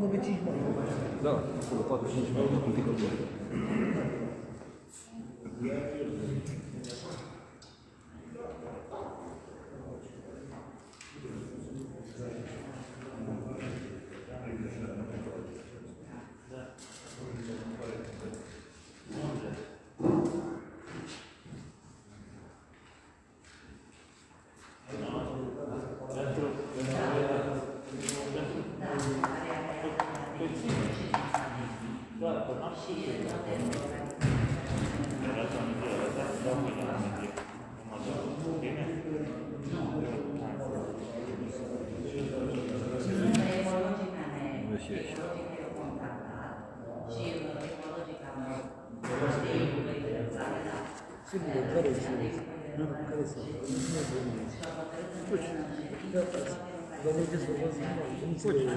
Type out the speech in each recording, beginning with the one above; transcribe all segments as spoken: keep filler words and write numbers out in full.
până pe cinci mai. Da, până patru cinci mai, un pic acolo. Sigur, care este? Care sunt? Vă mergeți să vă zic, nu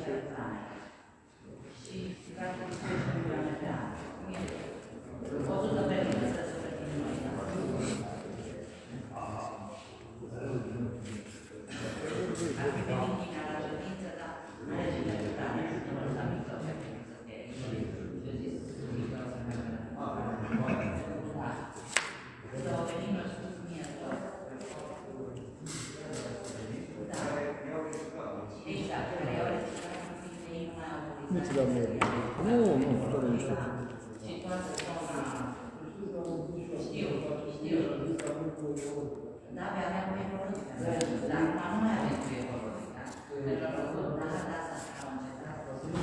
Nu ți l-am mers. Nu, nu, doar nu știu. Știu, știu. Da, aveam cu ecologica, dar nu mai avem cu ecologica. Pentru că da, da, s-a încetat.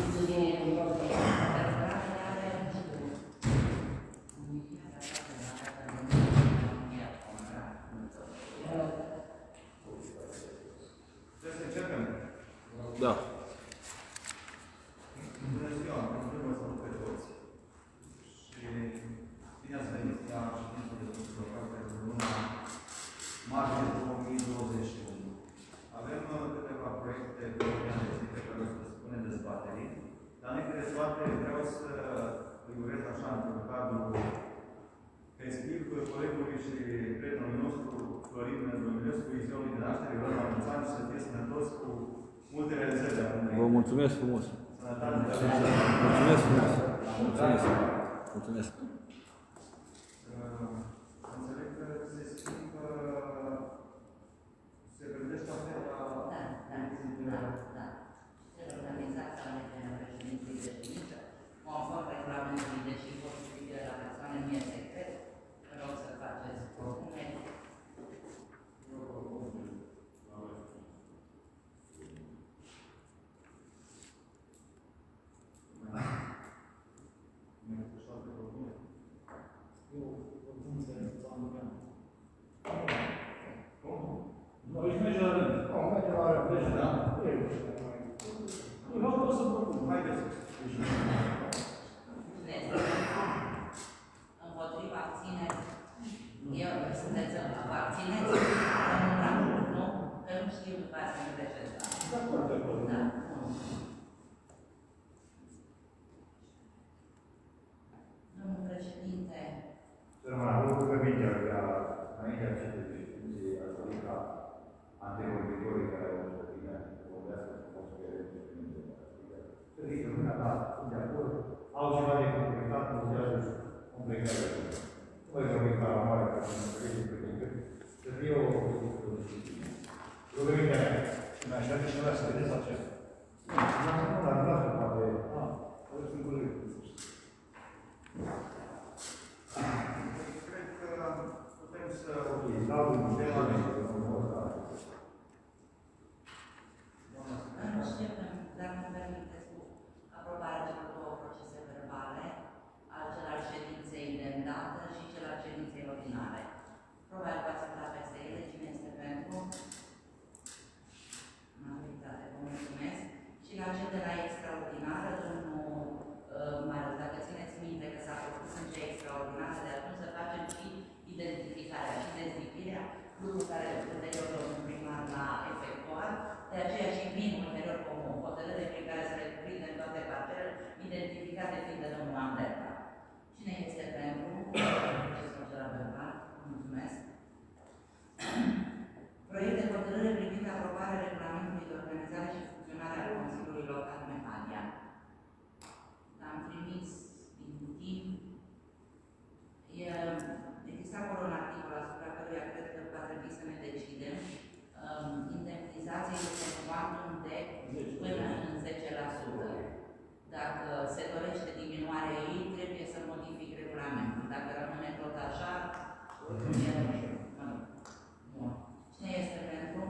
Da. Bună ziua, în primul rând vă salut pe toți și bine ați venit la ședința de Consiliul Local pentru luna martie două mii douăzeci și unu. Avem câteva proiecte pe ordinea de zi pe care o să le spunem dezbaterii, dar înainte de toate vreau să îi urez așa într-un cadru festiv colegului și prietenului nostru Florin Dumnezeu, ziua lui de naștere, vreau la mulți ani și să fie sănătos cu multe realizări. Vă mulțumesc frumos. Mulțumesc frumos. Mulțumesc. Mulțumesc. Înțeleg că se schimbă, se gândește afera... Da, da, da, da. Se organizează alegerea președinței de ședință, conform regulamentului, deși posibilitatea la persoane nu e secret, rog să faceți propuneri. Împotriva abțineri, eu sunteți vă abțineți, nu? Că nu știu după aia să-mi greșesc. Da. Domnul președinte. Sărmâna, am lucru pe mine, înainte acestei ședințe, aș dori ca antevorbitorii care au să vină, să vorbească frumos pe ele, să fie lumea, da, sunt de acord, au ceva de complicat, nu se ajunge complicat. Nu mai vorbim ca la mare, ca să nu înțelegem pe decât, să fie o discuție. Rugămintea mea. Îmi așteaptă și ăla să vedeți acesta. Nu, nu, dar nu lasă, poate. Ah, aveți un coleg. Cred că putem să... Dau un tema de frumos, da. Nu știu, dacă îmi permiteți cu aprobarea celor două procese verbale, al cel al ședinței de îndată și cel al ședinței ordinare. Probabil că ați aflat peste ele, cine este pentru? Majoritate, vă mulțumesc. Și la cel de la extraordinară, domnul Marius, dacă țineți minte că s-a propus în cea extraordinară, de atunci să facem și identificarea și dezlipirea, lucru care ulterior domnul primar l-a efectuat, de aceea și vin ulterior cu o hotărâre prin care să le prindem toate parcelele, identificate fiind de domnul Andreea. Cine este pentru? Acest procedat verbal. Mulțumesc. Proiect de hotărâre privind aprobarea regulamentului de organizare și funcționare al Consiliului Local dorește diminuarea ei, trebuie să modific regulamentul. Dacă rămâne tot așa, oricum e bun. Cine este pentru?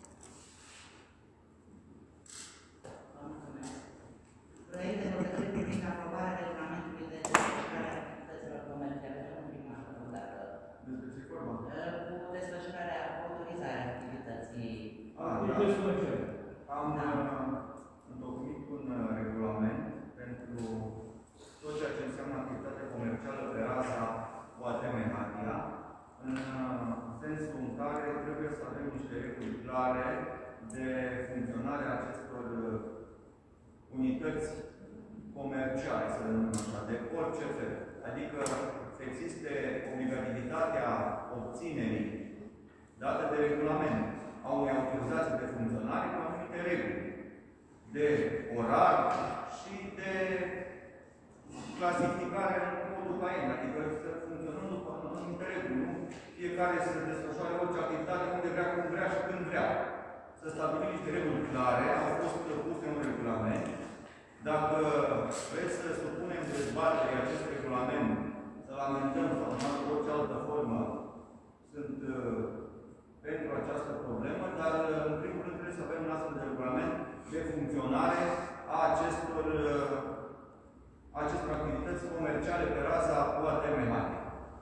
Mulțumesc. Proiect de hotărâre privind aprobarea regulamentului de desfășurare a activităților comerciale. Domnul primar, dacă Despre ce vorba? cu desfășurarea, autorizarea activității. Ah, da. Am uh, întocmit un uh, regulament pentru tot ceea ce înseamnă activitatea comercială pe raza O A T Mehatia, în uh, sensul în care trebuie să avem niște reguli clare de funcționare a acestor uh, unități comerciale, să le numim așa, de orice fel. Adică să existe obligativitatea obținerii dată de regulament a unei autorizații de funcționare cu anumite reguli de orar și de clasificare în modul caen, adică să funcționăm după anumite reguli, nu? Fiecare să desfășoare orice activitate unde vrea, cum vrea și când vrea. Să stabilim niște reguli clare, au fost puse în regulament. Dacă vreți să supunem dezbaterii acest regulament, să-l amendăm sau în orice altă formă, sunt uh, pentru această problemă, dar în primul rând trebuie să avem un astfel de regulament de funcționare a acestor, uh, acestor activități comerciale pe raza O A T Mehatia.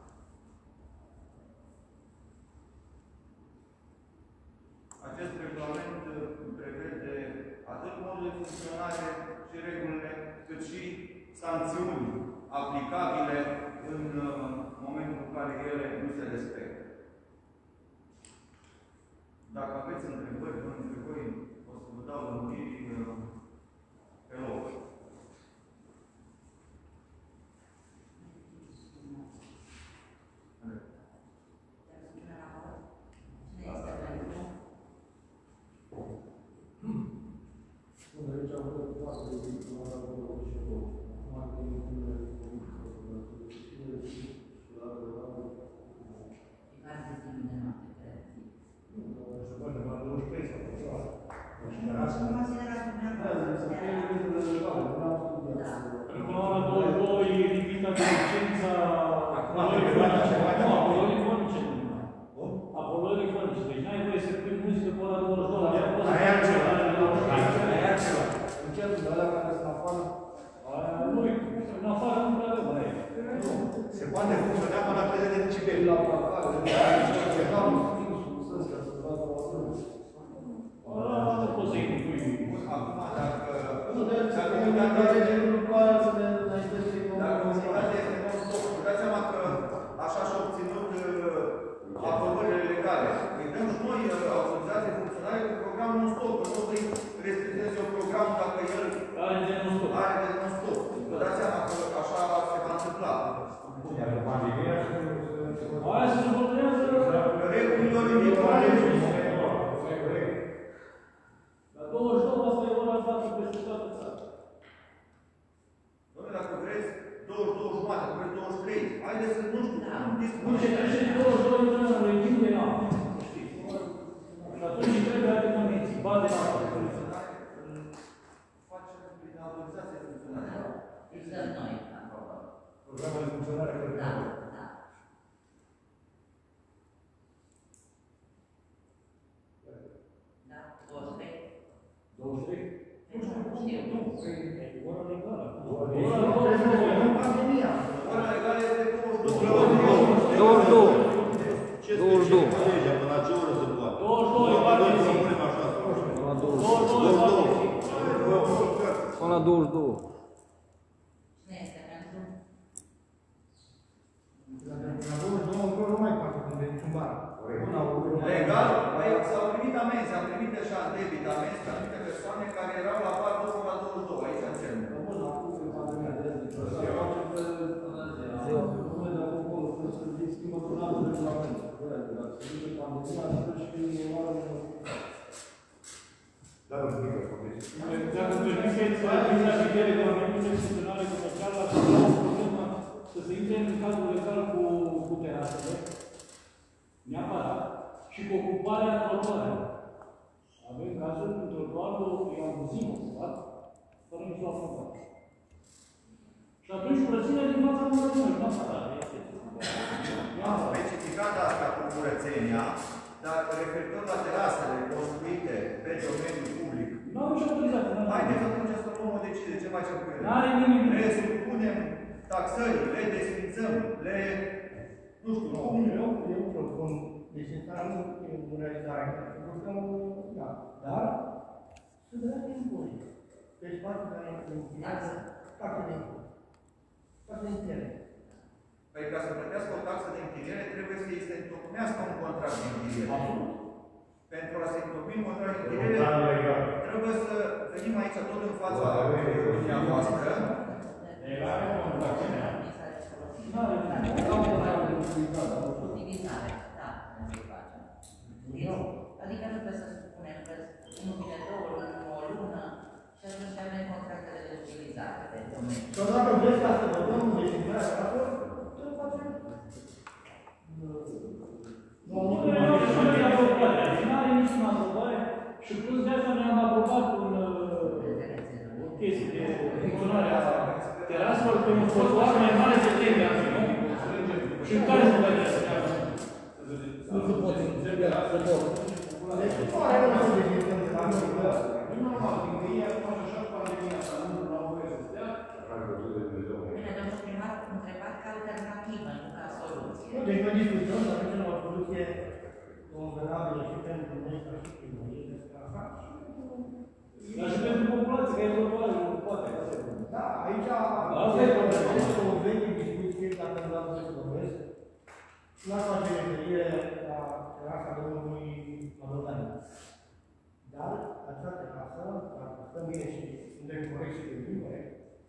Acest regulament prevede atât modul de funcționare și regulile, cât și sancțiuni aplicabile în momentul în care ele nu se respectă. Dacă aveți întrebări, domnule Grigoi, o să vă dau lămuriri pe loc. Se poate funcționa până la treizeci de decibeli. La parcare, nu pot să-i inclui. Acum, dacă... Nu, dar dacă unitatea este non-stop, dați seama că așa și-a obținut aprobările legale. Îi dăm și noi autorizație funcționare cu program non-stop. Nu o să-i restricteze un program dacă el Are de non-stop. are de non-stop. Vă dați seama că așa se va întâmpla. Aia se suportează Regulilor individuale. la douăzeci și nouă, asta e ora dată peste toată țara. Dom'le, dacă vreți douăzeci și două jumate, dacă vreți douăzeci și trei, haideți să, nu știu, nu Nu dispunem. se trece douăzeci și doi intrăm în regim de noapte. Știți? Și atunci trebuie alte condiții. Bate la apă. Facem prin autorizație de funcționare. Îți dăm noi, aprobăm. Programul de funcționare care Da, da. Da, douăzeci și trei. douăzeci și trei? Știu. Ora legală. Ora Ora douăzeci și nouă. pandemia. Ora legală este douăzeci și două. douăzeci și două. Ce douăzeci și două. legea? Până la ce oră se poate? douăzeci și două e bani de zi. Punem așa. La douăzeci douăzeci și două e bani de zi. Până la douăzeci și două. Cine este pentru? Nu mai poate de niciun bar. Legal, s-au primit amenzi, am primit deja în debit amenzi pe anumite persoane care erau la bar după la douăzeci și două, aici în centru. Dar nu știu că Dacă permiteți, organizația de regulament de funcționare comercială, ar avea o problemă să se intre în cadrul legal cu, cu terasele, neapărat, și cu ocuparea trotuarelor. Avem cazuri când trotuarul e abuziv ocupat, fără nicio aprobare. nu aparat. Am specificat asta cu curățenia, dar referitor la terasele construite pe domeniul public, Nu am nicio autorizație. haideți atunci să luăm o decizie, ce facem cu ele? N-are nimic. Le supunem taxării, le desfințăm, le... nu știu, Nu, eu, eu propun desfințarea nu e bunărizare, buscăm, da, dar să dea timpuri. Deci partea care închiriază, taxa de închiriere. Taxa de închiriere. Păi ca să plătească o taxă de închiriere, trebuie să îi se întocmească un contract de închiriere. Pentru a se întocmi un contract de închiriere, trebuie să venim aici tot în fața dumneavoastră. Utilizare, da, nu facem. Adică nu trebuie să spunem că nu vine două luni, o lună și atunci avem contractele de utilizare de domeniu. Și dacă vreți ca să votăm desfințarea asta, să facem. Nu, nu, nu, nu are niciun aprobare și plus de asta noi am aprobat un chestie de funcționare a teraselor pe un fotbal mai mare de trei ani, nu? Și în care se vede asta? Nu se poate, trebuie să pot. Deci, nu are un să desfințăm de la noi, că E normal, din că ei acum așa cu pandemia asta, nu au voie să stea. Bine, domnul primar a întrebat ca alternativă, nu ca soluție. nu, deci noi discutăm să ajungem la o soluție convenabilă și pentru noi, ca și primărie, despre asta. Dar și pentru populație, că e fotbal, nu poate. Da, aici Asta e problema. este o veche discuție, dacă nu am să vorbesc. N-aș face referire la terasa domnului Madovani. Dar această casă, dacă stăm bine și suntem corect și pentru corect,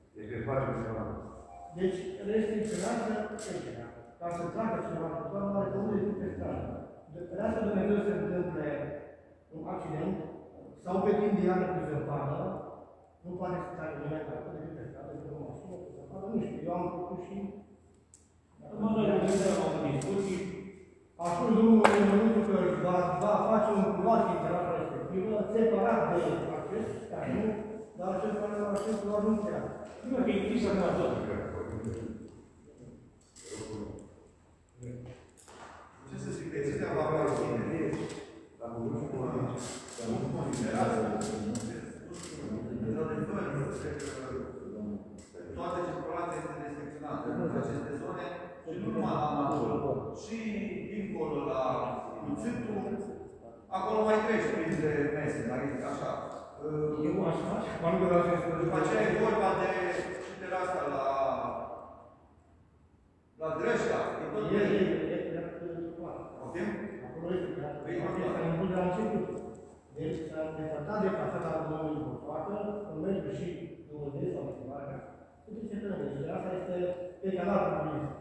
deci restricționează trecerea. Ca să treacă cineva pe toată, nu are cum de pe stradă. De asta Dumnezeu se întâmple un accident sau pe timp de iarnă cu zăpadă, nu poate să treacă nimeni pe acolo decât pe stradă, pe o mașină, cu zăpadă, nu știu, eu am făcut și... Mă dă de gândire la o discuție. Acum drumul în că va, va face un culoar din terasa respectivă, separat de acest care, dar acest care acest culoar nu chiar. Nu, că e închisă ca tot. Ce să zic, decizia va aparține. Toată circulația este restricționată în aceste zone și nu numai la Amatul, și dincolo la Luțitu, acolo mai treci printre mese, mai așa. Eu aș face, m-am gândit la asta. După aceea e vorba de terasa la la Drășca, e tot E, pe... e, e, e, Poftim? acolo este, s-a impus de la început. Deci s-a depărtat de caseta domnului Botoacă, în merge și Dumnezeu sau motivarea, să duce pe lângă. Și asta este pe canalul public.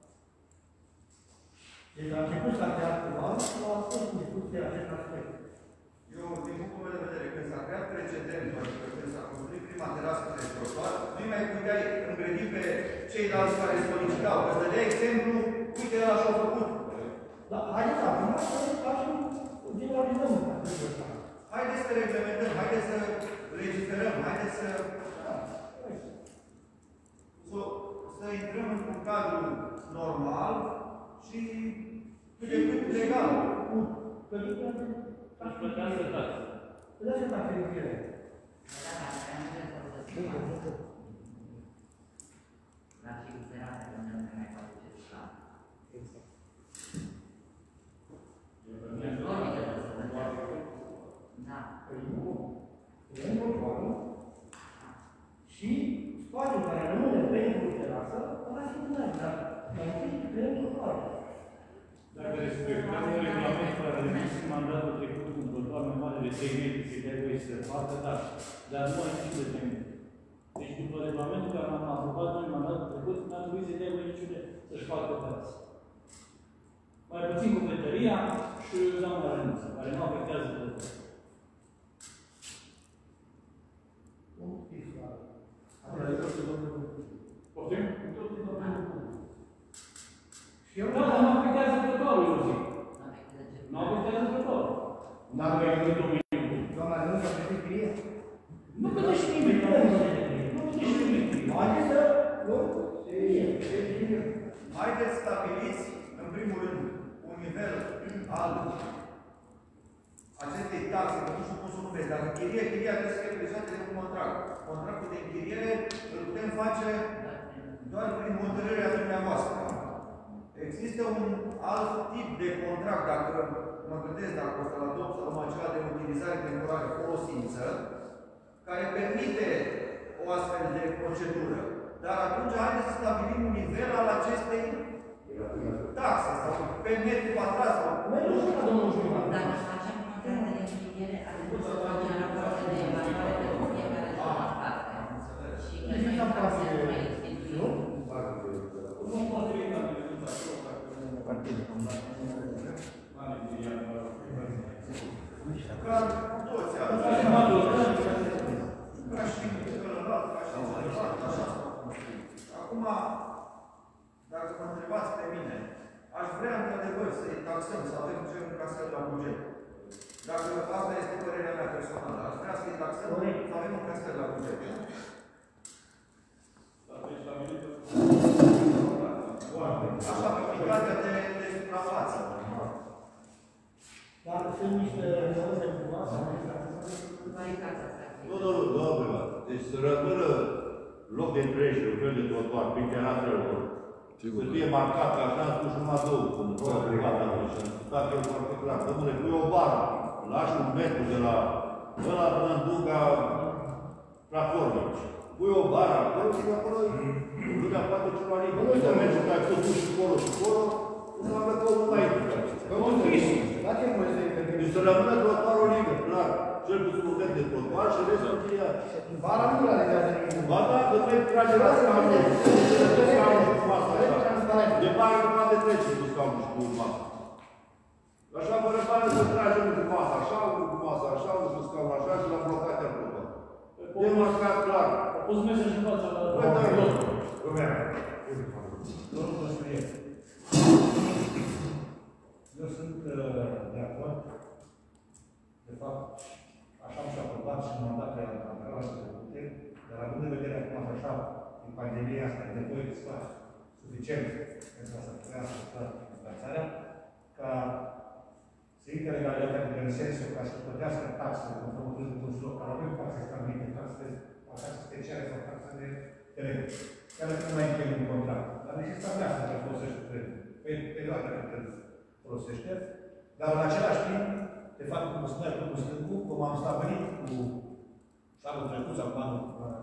Deci a început să creat culoar și a fost în discuție acest aspect. Eu, din punctul meu de vedere, când s-a creat precedentul, adică când s-a construit prima terasă de trotuar, nu-i mai puteai îngrădi pe ceilalți care solicitau. Îți dădea exemplu, uite, ăla și-au făcut. Dar haideți acum să facem, generalizăm acest ăsta. Haideți să reglementăm, haideți să legiferăm, haideți să... Să, să intrăm într-un cadru normal și cât de cât legal. Părintele, Aș plătea să taxe. lăsă taxe de închiriere. Da, da, dar nu trebuie să schimbăm. La figurare, domnul nu mai poate ce să Da. Păi nu. Vrem controlul și spațiul care rămâne pentru terasă, ăla se urmează. Dar mai întâi vrem controlul. Dacă respectăm regulamentul care a demis în mandatul trecut cu un control mai mare de trei metri, se dea voie să facă, dar, dar nu mai știu de trei metri. Deci, după regulamentul care am aprobat noi în mandatul trecut, n-a trebuit să dea voie niciune să-și facă terasă. Mai puțin cu cătăria și doamna renunță, care nu afectează tot. Nu știți la... Poftim? Și eu Da, dar nu afectează totalul, eu zic. Nu Nu afectează totalul. Dar nu e doamna renunță a plătit chirie? Nu plătește nimeni, nu plătește nimeni. Nu plătește nimeni. Haideți să... Nu? haideți stabiliți, în primul rând, un nivel al acestei taxe, că nu știu cum să o numesc, dacă chirie, chiria trebuie să fie prețioasă de un contract. Contractul de închiriere îl putem face doar prin hotărârea dumneavoastră. Există un alt tip de contract, dacă mă gândesc, dacă o să-l adopt, să luăm acela de utilizare temporară folosință, care permite o astfel de procedură. Dar atunci haideți să stabilim un nivel al acestei taxe, sau pe metri pătrați, sau nu știu, domnul Jumătate. Dacă facem contracte de închiriere, atunci să facem rapoarte de evaluare pentru fiecare zonă în parte. Și că noi nu taxăm mai instituim. Nu poate fi ca de Ca toți, ca și celălalt, ca și celălalt, așa. Acum, dacă mă întrebați pe mine, aș vrea într-adevăr să-i taxăm, să avem cel casări la buget. Dacă asta este părerea mea personală, aș vrea să-i taxăm, să avem un casări la buget. Așa, pe unitatea de, de suprafață. Dar sunt niște norme frumoase. Nu, nu, nu, doamne, deci să rămână loc de trece, un fel de trotuar, prin terasele lor. Să fie marcat, ca așa am spus numai două, cum s-a aplicat atunci. Am spus eu foarte clar. Dom'le, pui o bară, lași un metru de la ăla până în dunga platformei. Pui o bară acolo și acolo lumea poate ceva liber. Nu să mergi că ai tot și acolo și acolo, înseamnă că omul mai intră. Că mă închis. La ce mă este intervenit? Deci să rămână trotuarul liber, clar. Cel puțin un metru de trotuar și restul închiriat. Bara nu realizează nimic. Ba da, că noi trage la scaunul, scaunul cu masa așa. De pare că poate trece cu scaunul și cu masa. Așa fără bani să trage unul cu masa așa, unul cu masa așa, unul cu scaunul așa și l-am blocat iar pe tot. Demarcat clar. A pus mesaj în fața la... Păi da, Domnul consilier, eu sunt de acord. De fapt, așa am și aprobat și în mandatele anterioare făcute, dar având în vedere acum așa, în pandemia asta, e nevoie de spațiu suficient pentru a să putea asculta finanțarea, ca să intre legalitatea în sensul ca să plătească taxele conform de consulor, care avem taxe stabilite, taxe speciale sau taxe de teren, care nu mai încheie un contract. Dar ne se stabilească că folosește terenul. Pe perioada care îl folosește, dar în același timp, de fapt, cum spunea domnul Stâncu, cum am stabilit cu anul trecut sau cu anul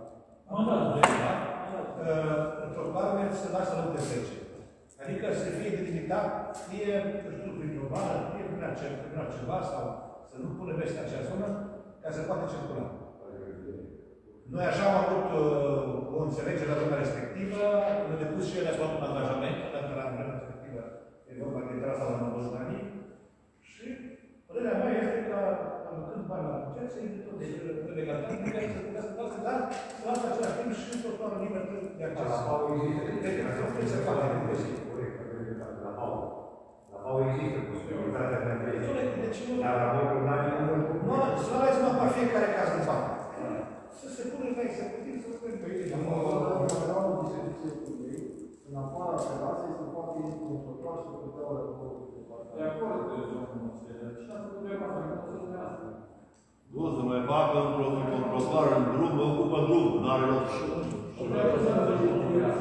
trotuarele să lasă loc de trece. Adică să fie delimitat, fie, nu știu, prin o bară, fie prin altceva, sau să nu pună peste acea zonă, ca să poată circula. Noi așa am avut uh, o înțelegere la vremea respectivă, am depus și ele a luat un angajament, dacă la vremea respectivă e vorba de trasa la Moldovani, și părerea mea este că, aducând bani la buget, să intre tot de legalitate, care să putea să facă, dar să lasă același timp și trotuarul liber de acces. La P A U există. La P A U. La P A U există posibilitatea de a trece. Dar la Moldovani nu. Nu, să nu aveți numai pe fiecare caz de fapt. Să se pună la executiv, să spunem că ei Am avea o discuție cu ei, în afara terasei, să facă ei cu un trotuar și să putea o răbătă. De acord, domnul consilier. Și am făcut treaba asta, nu să ne asta. Nu, să mai facă un trotuar în drum, mă ocupă drum, n-are loc. Și vreau să se întâmplă.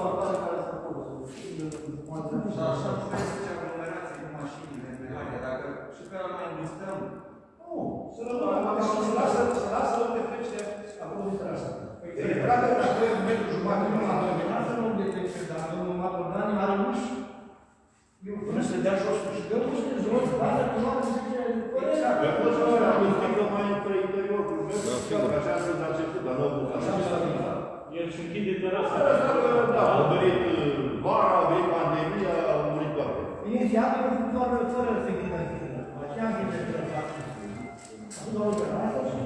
Și așa nu mai zice aglomerații cu mașinile pe haide, dacă și pe la mai listăm. Nu, să rămână, să lasă, să lasă loc de trece acolo din trasă. Să le tragă dacă e un metru jumătate, nu la terminat, să nu de trece, dar domnul Matordani are uși. Nu se dea jos și dă uși de jos, dar nu are zice, Exact, că pot să vă rămâscă mai între interior, cu metru, așa să la început, dar nu au pus așa. El și închide terasa. Da, a venit vara, a venit pandemia, au murit toate. Inițial, doar fără să ghidă închiderea. Aceea am gândit să fac. Am doar o terasă și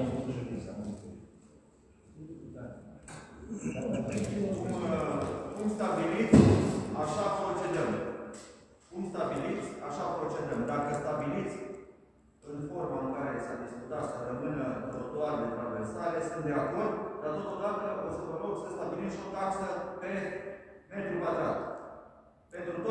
Cum stabiliți, așa procedăm. Cum stabiliți, așa procedăm. Dacă stabiliți în forma în care s-a discutat să rămână trotuarele traversale, sunt de acord, dar totodată o să vă rog să stabiliți și o taxă pe metru pătrat. Pentru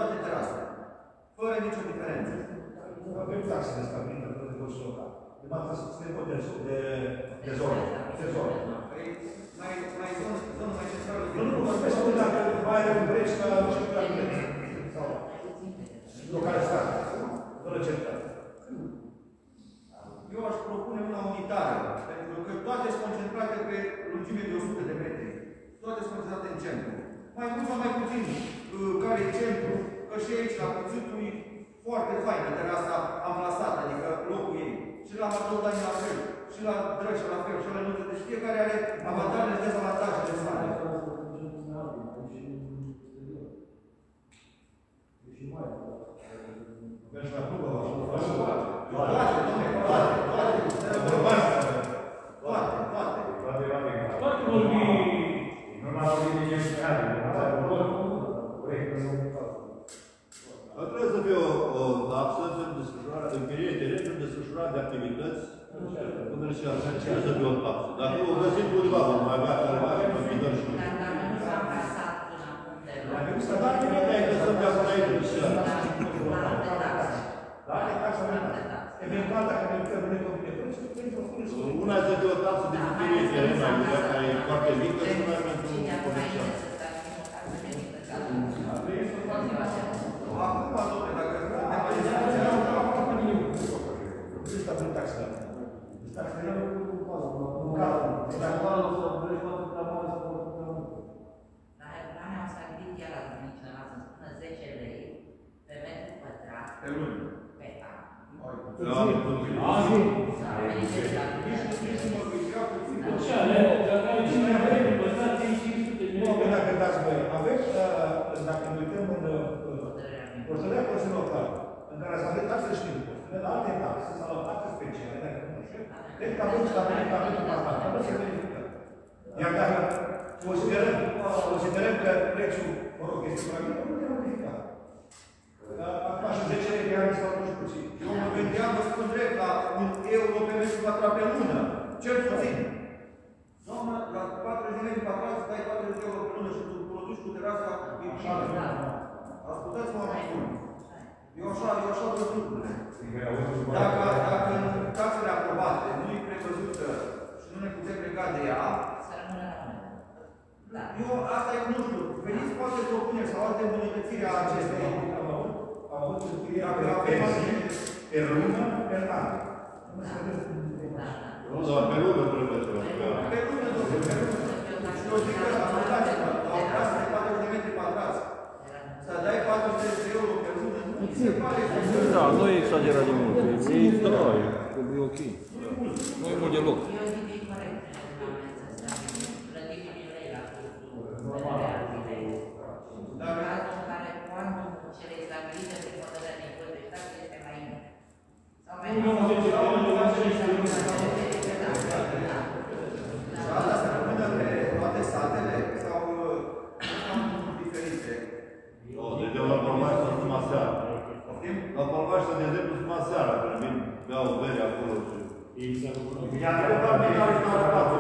se pot de, de, de zonă. De zonă. Păi, mai, mai zonă, zonă mai centrală. Nu, nu, mă spune că dacă mai are un breș, ca nu știu care vreți. Sau localizare. Zonă centrală. Eu aș propune una unitară, pentru că toate sunt concentrate pe lungime de o sută de metri. Toate sunt concentrate în centru. Mai mult sau mai puțin, care e centru, că și aici, la Cuțitul, e foarte faină terasa amplasată, adică locul ei. Și la Matăudani la fel, și la Drășa la fel, și la Lănuță. Deci fiecare are avantajele și dezavantajele sale. Mergi la clubă, la Toate, domnule, toate, toate. Toate, toate. Toate vor fi... Nu m-a vorbit de gestionare, nu m-a vorbit de Ar trebui să fie o, o taxă pentru desfășurarea, închiriere de teren pentru desfășurarea de activități comerciale. Ce să fie o taxă? Dacă o găsim undeva, vom mai avea careva și mai fi dăm și noi. Dar dacă nu s-a încasat până acum de Dar loc, nu s-a dat nimic de aici, să de acum aici. la alte taxe. Da, e taxa mea. Eventual, dacă ne uităm în economie, Una să fie o taxă de închiriere de teren mai mică, care e foarte mică, și una pentru comercial. Acum, domnule, dacă ne mai Ăsta nu taxa. Taxa e un cadru. Dacă Dar Herculane au stabilit chiar la domnul cineva să-mi spună zece lei pe metru pătrat pe lună. pe an. Da, Azi, S-a venit de la așa, le, dacă ai cine vrei, păstrați ei cinci sute de nu avem mii. dacă dați voi. Aveți, dacă ne uităm în hotărârea Consiliului Local, în care s-a dat taxe știm, la alte taxe sau la taxe speciale, dacă nu știu, cred că avem stabilit ca pentru asta. Trebuie să verificăm. Iar dacă considerăm, considerăm că prețul, mă rog, este prea mic, nu putem verifica. Acum și zece lei pe ani sau nu știu puțin. Eu mă gândeam, vă spun drept, la un euro pe metru pătrat pe lună. Cel puțin. Doamnă, la patruzeci de metri pătrați, să dai patruzeci de euro pe lună și tu produci cu terasa, e bine. Ascultați-mă, mă spun. Eu așa, eu așa văd lucrurile. Dacă, dacă în taxele aprobate nu e prevăzută și nu ne putem lega de ea, Să rămână la mână. Da. eu asta e, nu știu, veniți poate propuneri sau alte îmbunătățiri a acestei. Am avut scrie pe pe lună, pe an. Nu se vede. nu, dar pe lună trebuie să facă. Pe lună, domnule, pe lună. Și eu zic că, ascultați-mă, la o casă de patruzeci de metri pătrați, să dai patruzeci de euro pe lună, nu mi se pare că... Da, nu e exagerat de mult. E, da, e ok. Nu e mult deloc. Eu zic că e corect în regulament să stabilim plătitul din lei la cursul lei. În cazul în care cuantumul cele stabilite prin hotărârea din cod de stat este mai mic. Sau mai Nu, nu, zece lei, nu, nu, zece lei. Și asta se rămână pe toate satele sau am diferite? Nu, deci eu la Palmaș sunt numai seara. Poftim? La Palmaș sunt de exemplu numai seara, când vin, beau bere acolo și... Ei se rămână. Iar de fapt, vin la restaurant,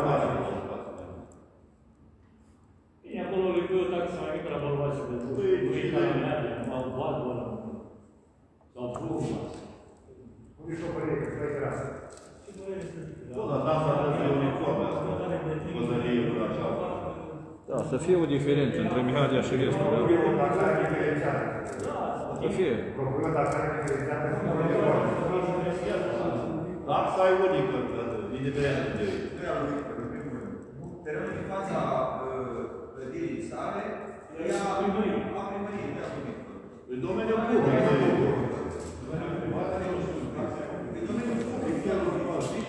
Bine, acolo le pui o taxă mai mică la bărbați, pentru că nu e care meargă, numai un valul ăla. Sau plumba. Pune și o părere, că stai terasă. Ce părere să zic? Bun, dar asta trebuie să fie uniforme, asta. Păzărie, așa. Da, să fie o diferență între Mihalia și restul. Nu e o taxare diferențiată. Să fie. Propun o taxare diferențiată și nu e Taxa e unică, indiferent de ei. Nu i-a lovit pe primul rând. Terenul din fața clădirii sale, ea a primărit, nu i-a lovit. În domeniul public, să zic. În domeniul public, i-a lovit.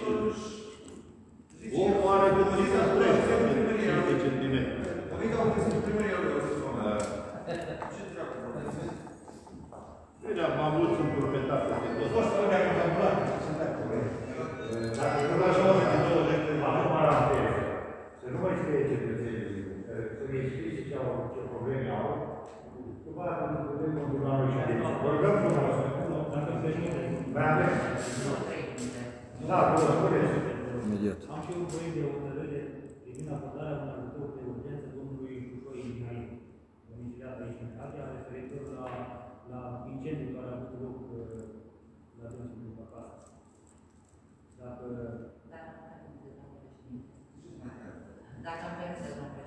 Omul are cât să trece, cinci centimetri. Omiga au găsit primăria lui, o să spun. Ce treabă? Bine, am avut un proprietate de tot. Poți să vă am calculat, sunt acolo. Dacă nu la jumătate de douăzeci de acum la antene, să nu mai scrie cetățenii, să ne explice ce au, ce probleme au, după aceea nu putem continua noi și aici. Vă rugăm frumos. Mai avem? Da, vă spuneți. Imediat. Am și eu un proiect de hotărâre privind acordarea unui ajutor de urgență domnului Șușoi Mihai, domiciliat aici în Italia, referitor la, la incendiul care a avut loc la dânsul după acasă. Dacă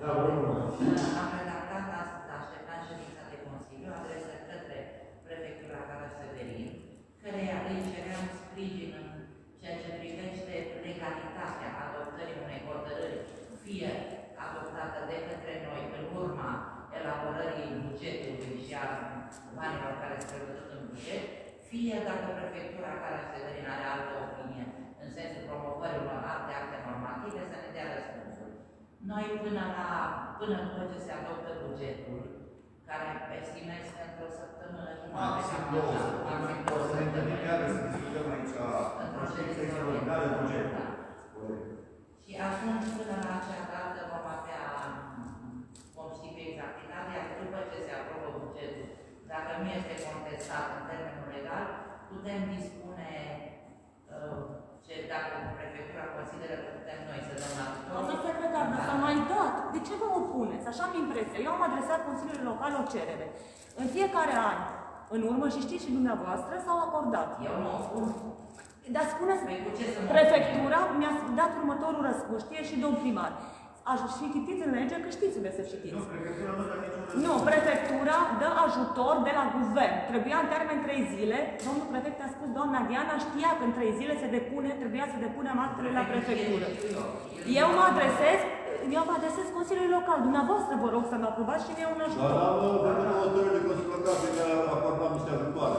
Am redactat astăzi, așteptam ședința de Consiliu, adresă către Prefectura Caraș-Severin, căreia îi ceream sprijin în ceea ce privește legalitatea adoptării unei hotărâri, fie adoptată de către noi în urma elaborării bugetului și a banilor care se prevăzut în buget, fie dacă Prefectura Caraș-Severin are altă opinie în sensul promovării unor alte acte normative, să ne dea răspunsul. Noi până la, până după ce se adoptă bugetul, care estimez pentru o săptămână jumătate, Maxim două săptămâni, o să ne întâlnim iară să discutăm aici într-o ședință extraordinară bugetul. Și atunci, până la acea dată, vom avea, vom ști cu exactitate, iar după ce se aprobă bugetul, dacă nu este contestat în termenul legal, putem dispune, uh, ce, dacă Prefectura consideră că putem noi să dăm ajutor. Domnul secretar, dar s-a mai dat. De ce vă opuneți? Așa am impresia. Eu am adresat Consiliului Local o cerere. În fiecare an, în urmă, și știți și dumneavoastră, s-au acordat. Eu nu opun. Dar spuneți, Păi cu ce să mă Prefectura mi-a dat următorul răspuns, știe și domn primar. Aș și citiți în lege, că știți unde să citiți. Nu, Prefectura nu dă niciun răspuns. Nu, Prefectura dă ajutor de la guvern. Trebuia în termen trei zile. Domnul prefect a spus, doamna Diana știa că în trei zile se depune, trebuia să depunem actele la Prefectură. Eu mă adresez, eu mă adresez Consiliului Local. Dumneavoastră vă rog să-mi aprobați și mie un Dar ajutor. am avut o hotărâre de Consiliul Local pe care acordam niște ajutoare.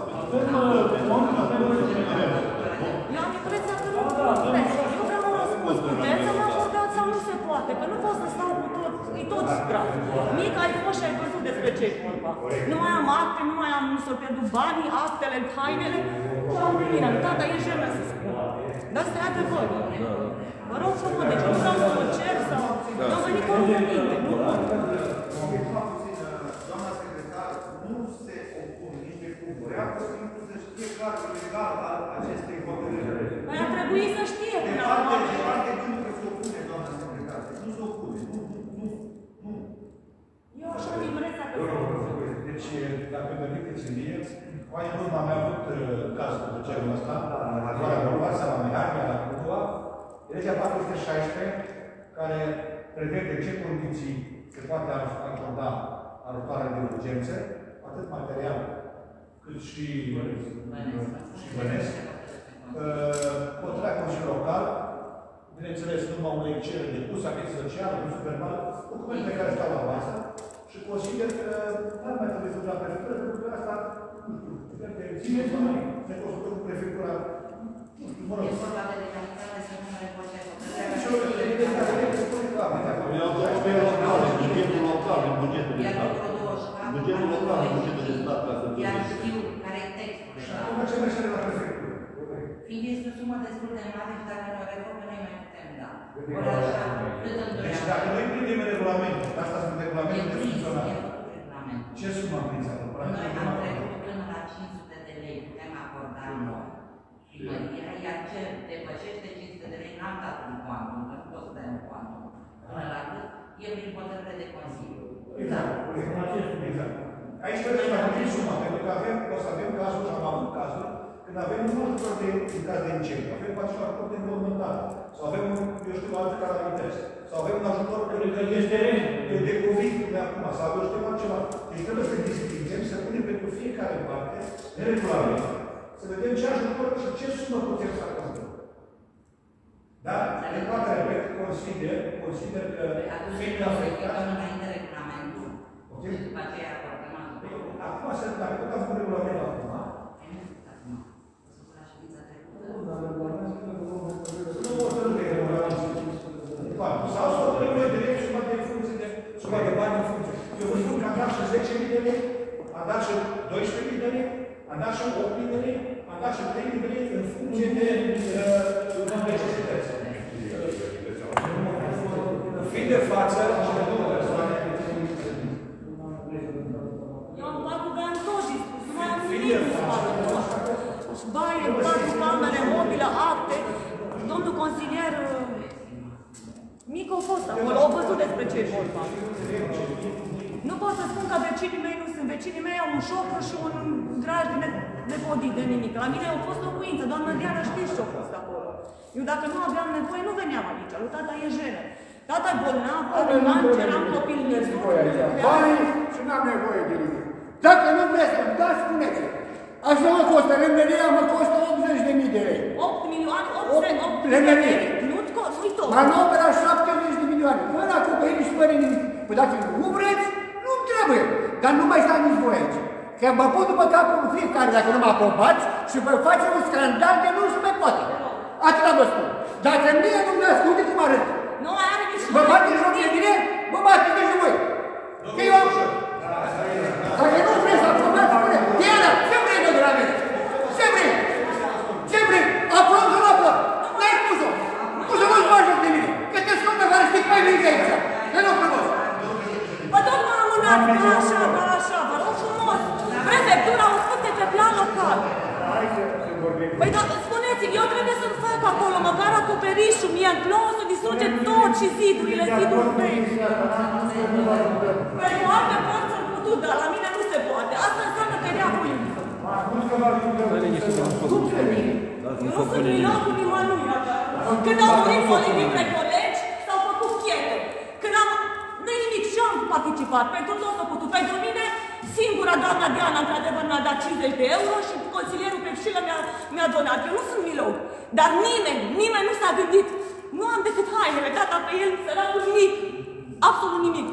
Eu am impresia că nu puteți. Eu vreau un răspuns. Puteți să mă acordați sau nu se poate? Că nu pot să stau cu tot, e tot grav. Mic ai fost și ai văzut despre ce e vorba. Nu mai am acte, nu mai am, nu s-au pierdut banii, actele, hainele. Ce am primit? Tata, e jenă să spun. Dar asta e adevărul. Vă rog frumos, deci nu vreau să mă cer sau... Nu am venit cu o minte, nu pot. Doamna secretar nu se opune nici de cum vrea, că să știe clar legal al acestei hotărâri. Păi ar trebui să știe De până la parte, urmă. de parte, nu că se opune, doamna secretar. Nu se opune. Nu, nu, nu, nu. Eu așa am impresia că se opune. Deci, dacă permiteți mie, cu aia în urmă am avut cazul cu cerul ăsta, la Vara Bărbața, la Mihania, la Cudua, legea patru sute șaisprezece, care prevede ce condiții se poate acorda alocarea de urgențe, atât material, cât și bănesc. Hotărârea Consiliului Local, bineînțeles, numai unei cereri de pus, aviz social, aviz verbal, documente care stau la bază și consider că n-ar mai trebui să la prefectură, pentru că asta, nu știu, de ține să mai ne consultăm cu prefectura, nu știu, mă rog. E vorba de legalitate să nu negociez Și o legalitate spune clar, Eu am tot pe local, în bugetul local, în bugetul de stat. Bugetul local, în bugetul de stat, ca să fie. Iar știu care e textul. și acum ce merge la prefectură? Fiind este o sumă destul de mare și dacă ne o reformă, noi mai putem da. Ori așa, cât îmi Deci doream. dacă noi prindem regulamentul, asta sunt E regulamente de prins, funcționare. e făcut regulamentul. Ce sumă am prins acolo? Noi am trecut până la cinci sute de lei, putem acorda noi primăria, iar ce depășește cinci sute de lei n-am dat un quantum, că nu pot să dai un quantum. Până la cât, e prin hotărâre de Consiliu. Exact. Exact. Aici trebuie să mai suma, pentru că avem, o să avem cazul, și am avut cazul, când avem un ajutor de, în caz de incendiu, avem acel ajutor de înmormântare, sau avem, eu știu, alte calamități, sau avem un ajutor că este de, de COVID de acum, sau eu știu altceva. Deci trebuie să distingem, să punem pentru fiecare parte, în regulament, să vedem ce ajutor și ce sumă putem să acordăm. Dar, de toate, repet, consider, consider că fiind afectat, înainte regulamentul, și după aceea acordăm ajutor. acum, să, dacă tot avem regulamentul acum, nu o să nu e regulamentul. Sau să o trebuie direct și de funcție de suma de bani în funcție. Eu vă spun că am dat și zece mii de lei, am dat și doisprezece mii de lei, am dat și opt mii de lei, am dat și trei mii de lei în funcție de necesități. Fiind de față, cele două persoane, Eu am patru de ani tot dispus, nu mai am nimic în spate. Baie, patru camere, mobilă, acte. Domnul consilier mic a fost acolo, au văzut despre ce e vorba. Nu pot să spun că vecinii mei nu sunt. Vecinii mei au un șofer și un graj de, de podit, de nimic. La mine a fost locuință, doamna Diana știți ce a fost acolo. Eu dacă nu aveam nevoie, nu veneam aici, lui tata e jenă. Tata bolnav, are cancer, am copil mic. Banii și n-am nevoie de nimic. Dacă nu vreți să-mi dați, spuneți. Așa mă costă, lămăria mă costă optzeci de mii de lei. opt milioane, opt de lei. Nu-ți costă, uite-o. Manobra șaptezeci de milioane. Fără acoperiș, fără nimic. Păi dacă nu vreți, nu trebuie. Dar nu mai stați nici voi aici. Că mă pun după capul fiecare dacă nu mă aprobați și vă face un scandal de nu se mai poate. Atâta vă spun. Dacă mie nu-mi dați, uite cum arăt. Nu mai are nici... Vă bate joc de mine, vă bate de voi. Că eu am... Dacă nu vreți să aprobați, spune, Diana, ce vrei de la mine? Ce vrei? Ce vrei? Aprob sau nu aprob? N-ai pus-o. Nu să nu-ți bagi joc de mine. Că te scot de care știi mai bine de aici. Că nu frumos. Bă, tot m-am amânat, bă, așa, bă, așa, vă rog frumos. Prefectura o spune pe plan local. Păi, dar spuneți-mi, eu trebuie să-mi fac acolo, măcar acoperișul, mie îmi plouă să distruge tot și zidurile, zidul vechi. Păi, poate pot să-l putut, dar la mine nu se poate. Asta înseamnă că ea cu el. Eu nu sunt milocul nimănui. Când au murit unii dintre colegi, s-au făcut chiete. Când am... Nu-i nimic și am participat. Pentru tot s-a putut. Pentru mine, singura doamna Diana, într-adevăr, mi-a dat cincizeci de euro și consilierul Pepșilă mi-a donat. Eu nu sunt miloc. Dar nimeni, nimeni nu s-a gândit. Nu am decât hainele, gata pe el, săracul, nimic. Absolut nimic.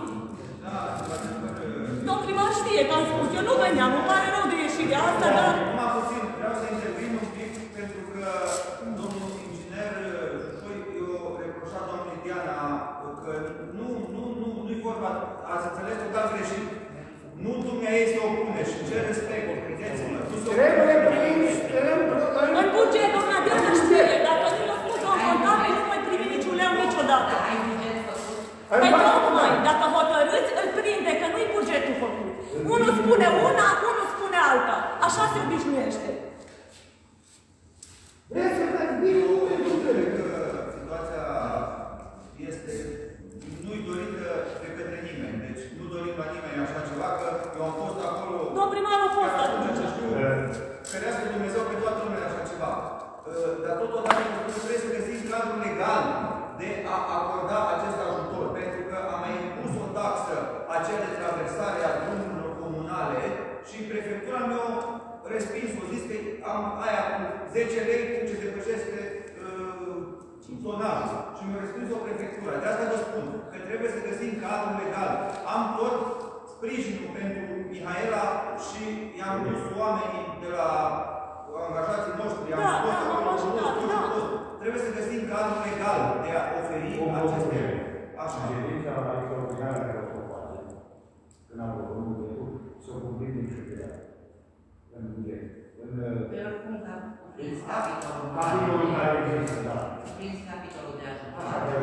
Domn primar știe că am spus. Eu nu veneam, îmi pare rău de ieșirea asta, dar... Numai puțin, vreau să intervin un pic, pentru că domnul inginer Șoi eu reproșat doamnei Diana că nu, nu, nu, nu-i vorba, ați înțeles total greșit. Nu dumneavoastră ei se opune și cer respect, credeți-mă. Trebuie prins, în buget, doamna Diana știe, dacă nu l-a spus un contabil, nu mai primi niciun leu niciodată. Păi tocmai, dacă hotărâți, îl prinde, că nu-i bugetul făcut. Unul spune una, unul spune alta. Așa se obișnuiește. vreți să dați bine, nu pentru trebuie. Situația este nu-i dorită de către nimeni. Deci nu dorim la nimeni așa ceva, că eu am fost acolo... Domn primar a fost atunci. Ferească Dumnezeu pe toată lumea așa ceva. Dar totodată trebuie să găsim cadrul legal de a acorda acest ajutor, pentru că am mai impus o taxă aceea de traversare a drumurilor comunale și prefectura mi-a respins, o zis că am aia cu zece lei cu ce depășește uh, tonaj și mi-a respins o prefectură. De asta vă spun că trebuie să găsim cadrul legal. Am tot sprijinul pentru Mihaela și i-am dus oamenii de la angajații noștri, am da, fost da, acolo, ajutat, da. trebuie să găsim cadrul legal de a oferi aceste... Așa. Ședința extraordinară care o să o face, când am făcut bugetul, să o cumplit din șuperea. În buget. Pe oricum, ca prins capitolul. Capitolul care există, da. Prins capitolul de ajutor.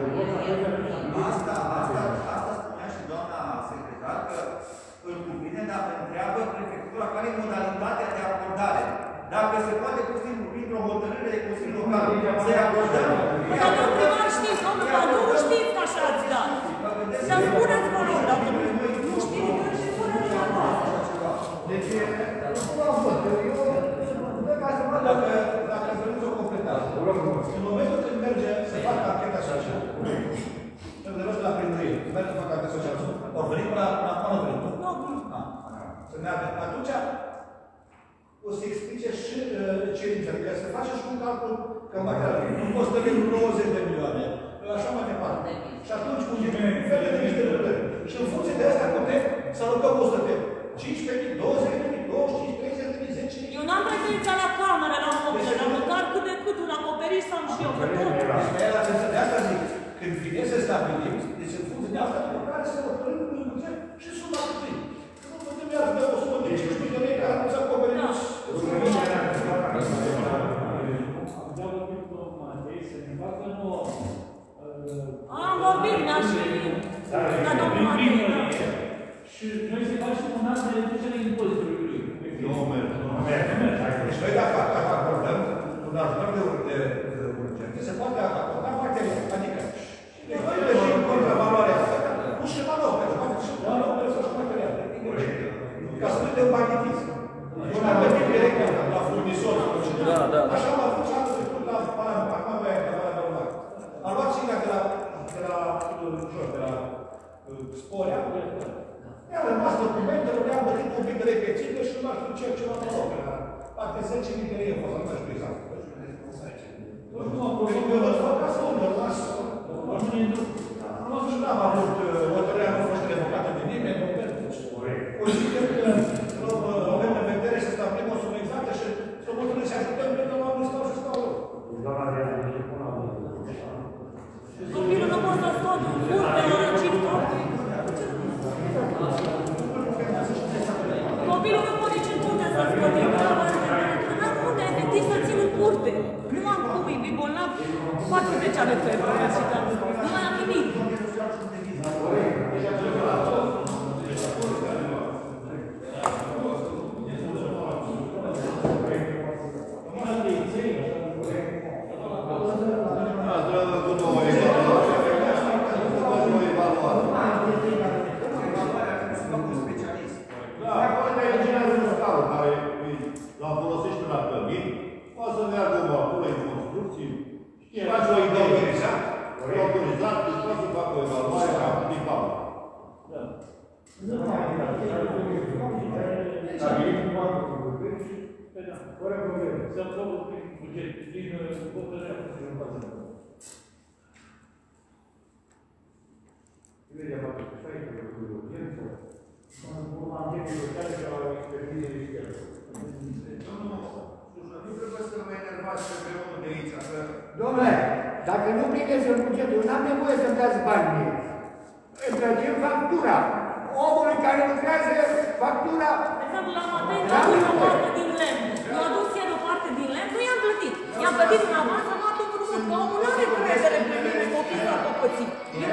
Asta, asta, asta spunea și doamna secretar, că îl cuprinde, dar întreabă prefectura care e modalitatea de acordare. Dacă se poate pur și simplu printr-o hotărâre de Consiliul Local, să-i acordăm... Dar nu primar știți, domnul Padu, nu știți că așa ați dat. Să spuneți, vă rog, dacă nu știți, și spuneți la asta. Deci, nu am fost, eu, eu, ca să văd Dacă, dacă vrem să o completăm, în momentul când merge să facă ancheta socială, când se merge la primărie, merge să facă ancheta socială, ori veni până la până venit, nu? Să meargă. Atunci, o să explice și cerința, adică să face și un calcul că în partea nu costă de nouăzeci de milioane, așa mai departe. Și atunci, cu fel de niște lucrări. Și în funcție de asta putem să alocăm o sută de cincisprezece mii, douăzeci de mii, douăzeci și cinci, treizeci de mii, zece mii. Eu n-am pretenția la cameră, la mobilă, dar măcar cât de cât un acoperiș să am și eu. De asta zic, când vine să stabilim, deci în funcție de asta, care să hotărâm în buget și suma cât nu putem iar de o sumă de cinci mii de lei care nu s-a acoperit. Am vorbit, mi-a și la domnul Matei. Și noi se facem un an de reducere impozitului lui. Nu merge. Nu merge. Deci noi dacă acordăm un ajutor de urgență, se poate acorda material. Adică, noi deșim contra valoarea asta, nu și valori, pentru că și valori să-și material. Ca să nu te baghetism. Eu n-am plătit direct la furnizor. Așa m-a făcut și anul trecut la Panama, acum băia de la Panama. Am luat cinga de la sporea. I-am rămas documentele, le-am bătit un pic de repetiție și nu mai știu ce ceva mă rog. Poate zece mii de lei a fost, nu mai știu exact. Eu nu fac ca să mă las. Nu știu, n-am avut, hotărârea nu a fost revocată de nimeni, consider că avem în vedere să stabilim o sumă exactă și să hotărâim să ajutăm pe că oamenii stau și stau lor. Copilul nu poate să scoată un curte, o răcit tot. Copilul nu poate nici în curte să scoate. N-am unde, efectiv, să țin în curte. Nu am cum, e bolnav, patruzeci ani de febră, nu mai am nimic. Domnule, dacă nu plicați în bugetul, n-am nevoie să-mi dați bani mie. Îmi plătim factura. Omul care lucrează, factura... De exemplu, la Matei, a adus o parte din lemn. Eu a adus el o parte din lemn, nu i-am plătit. I-am plătit în avans, am luat un frumos, că omul nu are încredere pe mine, copilul a păpățit.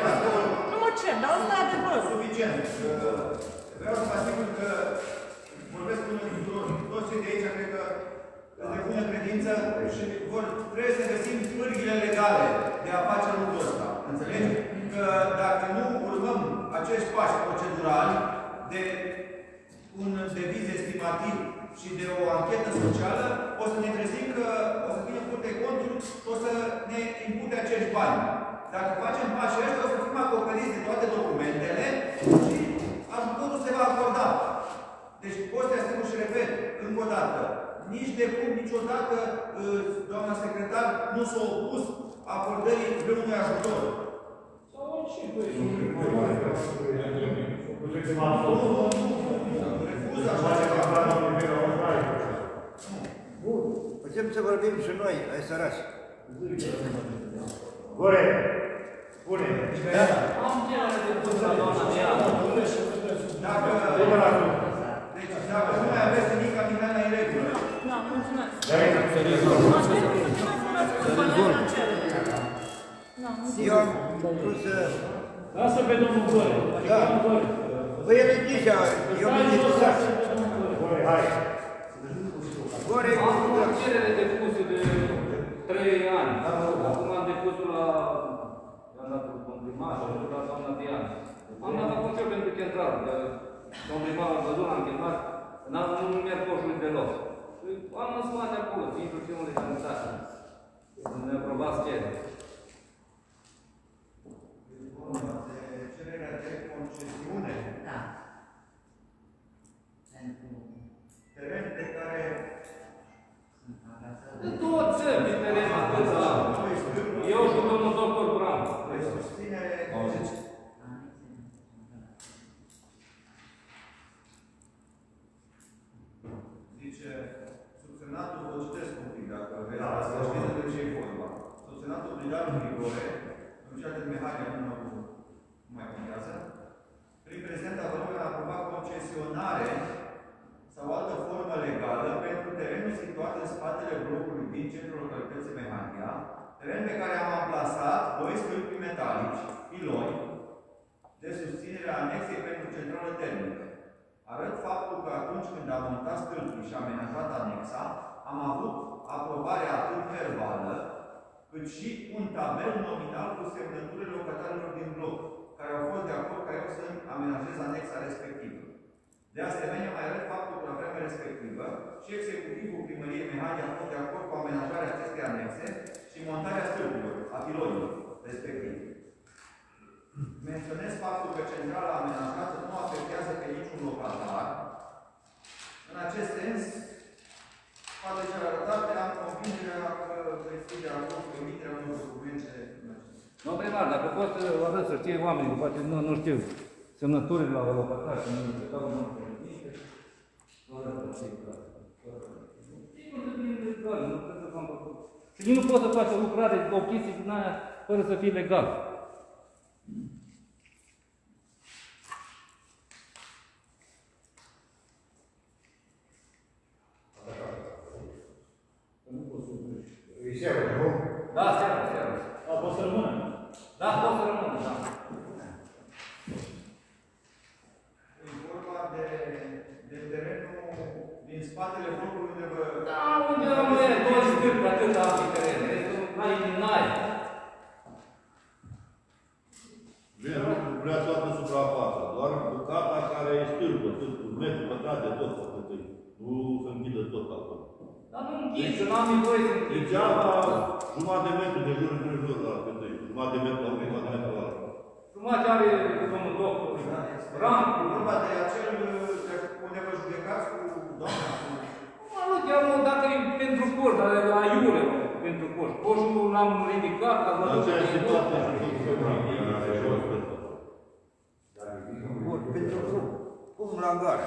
Nu mă cer, dar ăsta e adevărul. Suficient. Vreau să vă asigur că vorbesc cu unul dintre toți cei de aici, cred că de bună credință și vor, trebuie să găsim pârghile legale de a face lucrul ăsta. Înțelegi? Că dacă nu urmăm acești pași procedurali de un deviz estimativ și de o anchetă socială, o să ne trezim că o să vină Curtea de Conturi și o să ne impute acești bani. Dacă facem pașii ăștia, o să fim acoperiți de toate documentele și ajutorul se va acorda. Deci pot să asigur și repet, încă o dată, nici de cum, niciodată, doamna secretar, nu s-a opus acordării vreunui ajutor. Sau orice, băi. Refuz așa ceva. Bun. Putem să vorbim și noi, ai sărași. Corect. Spune. Am cerere de pus la doamna Diana. Dacă... Deci, dacă nu mai aveți nimic, ca mine în regulă. Da, mulțumesc. Eu am vrut să... Lasă pe domnul Gore. Da. Păi el e deja, eu mi-am necesar. Gore, hai. Gore, am cerere depuse de trei ani. Acum am depus la... am dat un comprimar și la doamna Diana. Am dat acum ce pentru central, că comprimar am văzut, am chemat, nu merg coșul deloc. Am în spate acolo, timpul ce nu le sanitate. Ne aprobați cerere. Cererea de concesiune. Da. Teren pe care... În două țări din teren atâta. Eu și domnul doctor Bram. Voi susține... Zice, subsemnatul, vă citesc un pic, dacă vreți, să știți de ce e vorba. Subsemnatul obligat în vigoare, Comisia de Mehania, nu mai contează, prin prezenta valoare a aprobat concesionare sau altă formă legală pentru terenul situat în spatele blocului din centrul localității Mehania, teren pe care am amplasat doi stâlpi metalici, piloni, de susținere a anexei pentru centrală termică. Arăt faptul că atunci când am montat stâlpii și am amenajat anexa, am avut aprobarea atât verbală, cât și un tabel nominal cu semnăturile locatarilor din bloc, care au fost de acord ca eu să-mi amenajez anexa respectivă. De asemenea, mai arăt faptul că la vremea respectivă și executivul primăriei Mehania a fost de acord cu amenajarea acestei anexe și montarea stâlpilor, a pilonilor respectiv. menționez faptul că centrala amenajată nu afectează pe niciun locatar. În acest sens, față de celelalte, am convingerea că veți fi de acord cu emiterea unor documente. Nu, primar, dacă pot aveți să știe oamenii, poate nu, nu știu, semnăturile la locatari, să nu se dau în urmă permite, fără să fie clar. Sigur să fie legal, nu trebuie să fac făcut. Și nici nu poți să faci o lucrare, o chestie din aia, fără să fie legal. E seara, nu? Da, seara, seara. A, poți să rămână? Da, poți să rămână, da. E vorba de, de terenul din spatele blocului unde vă... Da, unde rămâne, doi stâlpi, atâta pe teren, restul mai din aia. Bine, nu vrea toată suprafața, doar bucata care e stâlpă, stâlpul, metru pătrat de tot, atât, nu se închide tot acolo. Dar nu închid, că n-am nevoie să închid. Degeaba jumătate de metru de jur în jur la câtăi, jumătate de metru la un jumătate de metru la altă. Jumătate are domnul doctor, Ram. E vorba de acel unde vă judecați cu doamna. Nu, chiar nu, dacă e pentru coș, dar la iure, pentru coș. Coșul l-am ridicat, dar l-am Dar ce-ai situație și tot ce Pentru grup. Cum la gar?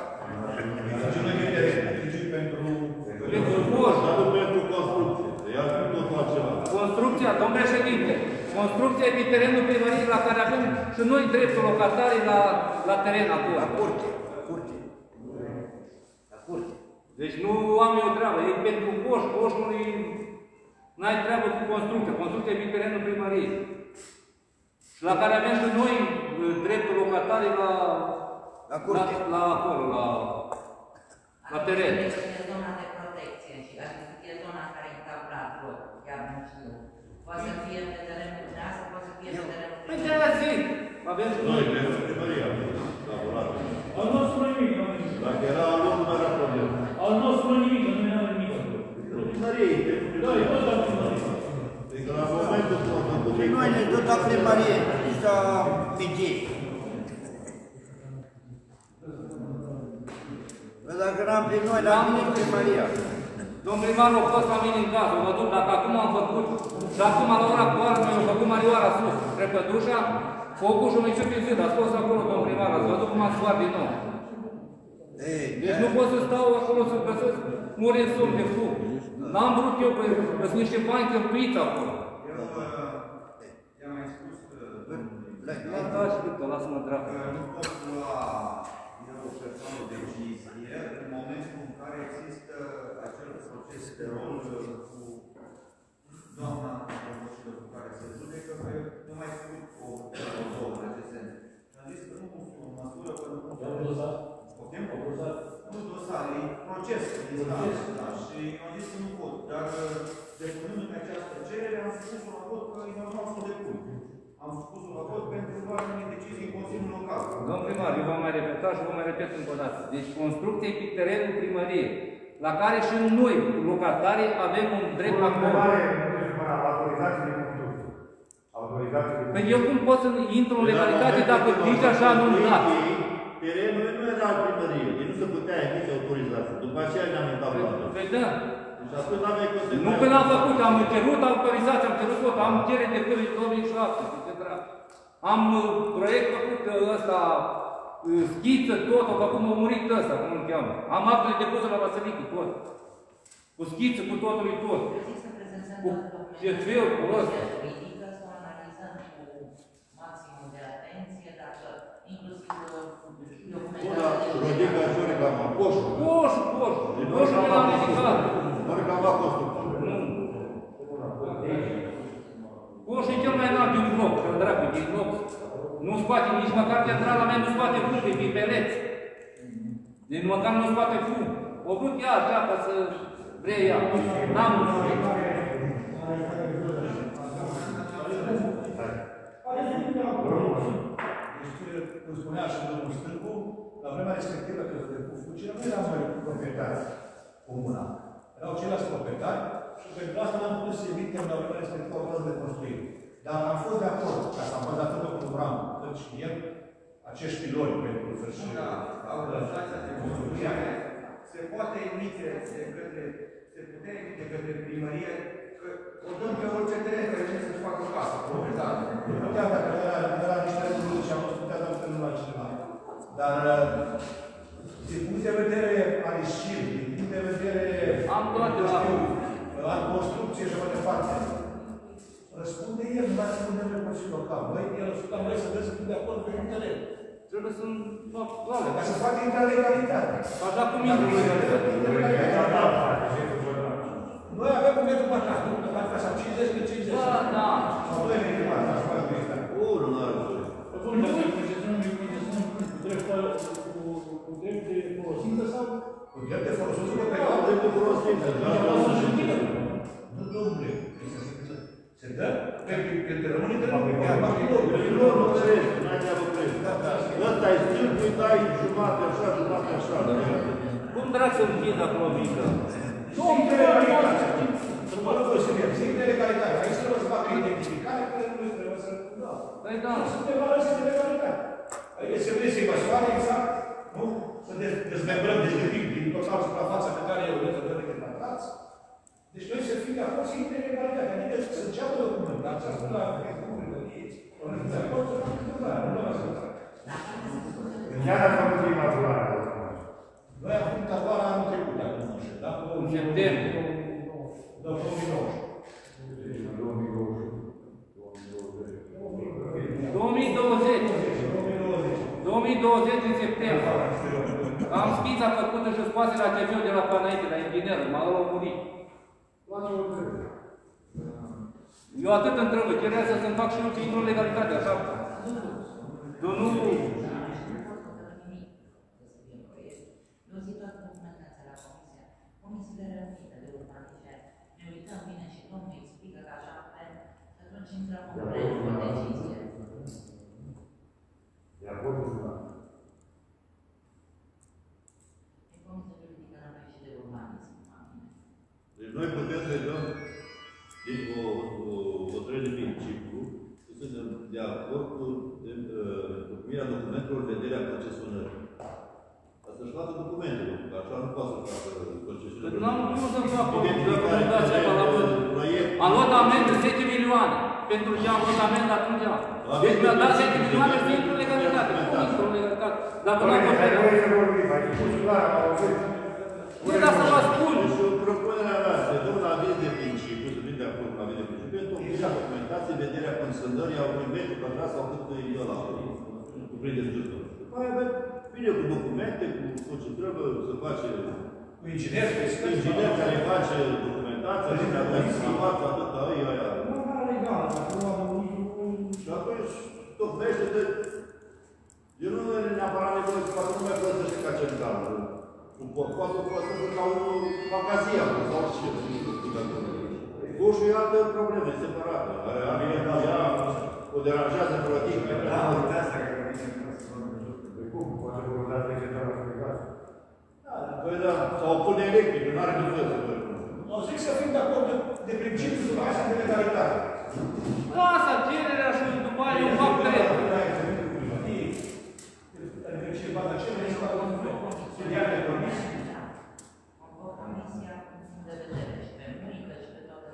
pentru coș. Dar nu pentru construcție, se ia cu totul altceva. Construcția, domn președinte, construcția e pe terenul primăriei la care avem și noi dreptul locatare la, la teren acolo. La curte. Curte. La curte. Deci nu am eu treabă, e pentru coș, coșul e... N-ai treabă cu construcția, construcția e pe terenul primăriei. Și la care avem și noi dreptul locatare la... La curte. La, la acolo, la... La teren. Este zona de protecție și adică e zona care e tablat, chiar nu știu. Poate să fie pe terenul dumneavoastră, poate să fie pe terenul Păi de-aia zic, avem și Noi, noi. pentru primăria, laborator. Al nostru nu nimic, nu nimic. Dacă era al lor, nu era problemă. Al nostru nu nimic, nu era nimic acolo. Primărie, pentru Da, e primărie. tot la primărie. Deci la momentul ăsta, Și noi ne duc la primărie, la P G. Dacă n-am prin noi, la mine primăria. Domn primarul a fost la mine în casă, vă duc, dacă acum am făcut, și acum la ora actuală noi am făcut Marioara sus, spre Pădușa, focul și mi-a pe zid, a scos acolo domn primar, ați văzut cum am sfat din nou. Ei, Deci nu pot să stau acolo să găsesc, mori în somn de fug. N-am vrut eu, că sunt niște bani cheltuiți acolo. Eu i-am mai spus L-am dat și cât, lasă-mă dracu. că nu pot lua eu personal decizie în momentul în care există acel proces de rol cu doamna și cu care se judecă, că nu mai sunt o două în acest sens. Și am zis că nu sunt o măsură, că nu pot. Dar dosar? Poftim? Nu dosar, e proces în instanță, da? Și am zis că nu pot. Dar depunându-mi această cerere, am spus la vot că e normal să o depun. Am spus la vot pentru luarea unei decizii în Consiliul Local. Domn primar, eu v-am mai repetat și vă mai repet încă o dată. Deci construcție pe terenul primăriei, la care și noi, locatarii, avem un drept la cont. Autorizații de construcție. Autorizații de construcție. Păi eu cum pot să intru în legalitate dacă nici așa nu îmi dat? Terenul nu era al primăriei, el nu se putea emite autorizație. După aceea ne-am intrat la Păi da. Deci atunci n-aveai cum să... Nu că l-am făcut, am cerut autorizație, am cerut tot, am cerere de până în două mii șapte, am uh, proiect făcut ăsta, uh, schiță, tot, a făcut, m-a murit ăsta, cum îl cheamă. Am actele de puse la Vasilicu, tot. Cu schiță, cu totul și tot. Există prezențând Cu șefeu, cu ăsta. juridică, să o analizăm cu maximul de atenție, dacă inclusiv Bun, dar Rodica și eu reclamam. Coșul. Coșul, coșul. Deci nu Coșul mi l-am ridicat. Nu reclama construcție. Nu. Coșul e cel mai înalt din bloc, că dracu, din bloc. Nu scoate nici măcar centrala mea, nu scoate fum de pe pereți. Deci măcar nu scoate fum. O vrut ea așa ca să preia. N-am... Deci, cum spunea și domnul Stâlcu, la vremea respectivă, că Fucina nu erau mai proprietari comuna. Erau ceilalți proprietari și pentru asta n-am putut să emitem la vremea respectivă o bază de construire. Dar am fost de acord, ca să am bazat tot programul, deci el, acești piloni pentru să-și... Da, autorizația de construcție se poate emite de către, se putea emite către primărie că o dăm pe orice teren care vine să-și facă o casă, proprietate. Nu putea, dacă era niște reguli și am văzut putea da felul la cineva. Dar, din punct de vedere al ieșirii, din punct de vedere... Am toate la al construcției și mai departe. Răspunde el, nu mai răspunde pe Consiliul Local. Băi, el răspunde, am vrei să vezi să fim de acord pe un teren. Trebuie să fac toate. Ca să facă intra legalitate. Așa cum e noi avem un metru pătrat, nu? Că fac așa cincizeci de cincizeci. Da, da. Sau doi metri pătrat, așa fac ăsta. Unu, nu are voie. Cu drept de folosință sau? Cu drept de folosință pe Da, drept de folosință. Nu, domnule. Se dă? Când te rămâne, te rămâne. Chiar fac pilonul. Pilonul crește, n-ai treabă crește. Ăsta e stâlpul, îi dai jumate așa, jumate așa. Cum drac să închid acolo mică? Nu, de legalitate. Nu mă rog să merg. Zic de legalitate. Aici trebuie să facă identificare, că nu trebuie să... Da. Păi da. Sunt de valoare de legalitate. Adică se vede să-i măsoare exact, nu? Să dezmembrăm, dezgătim din total suprafața pe care e o letă de decât pătrați. Deci noi să fim de acord să intre în legalitate. Adică să înceapă documentația, să la comunității. Nu de acord să facă întâmplare. Nu doar să facă. Chiar dacă am făcut imaculare. Noi am făcut vara anul trecut, dacă nu știu, da? În septembrie. Da, două mii nouăsprezece. două mii douăzeci. două mii douăzeci în septembrie. Am schița făcută și scoase la C V-ul de la Panaite, la inginerul, m-a luat murit. Eu atât îmi trebuie, cerea să-mi fac și eu ce intru în legalitate, așa. Domnul... Eu zic toată documentația la comisia. Comisiile reunite de urbanice. Ne uităm bine și domnul explică că așa avem, atunci intrăm în proiectul de decizie. De acord cu asta. E comisia juridică la noi și de urbanism. Deci noi putem să-i dăm din o, o, o trei de principiu, să suntem de acord cu întocmirea documentelor de vederea concesiunării. Ca să-și facă documentele, că așa nu poate să facă concesiunea. Nu am cum să fac documentația asta la văd. Am luat amendă zece milioane. Pentru ce am luat amendă atunci. Deci mi-a dat zece milioane și intru în legalitate. Cum intru în legalitate? Dacă nu am făcut... Nu, dar să vă spun. Și propunerea mea, să dăm un aviz de principiu, să vin de acord cu aviz de principiu, pentru întocmirea documentației, vederea consândării a unui metru pătrat sau cât e ăla, cuprinde stâlpul. După aia vine cu documente, cu ce trebuie să face... Cu inginer, cu inginer care face documentația, și atunci să față atâta ei aia. Nu are legal, dacă nu am niciun... Și atunci tocmește de... Eu nu e neapărat nevoie să facă numai plătește ca central. Poate să facă ca un magazia sau orice. Coșul e altă problemă, e separată. Ea o deranjează practic. Da, uite asta că vine cum? Poate vă dați de central la casă. Păi da, sau pune electric, nu are nevoie să vă o zic să fim de acord de, de principiu să facă de legalitate. Lasă cererea și după aia eu fac trei. Comisia, punct de vedere și pe Monica și pe toată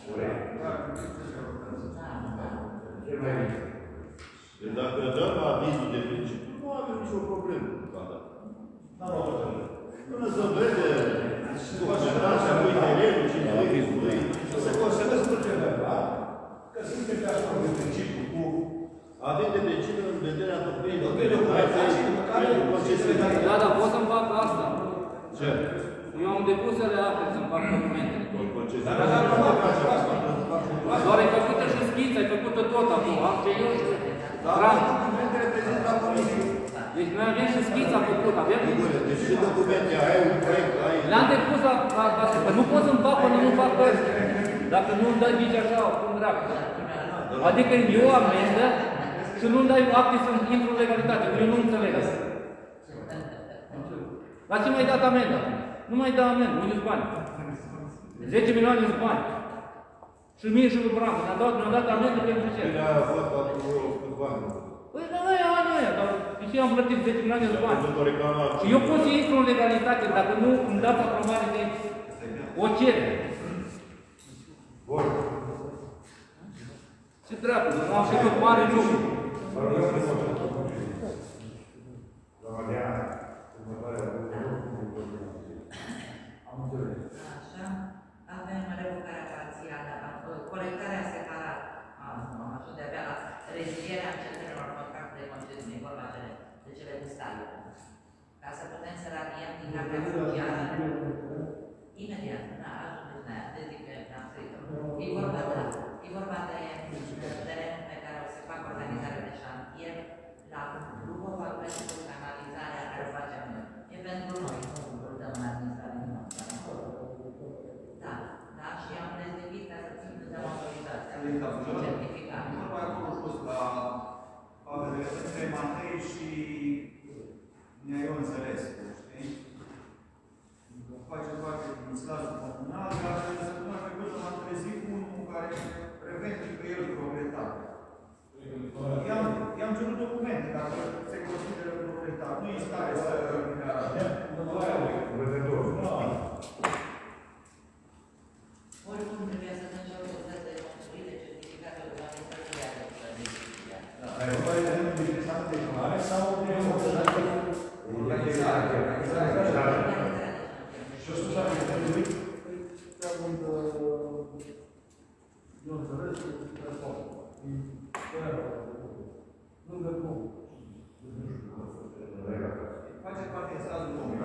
lumea. Deci dacă dăm avizul de principiu, nu avem nicio problemă. Până să vede documentația lui terenul și avizul lui. Să consemnăm lucrurile, da? Că suntem de acord de principiu cu... Aviz de principiu în vederea întocmirii documentației. Da, dar pot să-mi fac asta. Ce? Eu am depus reacte să-mi fac documentele. Dar nu am făcut asta. Doar ai făcută și schiță, ai făcută tot acum. Am ce eu știu. Dar documentele prezent la comisie. Deci noi avem și schița făcută, avem? Deci și documente, ai un proiect, ai... Le-am depus la asta, că nu pot să-mi fac până nu fac ăsta. Dacă nu-mi dai nici așa, cum dracu. Adică eu amendă și nu-mi dai acte să-mi intru în legalitate, că eu nu înțeleg asta. La ce m-ai dat amendă? Nu mai da amendă, nu-i bani. zece milioane de bani. Și mie și lui Brancu, mi-a dat, mi-a dat amendă pentru ce? Bine a fost acolo câțiva ani. Păi, dar ăia, anii ăia, dar și eu am plătit zece milioane de bani. Și eu pot să intru în legalitate, dacă nu îmi dați aprobare de o cerere. Bun. Ce dracu, nu am făcut mare lucru. Vă rugăm frumos. Doamna Diana, următoarea am înțeles. Așa, avem revocarea parțială, colectarea separată, nu, așa de-abia la rezilierea încetărilor contracte de concesiune, vorba de cele de stadiu. Ca să putem să radiem din cartea funciară, imediat, da, ajungeți la ea, de zic că am scris. E vorba de, e vorba de terenul pe care o se fac organizare de șantier la grupul pentru canalizarea care o facem noi. E pentru noi, nu îl dăm în administrație. Da, da, și am dezdevit ca să țin de autorizația. Certificat. Vorba acolo a fost la apele între Matei și Neion Zărescu, știi? Face parte din slajul comunal, dar săptămâna trecută m-am trezit cu unul care revendică el proprietatea. I-am cerut documente, dacă se consideră proprietar. Nu e în stare să... Oricum trebuia să dăm și autorizația de construire, certificatul de administrație de administrație. Ai nevoie de un interesant de mare sau de organizare? Organizare. Și o spus la lui? Eu înțeles că Face parte din statul comun.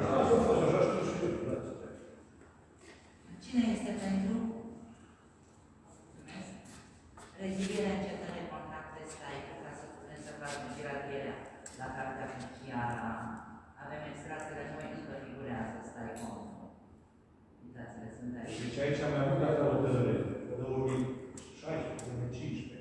Cine este pentru? Mulțumesc. Rezilierea încetării contracte stai, ca să putem să facem și radierea la cartea funciară. Avem extractele noi, încă figurează, stai contul. Uitați-le, sunt aici. Deci aici am mai avut data hotărâre, două mii șaisprezece, două mii cincisprezece.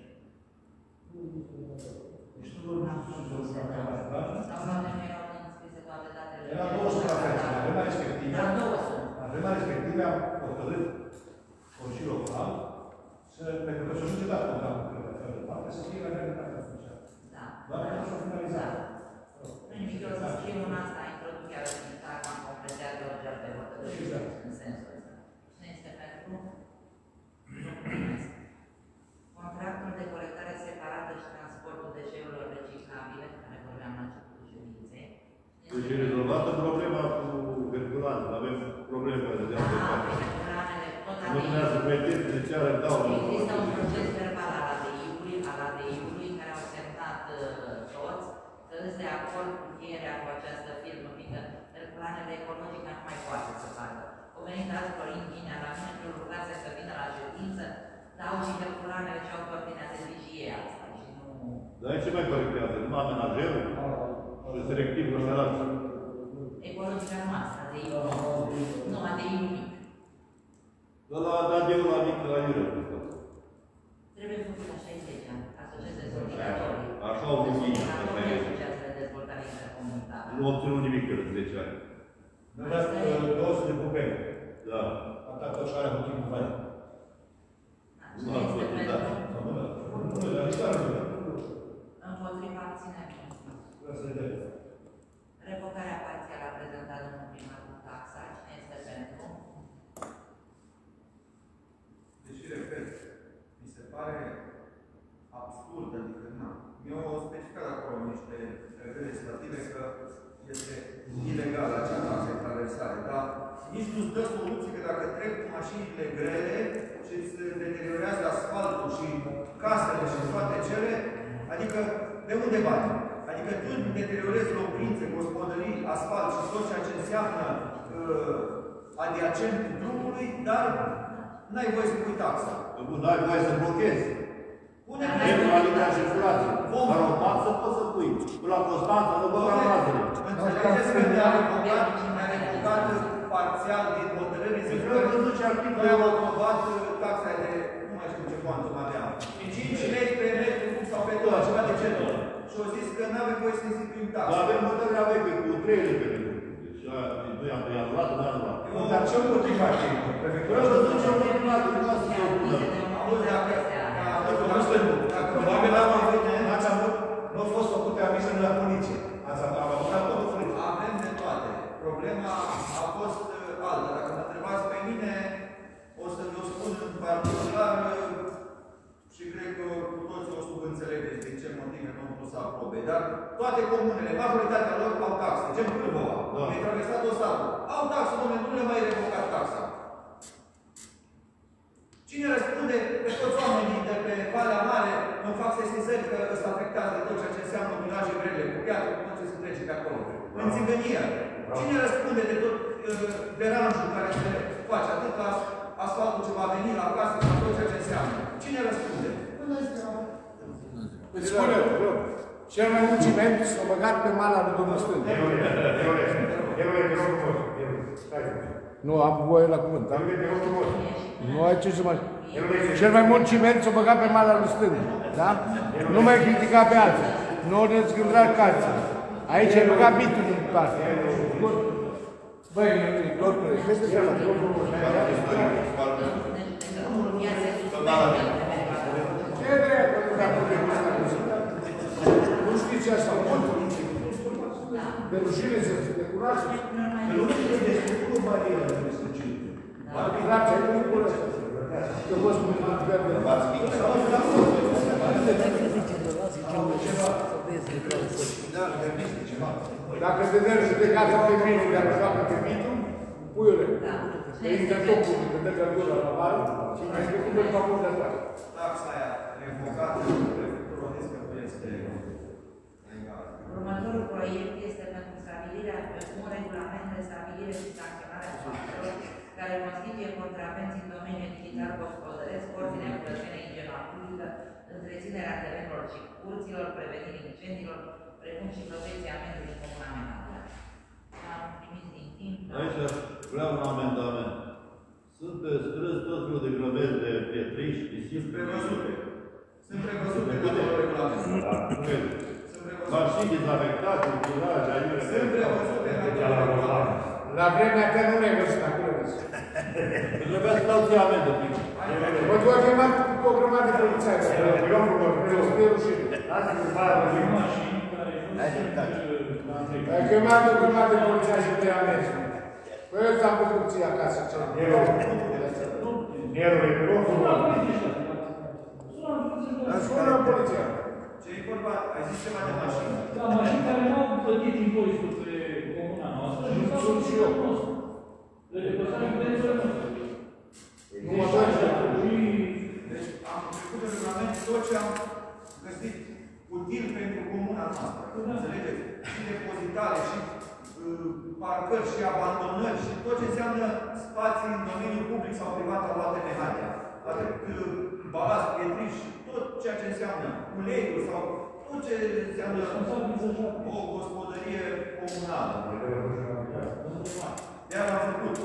Deci nu vorbim cu suprafața asta, da? Sau poate nu erau înscrise toate datele. Era două suprafețe. La vremea respectivă, Dar două sunt. la vremea respectivă am hotărât Consiliul Local să, pentru că s-a sucedat contractul pe fel de parte, să fie la realitatea funciară. Da. Doar pentru că s-a finalizat. Nu nimic, eu să scriu în asta, introduc chiar în țară, am completează orice alte hotărâri în sensul ăsta. Cine este pentru? Mulțumesc. Contractul de colectare separată și transportul deșeurilor reciclabile, care vorbeam la începutul ședinței. Deci e rezolvată problema cu verculanul. Avem probleme de altă parte. Nu trebuia să plătiți de ce are daună. Există un proces verbal al A D I-ului, al A D I-ului, care au semnat toți, că îți de acord cu încheierea cu această firmă, fiindcă verculanele ecologice nu mai poate să facă. Au venit azi Florin Ghinea la mine și o rugase să vină la ședință, dau și verculanele și au pe ordinea de zi și ei asta și nu... Dar ce mai corectează? Numai amenajerul? Și selectiv cu sărați? Ecologica noastră, A D I-ul. Nu, A D I-ul mic. Dar la Dadeul la mic, la Iurea. Trebuie făcut la șaizeci ani, asociații obligatorii. Așa au zis ei. Asociații de dezvoltare intercomunitară. Nu obținut nimic de zece ani. Nu dați două sute de pupeni. Da. Atâta așa are motiv cu bani. Nu am făcut, da. Nu, dar nici care nu. Împotriva abținerii. Vreau să vedem. Revocarea parțială a prezentat domnul primar cu taxa. Cine este pentru? Deci, repet, mi se pare absurd, adică, na, eu au specificat acolo niște prevederi legislative că este ilegal acea taxă de traversare, dar nici nu-ți dă soluție că dacă trec cu mașinile grele și îți deteriorează asfaltul și casele și toate cele, adică de unde bani? Adică tu deteriorezi locuințe, gospodării, asfalt și tot ceea ce înseamnă uh, adiacent drumului, dar n-ai voie să pui taxa. Bun, n-ai voie să blochezi. Unde Pentru a libera circulație. Dar o taxă poți să pui. Până la Constanța, nu băga razele. Înțelegeți că ne-a revocat, ne-a revocat parțial din hotărâri, zic că noi am aprobat taxa de, nu mai știu ce cuantum avea, cinci lei pe metru sau pe tot, ceva de genul. Și au zis că n-avem voie să instituim taxa. Dar avem hotărârea veche cu trei lei pe metru. Deci, noi am anulat, nu am anulat. Dar ce motiv face? Prefectura vă duce o minunat, nu vreau să se opună. Auzi, dacă... Probabil n-ați avut, nu a fost o problema a fost alta. Dacă mă întrebați pe mine, o să vă spun în particular și cred că cu toții o să înțelegeți de ce motive nu au pus să aprobe. Dar toate comunele, majoritatea lor au taxe. Gen Cârboa, mi-ai traversat-o satul. Au taxe, domnule, nu le mai revocat taxa. Cine răspunde pe toți oamenii de pe Valea Mare, îmi fac sesizări că ăsta afectează tot ceea ce înseamnă umilaje grele, cu piatră, cu tot ce se trece pe acolo. În țigănie. Cine răspunde de tot uh, deranjul care se face, atât la asfaltul ce va veni la casă, la tot ceea ce înseamnă? Cine răspunde? Îți spune, cel mai mult ciment s-a băgat pe mala lui domnul Stâng. Nu, am voie la cuvânt. Nu ai ce să mai... Cel mai mult ciment s-a băgat pe mala lui Stâng. Da? Nu mai critica pe alții. Nu o dezgândra carții. Aici ai băgat bitul din parte. Băi, doctore, vezi de treaba. Ce vrea că nu vrea problemă asta cu zi? Nu știți asta, mult? De rușine să se decurajă? Că nu știu despre cum barieră trebuie să cinte. Dar ce nu e bună să se că vă spun că nu vrea de v-ați mică. Dacă te dă judecata pe mine, dar nu joacă pe mitul, puiule, te intră tocul, te dă găgura la vară și mai trecut de favor de asta. Taxa aia revocată, prefecturul riscă că este legal. Următorul proiect este pentru stabilirea, un regulament de stabilire și sancționare a faptelor care constituie contravenții în domeniul digital gospodăresc, ordinea curățenei igiena publică, întreținerea terenurilor și curților, prevenirea incendiilor, precum și protecția mediului în comuna amenabilă. Am primit din timp. Aici vreau un amendament. Sunt strâns tot felul de grămezi de pietriși, pisici. Sunt prevăzute. Sunt prevăzute în cadrul regulamentului. Mașini dezafectate, utilaje, aiure. Sunt prevăzute în cadrul regulamentului. La vremea ta nu le-ai văzut acolo. Trebuia să dau ție amendă. Mă tu a chemat o grămadă de polițai. Eu nu mă vreau să fie rușine. Lasă-i cu bară de Mașini care nu sunt... Ai chemat o grămadă de polițai și te amenzi. Păi eu ți-am făcut ție acasă. Nero, e rogul. Sună poliția. Ce e vorba? Ai zis ceva de mașini? Da, mașini care nu au plătit impozitul pe comuna noastră și s-au Sunt și eu. le depăsăm intenția noastră. Nu mă dai să Deci am trecut în regulament tot ce am găsit util pentru comuna noastră. Înțelegeți? Și depozitare, și uh, parcări, și abandonări, și tot ce înseamnă spații în domeniul public sau privat al luate mehanica. Atât uh, balast, pietriș, tot ceea ce înseamnă uleiul sau tot ce înseamnă o gospodărie comunală. Iar am făcut.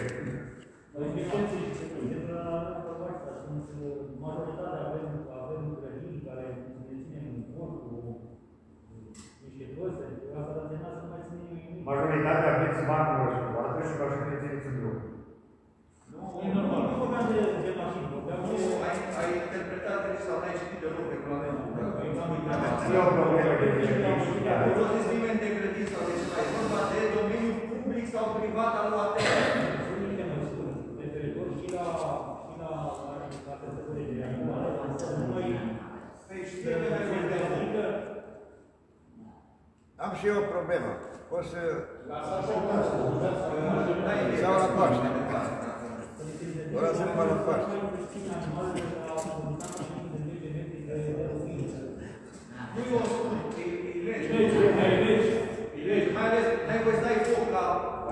Majoritatea avem, avem grădini care ne ținem în cont cu niște păsări. Asta ar însemna să nu mai ținem nimic. Majoritatea aveți bani cu răspoartă și vă ajunge țineți în drum. Nu e normal. Nu vorbeam de, de mașini, vorbeam de... Ai, ai interpretat sau n-ai citit de loc regulamentul. Nu e o problemă de dificilitate. Nu știți nimeni de grădini sau de ceva. E vorba de domeniul public sau privat al luatelor. De teritoriu și la... și la... la categorie de animale. Noi... Păi și de Am și eu o problemă. O să... Sau la Paște. Ora să mă la Paște. Nu eu o spun, e lege. E lege. Mai ales, n-ai voie să dai foc la...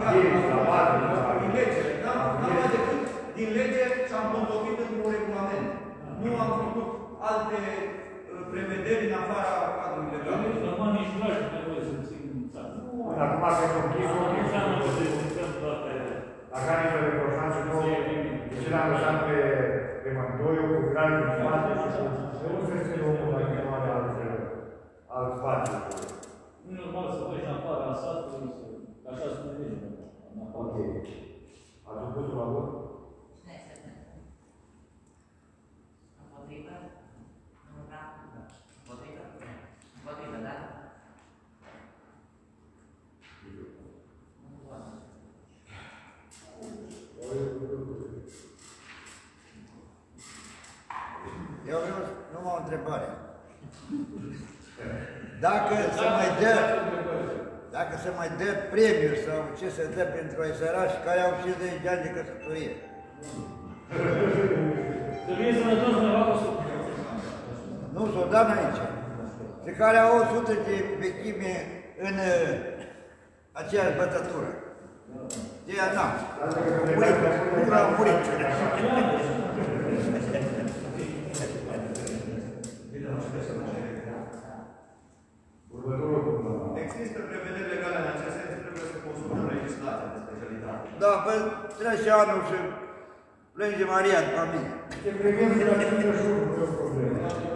E lege. N-am luat decât din lege și am pontopit într-un regulament. Nu am făcut alte prevederi în afara cadrului legal. Normal, nici nu aș vrea voie să țin țară. Acum că s-o închis, Nu înseamnă că se discutăm toate... la care nici de proșanță nu ce l-am lăsat pe, pe Mântoiu, cu grani în spate și nu se ține omul mai chemare alt spațiu. Nu e normal să pleci în afara satului, așa spune legea. Ok. Ați pus la vot? Împotrivă? Nu vreau. Împotrivă? Împotrivă, da? Nu văd. întrebare. Dacă se mai dă, dacă se mai dă premiuri sau ce se dă pentru ai sărași care au cincizeci de ani de căsătorie. Să fie sănătos, nevastă să... Nu, s-o dat aici. De care au o sută de vechime în uh, aceeași bătătură. De aia n-am. Murit, nu l-am murit. Există prevederi legale în acest sens, trebuie să consultăm legislația de specialitate. Da, păi trece anul și plânge Maria după mine. Te previn de la cincizeci și unu, nu e o problemă.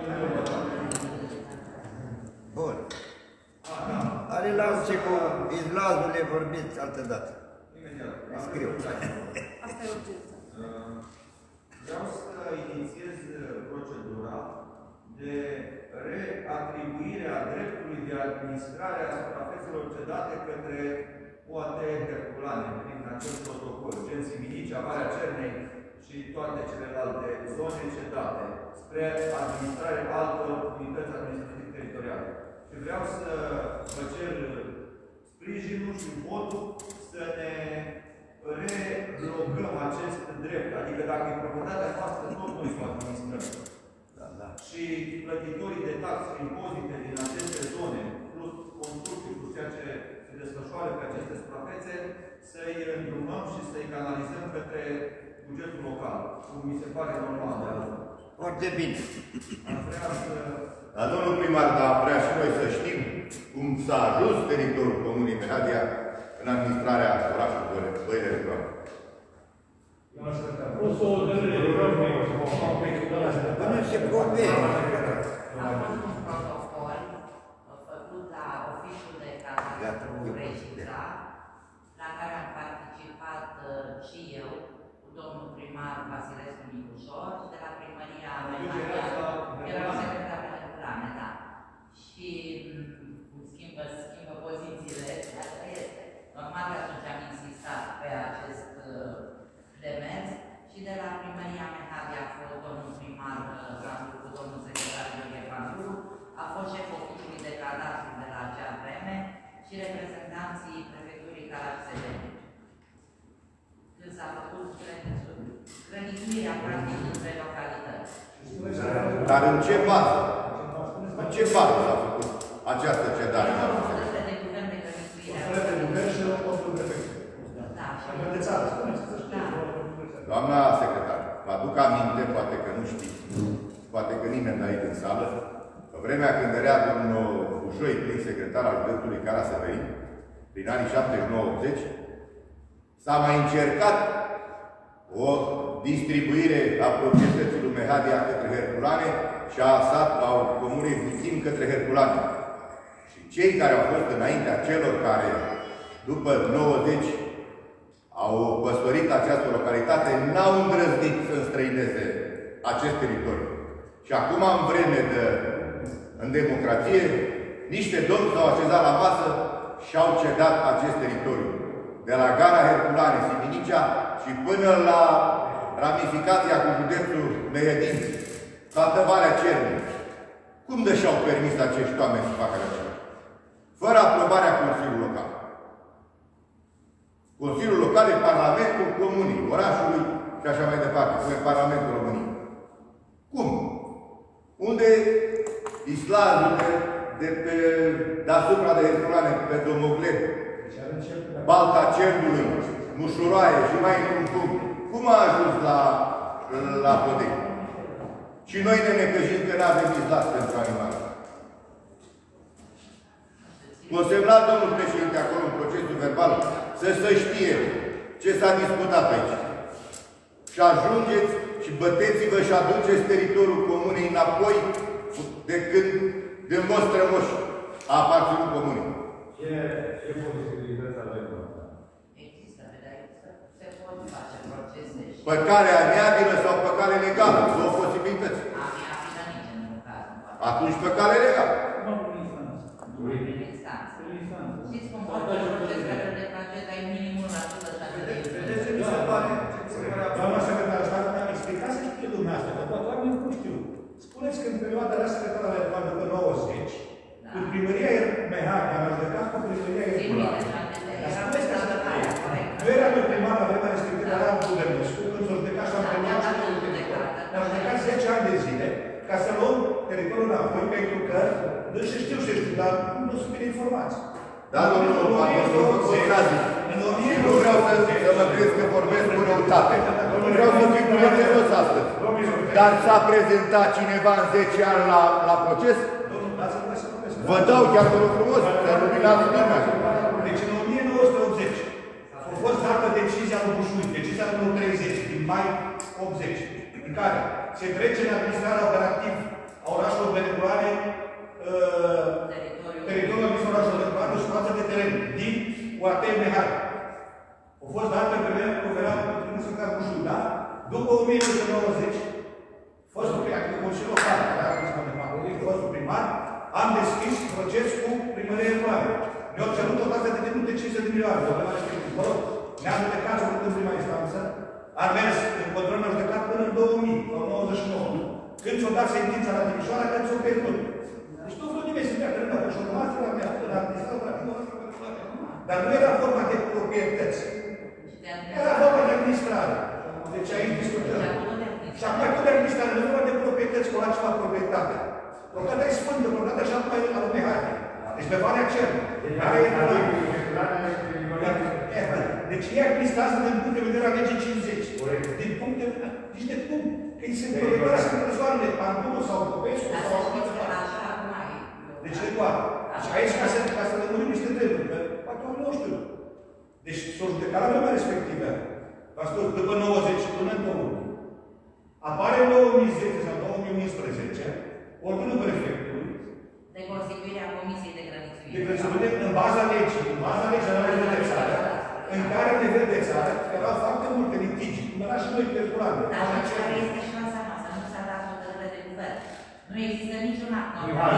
Bun. Are las ce cu izlazul le vorbiți altă dată. Imediat. Scriu. Asta e urgență. Vreau să inițiez procedura de reatribuire a dreptului de administrare a suprafețelor cedate către O A T Herculane prin acest protocol, gen Siminicea, Valea Cernei și toate celelalte zone cedate spre administrare altor unități administrative teritoriale. Și vreau să vă cer sprijinul și votul să ne reblogăm acest drept. Adică dacă e proprietatea noastră, tot noi să o administrăm. Da, da. Și plătitorii de taxe și impozite din aceste zone, plus construcții, plus ceea ce se desfășoară pe aceste suprafețe, să-i îndrumăm și să-i canalizăm către bugetul local, cum mi se pare normal de altfel. Foarte bine. Am vrea să... Dar domnul primar, dar vrea și noi să știm cum s-a ajuns teritoriul Comunei Mehadia în administrarea orașului Băile de Groamă. O să o dărâne de Groamă. Până se convine. A fost un protocol făcut la oficiul de cadastru Reșița, la care am participat și eu, cu domnul primar Vasilescu Nicușor, și de la primăria Mehadia, erau secretar pentru plane, da. Și schimbă, schimbă pozițiile, asta este. Normal că atunci am insistat pe acest demers și de la primăria Mehadia a fost domnul primar Branduru cu domnul secretar Gheorghe Branduru, a fost șeful oficiului de cadastru de la acea vreme și reprezentanții prefecturii Caraci-Seveni. Când s-a făcut grănicuirea practic între localități. Dar în ce bază? În ce bază s-a făcut această cedare? Hotărâre de guvern de grănicuire. Hotărâre de guvern și la postul prefectului. Da, și de țară, spuneți să știți. Doamna secretar, vă aduc aminte, poate că nu știți, poate că nimeni de aici în sală, în vremea când era domnul Bușoi, prin secretar al județului Cara-Severin, prin anii șaptezeci și nouă optzeci, s-a mai încercat o distribuire a proprietății lui Mehadia către Herculane și a sat a comunei Buțim către Herculane. Și cei care au fost înaintea celor care, după nouăzeci, au păstorit această localitate, n-au îndrăznit să înstrăineze acest teritoriu. Și acum, în vreme de, în democrație, niște domni s-au așezat la masă și au cedat acest teritoriu. De la gara Herculane, Siminicea și până la ramificația cu județul Mehedin, toată Valea Cernei. Cum de și-au permis acești oameni să facă așa? Fără aprobarea Consiliului Local. Consiliul Local e Parlamentul Comunii, orașului și așa mai departe, cum e Parlamentul României. Cum? Unde islamurile de pe deasupra de Herculane, pe Domoglen, Balta Cerdului, Mușuroaie și mai într-un punct, cum a ajuns la, la Podei? Și noi ne necăjim că n-avem islat pentru animale. Consemnat domnul președinte acolo în procesul verbal să se știe ce s-a discutat aici. Și ajungeți și băteți-vă și aduceți teritoriul comunei înapoi de când, de moș strămoș a aparținut comunei. Ce, ce posibilități avem? Există, se pot face procese și... Pe calea neabilă sau pe cale legală, două posibilități. A neabilă nici în un caz nu poate. Atunci pe cale legală. Prin instanță. Știți cum poate proces care de face, dar e minimul la sută șase de euro. Vedeți ce mi se pare? Doamna secretar, dacă mi-am explicat să știu dumneavoastră, că poate oamenii nu știu. Spuneți că în perioada asta pentru că, deci știu ce știu, dar nu sunt bine informați. Da, domnul, nu vreau să, să mă crezi că vorbesc cu răutate. Vreau să fiu prietenos astăzi. Dar s-a prezentat cineva în zece ani la, la proces? Vă dau chiar vă rog frumos, să-l luminați lumea. Deci în o mie nouă sute optzeci a fost dată decizia lui Bușui, decizia numărul treizeci din mai optzeci, în care se trece în administrarea operativă a orașului Benegoane, uh, teritoriul administrativ orașului Benegoane și față de teren din U A T Mehai. A fost dată pe vremea cu Venerea Bușui, da? După o mie nouă sute nouăzeci, fostul primar, cu Consiliul Local, fostul primar, am deschis proces cu primăria Ecoare. Ne-au cerut o taxă de demult de cincizeci de milioane. Mă rog, ne-am judecat și în prima instanță. Am mers în control, ne-am judecat până în două mii, sau nouăzeci și nouă. Când s-o dat sentința la Timișoara, când s-o pierdut. Deci nu vreau nimeni să dea credea, că și-o rămas la mea, la administrația operativă. Dar nu era vorba de proprietăți. Era vorba de administrare. Deci aici discutăm. Și acum tot de administrare, nu vorba de proprietăți, cu altceva proprietate. Proprietatea e sfântă, proprietatea și acum e la lumea Mehai. Deci pe Valea Cerului. Deci e administrație din punct de vedere a legii cincizeci. Din punct de vedere, nici de punct. Că îi se proprietează în persoanele Pantunul sau Popescu sau deci le doar. Și aici ca să, ca să lămurim niște treburi, că poate ori nu știu. Deci s-o judecat la vremea respectivă. V-am spus, după nouăzeci până în două mii. Apare în două mii zece sau două mii unsprezece ordinul prefectului de constituirea Comisiei de Grănițuire. De grănițuire în baza legii, în baza legii la nivel de țară, în care în nivel de țară erau foarte multe litigi, cum era și noi perculante. Dar care este șansa noastră? Nu s-a dat hotărâre de guvern. Nu există niciun act.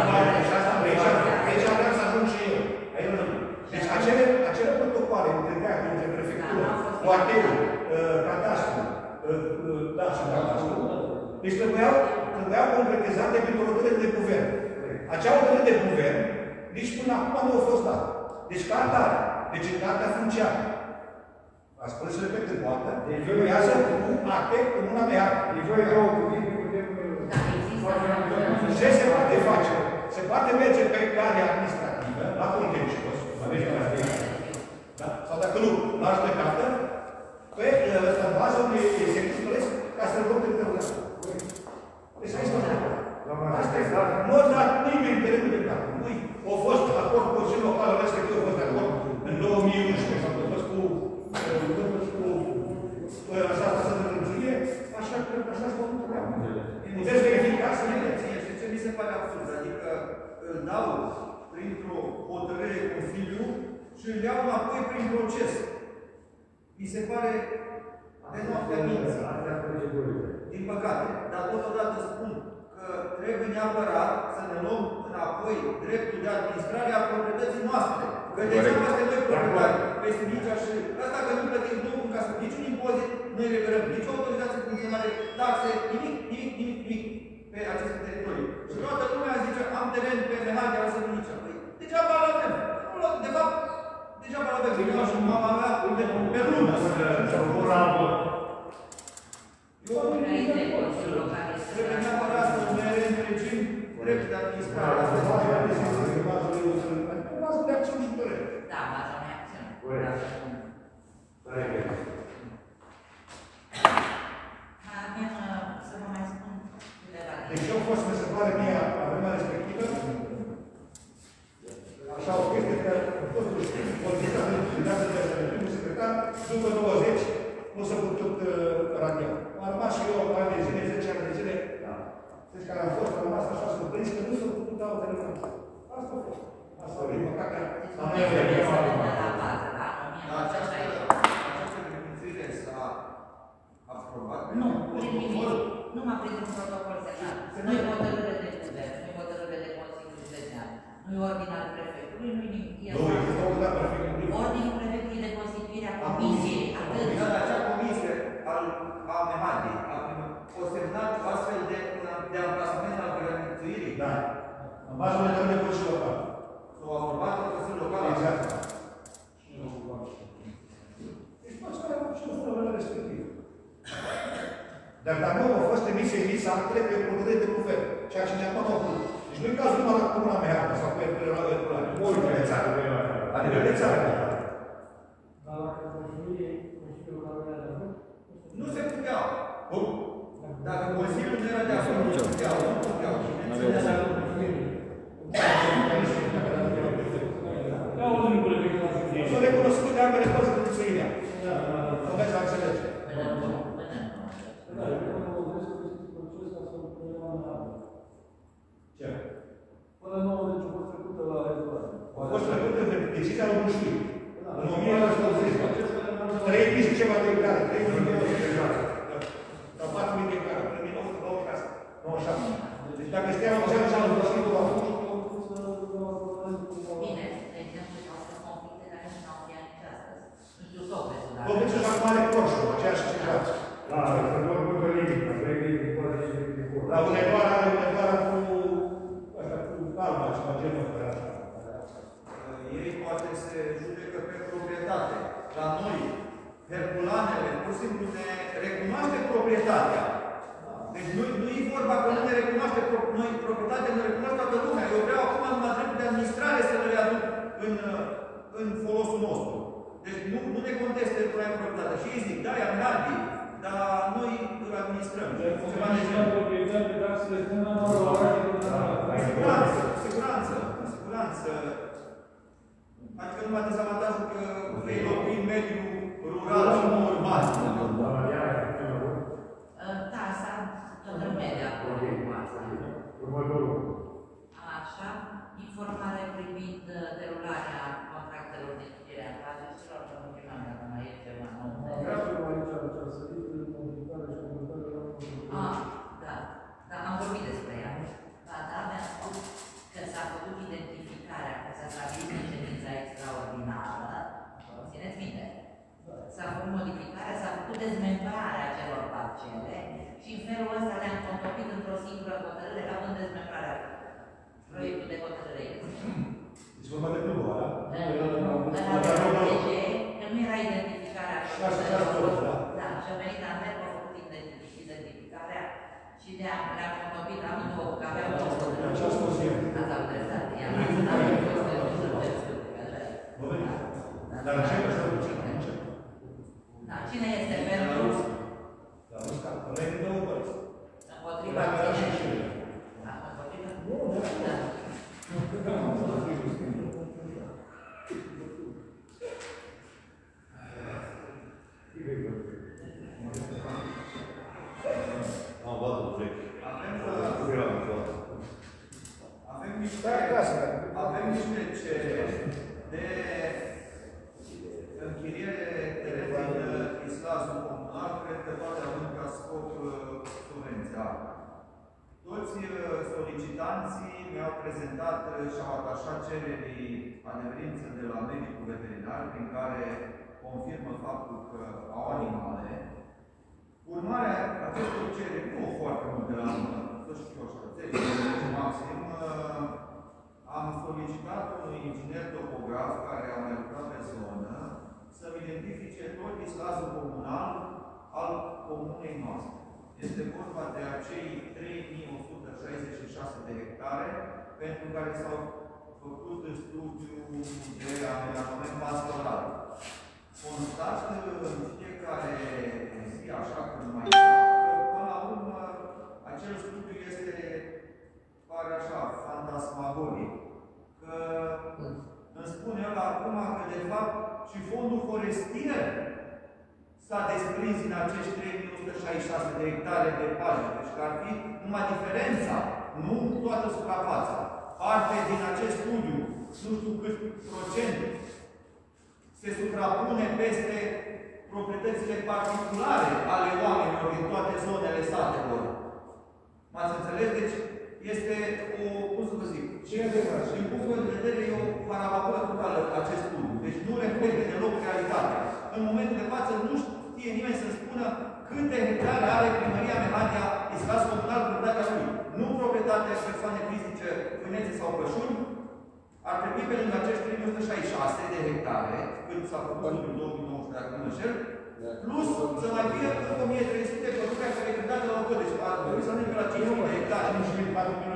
Deci vreau să ajung și eu. Deci acele, acele protocoale între teatru, între prefectură, U A T-ul, cadastru, da, și cadastru, deci trebuiau, trebuiau concretizate pentru hotărâre de guvern. Acea hotărâre de guvern, nici până acum nu a fost dată. Deci ca atare. Deci în cartea funciară. A spus să repet în poartă, trebuiază cu acte în una de acte. Deci voi două cuvinte putem... Ce se poate face? Se poate merge pe cale administrativă, la contencios, la legea. Da? Sau dacă nu, la judecată, pe în baza unui executiv plăți ca să-l rog de derulat. Deci aici nu asta este. Nu a dat nimeni de reguli de dată. Nu a fost acord cu Consiliul Local, respectiv a fost de acord în două mii unsprezece, sau a fost cu așa să se întâlnie, așa că așa se făcut treaba. Puteți verifica să vedeți. Știi ce mi se pare absurd? Adică îl dau printr-o hotărâre Consiliu și îl iau înapoi prin proces. Mi se pare de noaptea minții. Din păcate. Dar totodată spun că trebuie neapărat să ne luăm înapoi dreptul de administrare a proprietății noastre. Că degeaba suntem noi proprietari peste Micea și asta că nu plătim nu ca să niciun impozit, nu eliberăm nicio autorizație funcționare, taxe, nimic, nimic, nimic, nimic pe aceste teritorii. Și toată lumea zice, am teren pe Mehai de la Sămânicea. Păi, degeaba îl avem. De fapt, degeaba îl avem. Eu și mama mea pe lună. Eu trebuie neapărat să ne reîntregim dreptul de administrare. Asta este bază de acțiuni și părere. Da, baza unei acțiuni. Avem să vă mai spun câteva. Deci eu fost, mi se pare mie, la vremea respectivă, așa o chestie că totuși politica de primul secretar, după nouăzeci, nu s-a putut radia. Am rămas și eu ani de zile, zece ani de zile, deci care am fost, am rămas așa surprins că nu s-a putut da o telefonă. Asta a fost. Asta a fost, păcatea. Am mai această revizuire s-a aprobat? Nu, prin nimic. Numai printr-un protocol semnat. Nu-i hotărâre de guvern, nu-i hotărâre de Consiliul Județean, nu-i ordinal prefectului, nu-i nimic. Ordinul prefectului de constituire a comisiei, atât. Acea comisie a Mehadiei a semnat astfel de amplasament al grănițuirii? Da. În baza unei de Consiliul Local. S-au aprobat la Consiliul Local? Exact. Deci toți care au știut fără respectiv. Dar dacă nu au fost emise emise actele pe hotărâre de guvern, ceea ce ne-a făcut. Deci nu-i cazul numai la Comuna Meharta sau cu Erculani. Multe de țară. Adică de țară. Dar la Consiliul Consiliul Camerei de Avut? Nu se puteau. Dacă Consiliul nu era de acord, nu puteau. Nu puteau. Ia o din prefectul la Sfântie. Sunt recunoscut de ambele părți de Țăirea. Nu veți să înțelege. Ce? Până nouăzeci a fost trecută la rezolare. A fost trecută de decizia lui Bușui. În o mie nouă sute optzeci. trei mii și ceva de hectare. trei mii de hectare. La patru mii de hectare. trei mii nouă sute nouăzeci și șase. nouăzeci și șapte. Deci dacă stea în cea și-a Bușui, nu va fi. Bine, de exemplu, au fost conflicte care nu au chiar nici astăzi. Nu știu, Sobețul, dar... Sobețul și acum are Corșu, aceeași situație. Da, să doar cu o limită, trei mii de poate și de Corșu. La Unedoara, are Unedoara cu... Așa, cu Alba, ceva genul ăsta. Ei poate se judecă pe proprietate. La noi, Herculanele, pur și simplu ne recunoaște proprietatea. Deci nu, nu e vorba că nu ne recunoaște noi proprietatea, ne recunoaște toată lumea. Eu vreau acum numai dreptul de administrare să le aduc în, în folosul nostru. Deci nu, nu ne conteste problema proprietatea. Și ei zic, da, e amenabil, dar noi îl administrăm. Ceva de genul. Siguranță, siguranță, siguranță. Adică numai dezavantajul că vei locui în mediul rural și nu urban. Da, asta toată lumea de acord cu asta. Așa, informare privind derularea contractelor de închiriere a afacerilor, că nu primam dacă mai e ceva nou. Ah, da, da, am vorbit despre ea. Ba da, mi-a spus că s-a făcut identificarea, că s-a stabilit în ședința extraordinară, țineți minte, s-a făcut modificarea, s-a făcut dezmembrarea celor parcele și în felul ăsta le-am contopit într-o singură hotărâre, având dezmembrarea proiectul de hotărâre. Deci vorba de clubul ăla? Că nu era identificarea proiectelor. Da, și a venit Andrei, a făcut identificarea și le-am contopit amândouă, că aveau două hotărâri. Ce a spus eu? Ați au dreptate, i-am lăsat amândouă hotărâri să Dar ce este ce? Da, cine este pentru? Da, nu scap. Ăla e de două părți. Împotriva ține. Da, împotriva? Nu, da. Am văzut vechi. Avem niște, avem niște cereri de închiriere teren din Islazul comunal, cred că toate având ca scop subvenția. Toți solicitanții mi-au prezentat și-au atașat cererii adeverință de la medicul veterinar, prin care confirmă faptul că au animale. Urmarea acestor cereri, nu foarte multe, la să știu așa, zece maxim, am solicitat unui inginer topograf care a mai lucrat pe zonă să-mi identifice tot islazul comunal al comunei noastre. Este vorba de acei trei mii o sută șaizeci și șase de hectare pentru care s-au făcut studiul de amenajament pastoral. Constat în fiecare zi, așa cum mai că până la urmă acel studiu este, pare așa, fantasmagoric. Că îmi spune el acum că, de fapt, și fondul forestier s-a desprins din acești trei mii o sută șaizeci și șase de hectare de pagini. Deci că ar fi numai diferența, nu toată suprafața. Parte din acest studiu, nu știu cât procent, se suprapune peste proprietățile particulare ale oamenilor din toate zonele satelor. M-ați înțeles? Deci este o, cum să vă zic, din punctul meu de vedere e o parabapură totală acest studiu. Deci nu reflectă deloc realitatea. În momentul de față nu știe nimeni să spună câte hectare are primăria Mehadia, Islaz comunal, proprietatea lui. Nu proprietatea persoane fizice, Vânețe sau Pășuni. Ar trebui pe lângă acești trei mii o sută șaizeci și șase de hectare, cât s-a făcut în două mii nouăsprezece, dacă nu mă înșel, plus să mai fie încă o mie trei sute pădurea care e cântată la o cădă. Deci ar trebui să ajungem la cinci mii de hectare. cinci mii, patru mii nouă, cinci mii de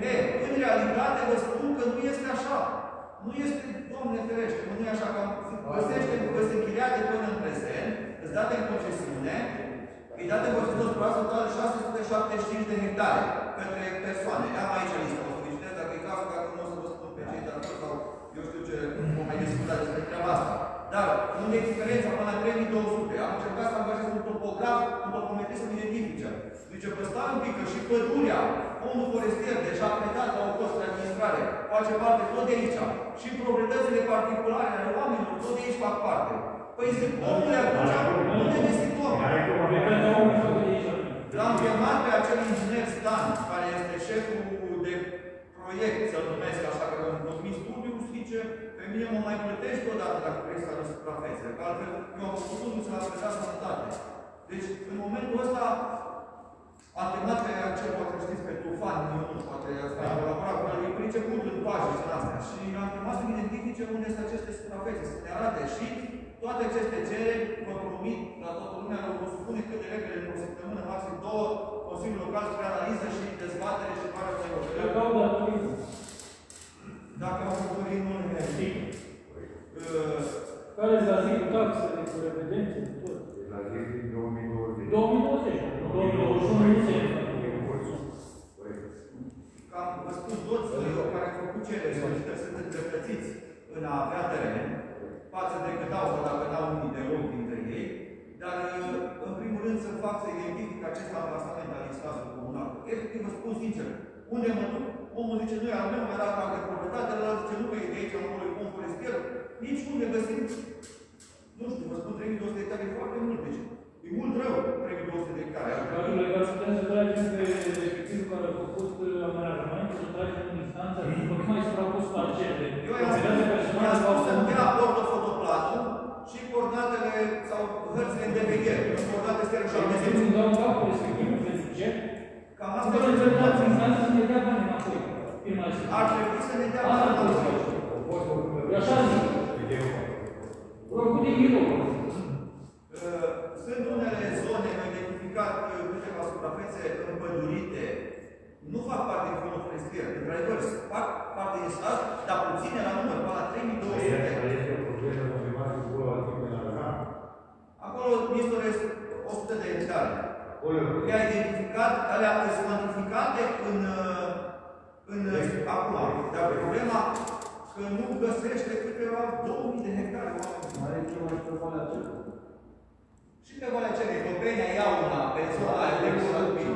E, în realitate vă spun că nu este așa. Nu este, Doamne ferește, nu e așa că găsește, găsește închiriate până în prezent, îți date în concesiune, îi date în concesiune suprafață totală șase sute șaptezeci și cinci de hectare către persoane. Am aici listă, o să vizitez dacă e cazul, dacă nu o să vă spun pe cei de acolo sau eu știu ce, vom mai discuta despre treaba asta. Dar, unde e diferența până la trei mii două sute? Am încercat să angajez un topograf, un topometrist să-mi identifice. Zice, că stai un pic, că și pădurea, fondul forestier, deja plecat la o cost de administrare, face parte tot de aici. Și proprietățile particulare ale oamenilor, tot de aici fac parte. Păi zic, omule, atunci, unde ne situăm? L-am chemat pe acel inginer Stan, care este șeful de proiect, să-l numesc așa, că am numit studiu, zice, pe mine mă mai plătești odată dacă vrei să arăți suprafețe, că altfel eu am făcut studiu să l-am plătat sănătate. Deci, în momentul ăsta, am terminat pe acel, poate știți, pe Tufan, eu nu poate asta, am colaborat cu el, e priceput în paje și în astea. Și am terminat să identifice unde sunt aceste suprafețe, să ne arate și toate aceste cereri, vă promit, la toată lumea, vă spune cât de repede, într-o săptămână, maxim două, Consiliul Local spre analiză și dezbatere și care să ne dacă au făcut nu ne știm. Care s-a zis cu taxele, cu revedențe, cu tot? La zi din două mii douăzeci. două mii douăzeci. două mii douăzeci și unu nu se Cam vă spun toți care au făcut cereri, solicitări, sunt îndreptățiți în a avea teren, față de cât au, dacă n-au unii de loc dintre ei, dar în primul rând să fac să identific acest amplasament al instansului comunal. Efectiv, vă spun sincer, unde mă duc? Omul zice, nu e al meu, era parte de proprietate, ăla zice, nu, că e de aici, omul e pom forestier, nici unde găsim, nu știu, vă spun, trei mii două sute de hectare e foarte mult, deci e mult rău, trei mii două sute de hectare. Cazul legal să putem să tragem pe respectivul care a făcut amenajamentul, să tragem în instanță, după cum ai suprapus parcele. Eu i-am spus să-mi dea ortofotoplatul și coordonatele sau hărțile în D V G, în coordonate stereo și de exemplu, îmi dau în capul respectivul pentru ce? Cam asta e încercați în instanță să ne dea bani înapoi. Ar trebui să ne dea bani înapoi. Eu așa zic. Rog, de ghidou. Sunt unele zone, am identificat câteva suprafețe împădurite, nu fac parte din fondul forestier, într-adevăr, fac parte din stat, dar puține la număr, până la trei mii două sute. Acolo nistoresc o sută de hectare. Le-a identificat, alea sunt cuantificate în, în acum. Dar problema că nu găsește câteva două mii de hectare oameni. Mai e ceva și pe Valea Cerului. Și pe Valea Cerului, Topenia ia una, pe zona aia de Colombia.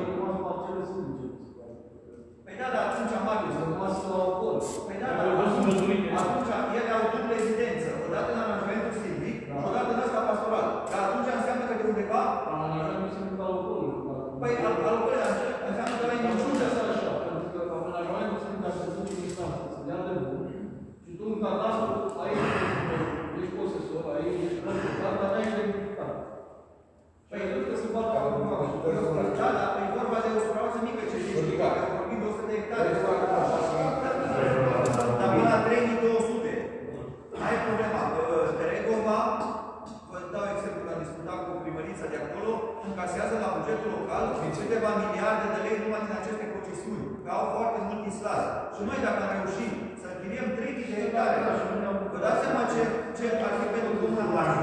Păi da, dar atunci am Marius. Păi da, dar atunci ele au dublă rezidență. Odată în aranjamentul silvic, și odată în ăsta pastoral. Dar atunci înseamnă că de undeva... Aranjamentul silvic al ocolului. Păi, al ocolului înseamnă că la niciunde. Pentru că aranjamentul silvic ar să duce în instanță, să dea de bun. Și tu în cadastru, aici ești posesor, aici ești proprietar, dar n-ai identificat. Păi, trebuie să facă acum. Da, dar e vorba de o suprafață mică ce zici, că vorbim de o sută de hectare. Dar până la trei mii două sute. Ai problema. Teregova, vă dau exemplu, că am discutat cu primărița de acolo, încasează la bugetul local câteva miliarde de lei numai din aceste concesiuni. Că au foarte mult islas. Și noi, dacă am reușit să închiriem trei mii de hectare, vă dați seama ce, ce ar fi pentru comuna noastră.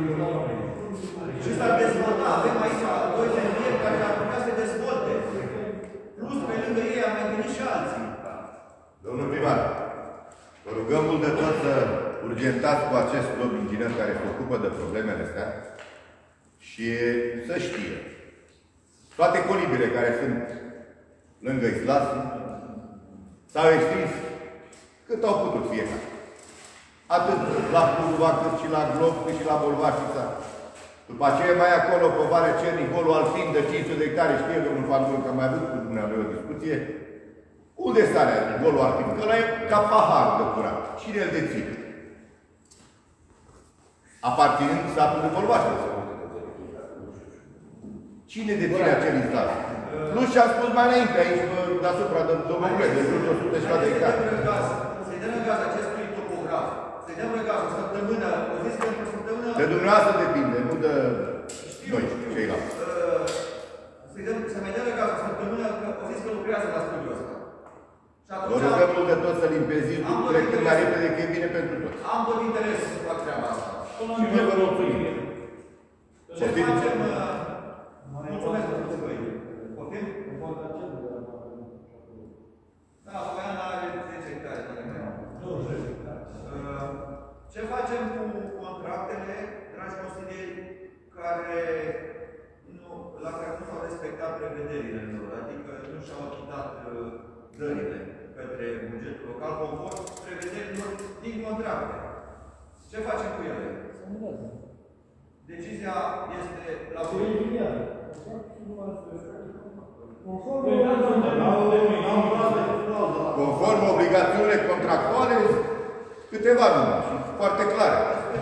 Și s-ar dezvolta. Avem aici doi fermieri care ar putea să se dezvolte. Plus, pe lângă ei am mai venit și alții. Domnul primar, vă rugăm mult de tot să urgentați cu acest domn inginer care se ocupă de problemele astea și să știe. Toate colibile care sunt lângă Islas s-au extins cât au putut fiecare. Atât la Purva, cât și la Glob, cât și la Bolvașița. După aceea mai acolo, pe Valea Cernic, golul alpin de cinci sute de hectare, știe domnul Fandul, că am mai avut cu dumneavoastră o discuție. Unde stare golul alpin? Că ăla e ca pahar de curat. Cine îl deține? Aparținând statului Bolvașița. Cine deține acel instal? Nu și-am spus mai înainte aici, deasupra de domnul Ure, de jur de o sută și de hectare. Să-i dăm în gaz acestui topograf. Să-i dăm în gaz o săptămână, o zis că într-o săptămână... De dumneavoastră depinde, nu de noi, ceilalți. Să-i dăm, să mai dăm în gaz o săptămână, că o zis că lucrează la studiul ăsta. Vă rugăm mult de tot să limpeziți lucrurile cât mai repede, că e bine pentru toți. Am tot interes să fac treaba asta. Și noi vă mulțumim. Ce facem? Mulțumesc pentru voi. Poftim? Da, Poiana are zece hectare, dacă mai am. Ce facem cu contractele, dragi consilieri, care nu, la care nu s-au respectat prevederile lor, adică nu și-au achitat dările către bugetul local conform prevederilor din contracte? Ce facem cu ele? Decizia este la voi. Conform obligațiunile contractuale, câteva numai, foarte clare.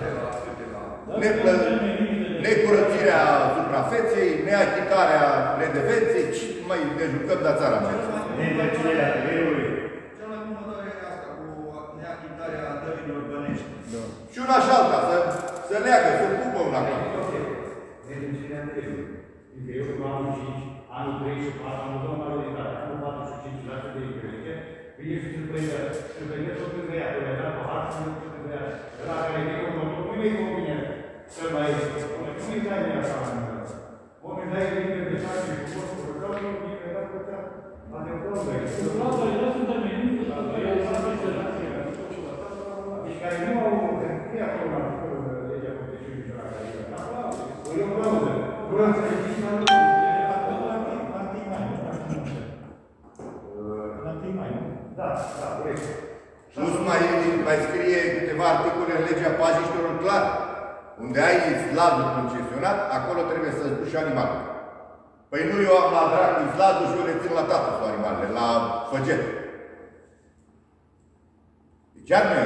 Necurățirea suprafeței, neachitarea redevenței, ce mai ne jucăm de țara mea. Neîntreținerea terenului. Cel mai bun motor e asta cu neachitarea dărilor bănești. Și una și alta, să, să leagă, să pupă una cu alta. Neîntreținerea terenului. Adică eu în anul cinci, anul trei și patru, am luat majoritate, anul patru și cinci la sută de diferențe, vine și se prinde, se prinde tot când vrea, că le-a dat pe hartă, nu știu când vrea, ăla care e un motor, nu îi convine să mai spune, nu îi dai de așa la mână. Oamenii dai de bine de șase și cu postul, că nu îi bine dat pe cea, adevărul de aici. Deci care nu au, nu e acolo la legea protecțiunii și la care e acolo, o iau clauză. Vreau să zici la lucru. Da, da, corect. Plus mai, mai scrie câteva articole în legea pajiștilor clar. Unde ai slavul concesionat, acolo trebuie să-ți duci animalele. Păi nu eu am la dracu slavul și eu le țin la tatăl cu animalele, la făget. Deci chiar nu e.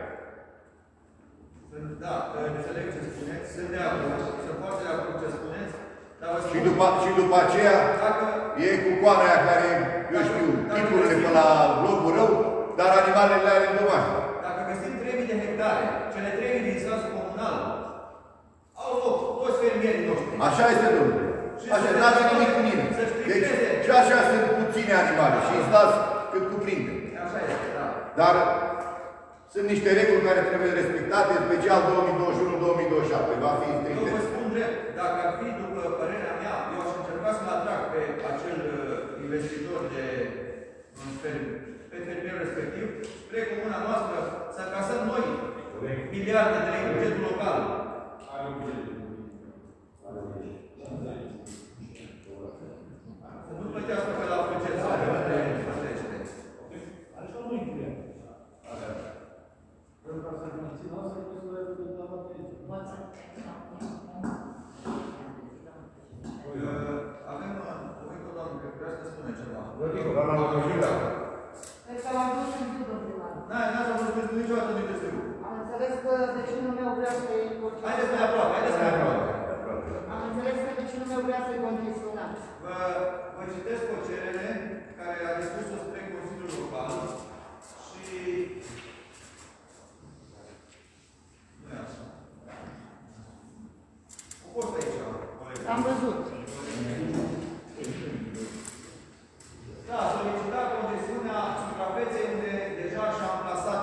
Da, înțeleg ce spuneți, sunt de acord, sunt foarte de acord ce spuneți, dar vă spun... Și după, și după aceea, dacă... e cu coana aia care, eu știu, tipurile pe la locul rău, dar animalele ale în domaj. Dacă găsim trei mii de hectare, cele trei mii din statul comunal, au loc toți fermierii noștri. Așa este, domnule. Așa, n-are nimic cu mine. Deci, și așa sunt puține animale și îți las cât cuprinde. Așa este, da. Dar sunt niște reguli care trebuie respectate, special două mii douăzeci și unu două mii douăzeci și șapte. Va fi Eu vă spun drept, dacă ar fi, după părerea mea, eu aș încerca să-l atrag pe acel investitor de pe fermierul respectiv, spre comuna noastră, să încasăm noi miliarde de lei bugetul local. Să nu plătească pe la buget sau pe la plătește. Așa nu include. Pentru ca să mențină asta, trebuie să le dăm atenție. Avem o doamnă, că vrea să spune ceva. Doamna Măcășica. Cred că l-am dus în timpul primar. Da, n-ați am văzut niciodată nu-i târziu. Am înțeles că vecinul meu vrea să-i concesiona. Haideți mai aproape, haideți mai aproape. Am înțeles că vecinul meu vrea să-i concesiona. Vă, vă citesc o cerere care a dispus-o spre Consiliul Local și... Nu e așa. O fost aici, colegă. Am văzut. Da, solicita concesiunea suprafeței unde deja și-a amplasat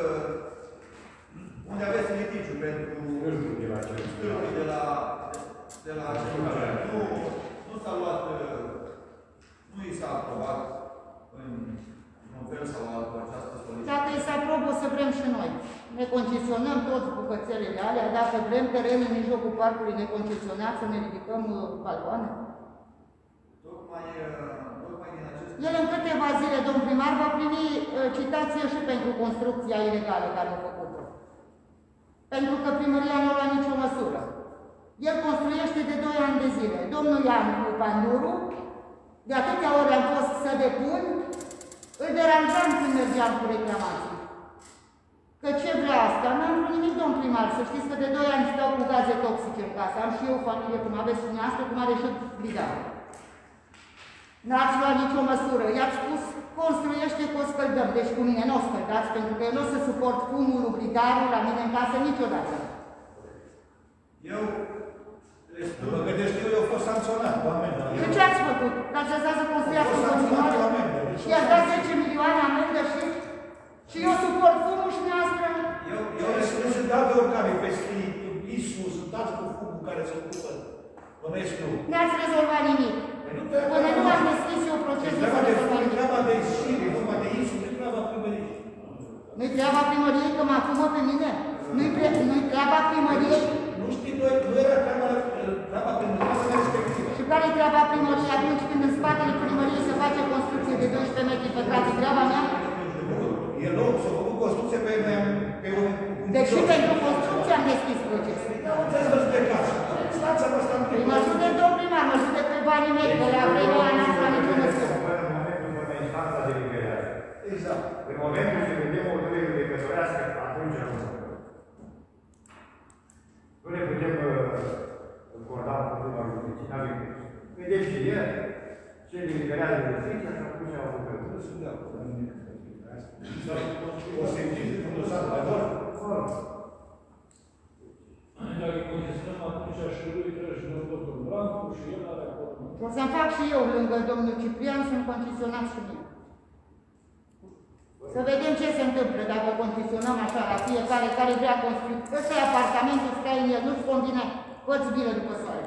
unde aveți litigiu pentru stâlpii de la de la nu, nu s-a luat, nu i s-a aprobat în un fel sau altul această solicitare. Dacă îi se aprobă, o să vrem și noi. Ne concesionăm toți bucățelele alea, dacă vrem terenul în mijlocul parcului ne concesionat să ne ridicăm balcoane. Tocmai, tocmai din acest... El în câteva zile, domn primar, va primi citație și pentru construcția ilegală care a făcut-o. Pentru că primăria nu a luat nicio măsură. El construiește de doi ani de zile. Domnul Ian cu Panduru, de atâtea ori am fost să depun, îl deranjam când mergeam cu reclamații. Că ce vrea asta? N-am vrut nimic, domn primar. Să știți că de doi ani stau cu gaze toxice în casă. Am și eu familie, cum aveți și dumneavoastră, cum are și brigadă. N-ați luat nicio măsură. I-ați spus, construiește că o scăldăm. Deci cu mine nu o scăldați, pentru că eu nu o să suport fumul, brigarul la mine în casă niciodată. Eu le După câte știu eu, au fost sancționat cu amendă. Și ce ați făcut? L-ați lăsat să construiască în continuare? Și i-ați dat zece milioane amendă și... Și eu suport fumul și noastră? Eu sunt dat de oricare, pe Isu, sunt alți cu fumul care se ocupă. Bănesc nu. N-ați rezolvat nimic. Până nu am deschis eu procesul să rezolvăm nimic. Nu-i treaba de Siri, nu numai de Isu, nu-i treaba primăriei. Nu-i treaba primăriei că mă afumă pe mine? Nu-i treaba primăriei? Nu știi, nu era treaba primăriei respectivă. Și care-i treaba primăriei atunci când în spatele primăriei se face construcție de doisprezece metri pătrați? Treaba mea? E loc, s-a făcut construcție pe, pe un... Deci și pentru construcție am deschis procesul. Nu trebuie să judecați. Instanța mă stă în primul. Mă judec, domn primar, mă judec pe banii mei, că la vremea n-am la nicio măsură. În momentul în care instanța deliberează. Exact. În momentul ce vedem o durere judecătorească, atunci nu. Nu ne putem încorda împotriva justiției, n-avem cum. Vedem și el, ce deliberează justiția și atunci au făcut. Nu sunt de acord. O sentință de dosar mai doar. Dacă congestionăm atunci și lui trebuie și domnul Brancu și el are acord. O să-mi fac și eu lângă domnul Ciprian să-mi concesionat și mine. Să vedem ce se întâmplă dacă concesionăm așa la fiecare care vrea construi. Ăsta e apartamentul, stai în el, nu-ți combine coți bilă după soare.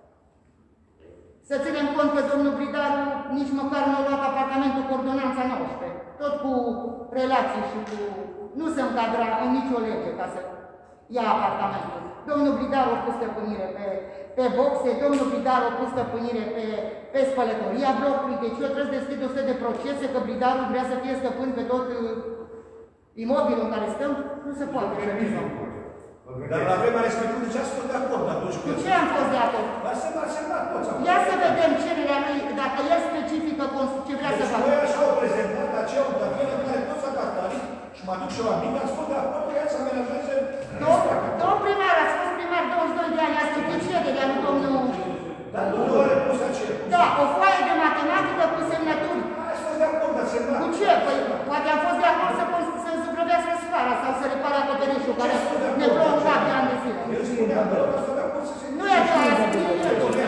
Să ținem cont că domnul Bridaru nici măcar nu a luat apartamentul cu ordonanța nouăsprezece. Tot cu relații și cu... Nu se încadra în nicio lege ca să ia apartamentul. Domnul Bridaru a pus stăpânire pe, pe boxe, domnul Bridaru a pus stăpânire pe, pe spălătoria blocului, deci eu trebuie să deschid o sută de procese că Bridaru vrea să fie stăpân pe tot uh, imobilul în care stăm. Nu se poate. Dar la vremea respectivă de ce ați fost de acord atunci? Cu ce am fost de acord? Ați semnat toți. Ia să vedem cererea lui, dacă el specifică ce vrea să facă. Deci noi așa au prezentat aceea un tabel în care toți acatarii și mă duc și eu la mine, ați fost de acord că ea să amenajeze... Domn primar, ați fost primar douăzeci și doi de ani, ați citit cererea lui domnul... Dar domnul ori pus aceea. Da, o foaie de matematică cu semnături. Ați fost de acord, ați semnat. Cu ce? Păi poate am fost de acord să, să zugrăvească scara sau să repare acoperișul care ne plouă un cap de ani de zile. El spunea, dar ați fost de acord să se... Nu e așa, aia scrie el, domnule.